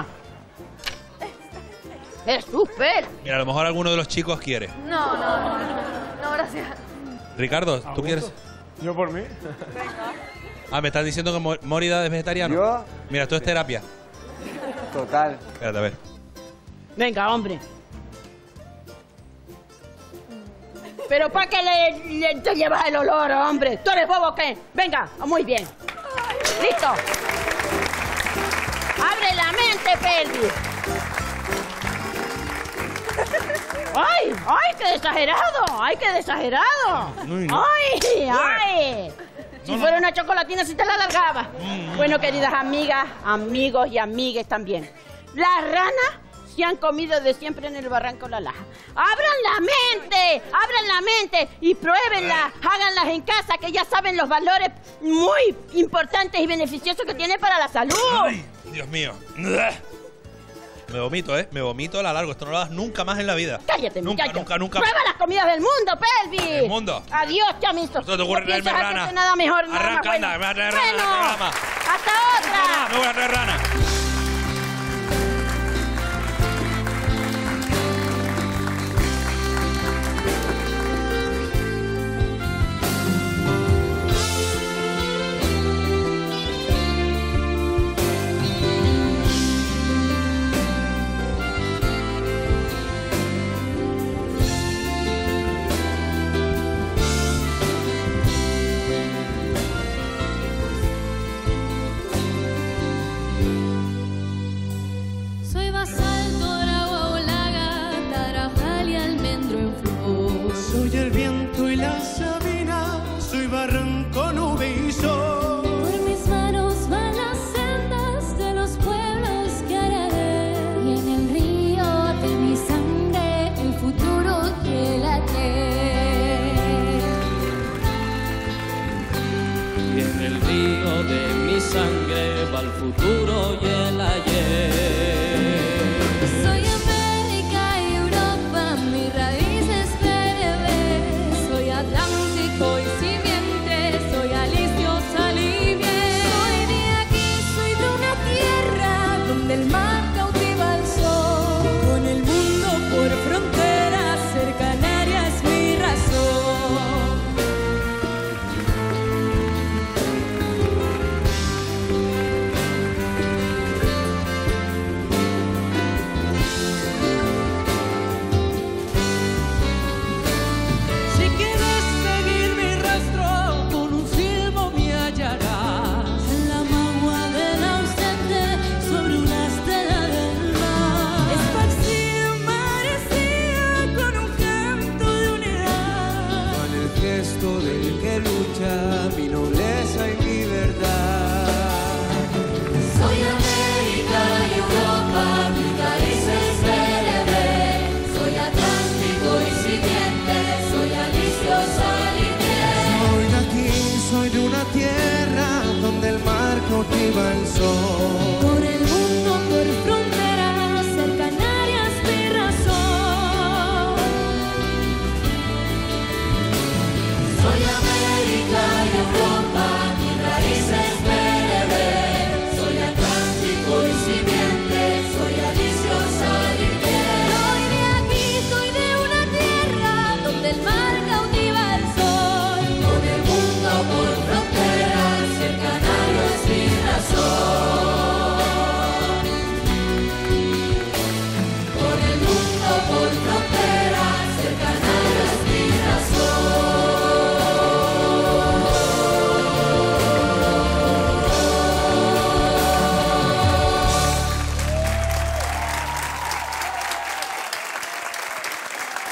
Es súper. Mira, a lo mejor alguno de los chicos quiere. No, gracias. Ricardo, ¿tú quieres? Yo por mí. Ah, ¿me estás diciendo que Mórida es vegetariano? Yo. Mira, esto es terapia. Total. Espérate, a ver. Venga, hombre. Pero ¿para qué te llevas el olor, hombre? ¿Tú eres bobo o qué? Venga, muy bien. ¡Listo! ¡Abre la mente, Pelvi! ¡Ay! ¡Ay, qué exagerado! ¡Ay, qué exagerado! ¡Ay! Si fuera una chocolatina, si te la largaba. Bueno, queridas amigas, amigos y amigues también. Las ranas se han comido de siempre en el Barranco La Laja. ¡Abran la mente! Y pruébenlas, háganlas en casa, que ya saben los valores muy importantes y beneficiosos que tiene para la salud. ¡Ay, Dios mío! Me vomito, ¿eh? Me vomito a la largo. Esto no lo hagas nunca más en la vida. Cállate, muchacho. Nunca. ¡Prueba las comidas del mundo, Pelvi! ¿Del mundo? Adiós, chamizo. No te ocurre traerme rana. Nada mejor, nada Arranca, más anda, bueno. me vas a traer rana. Bueno, hasta otra. Me voy a traer rana.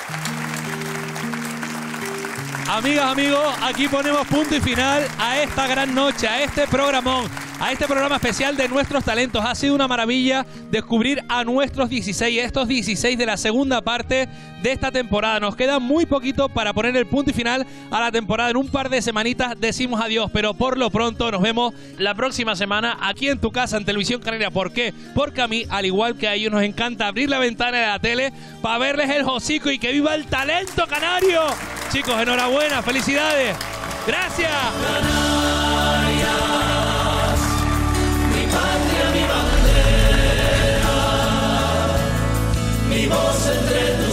Amigas, amigos, aquí ponemos punto y final a esta gran noche, a este programón, a este programa especial de Nuestros Talentos. Ha sido una maravilla descubrir a nuestros 16, estos 16 de la segunda parte de esta temporada. Nos queda muy poquito para poner el punto y final a la temporada. En un par de semanitas decimos adiós, pero por lo pronto nos vemos la próxima semana aquí en tu casa, en Televisión Canaria. ¿Por qué? Porque a mí, al igual que a ellos, nos encanta abrir la ventana de la tele para verles el hocico y que viva el talento canario. Chicos, enhorabuena, felicidades. Gracias. Canarias, mi patria, mi bandera, mi voz entre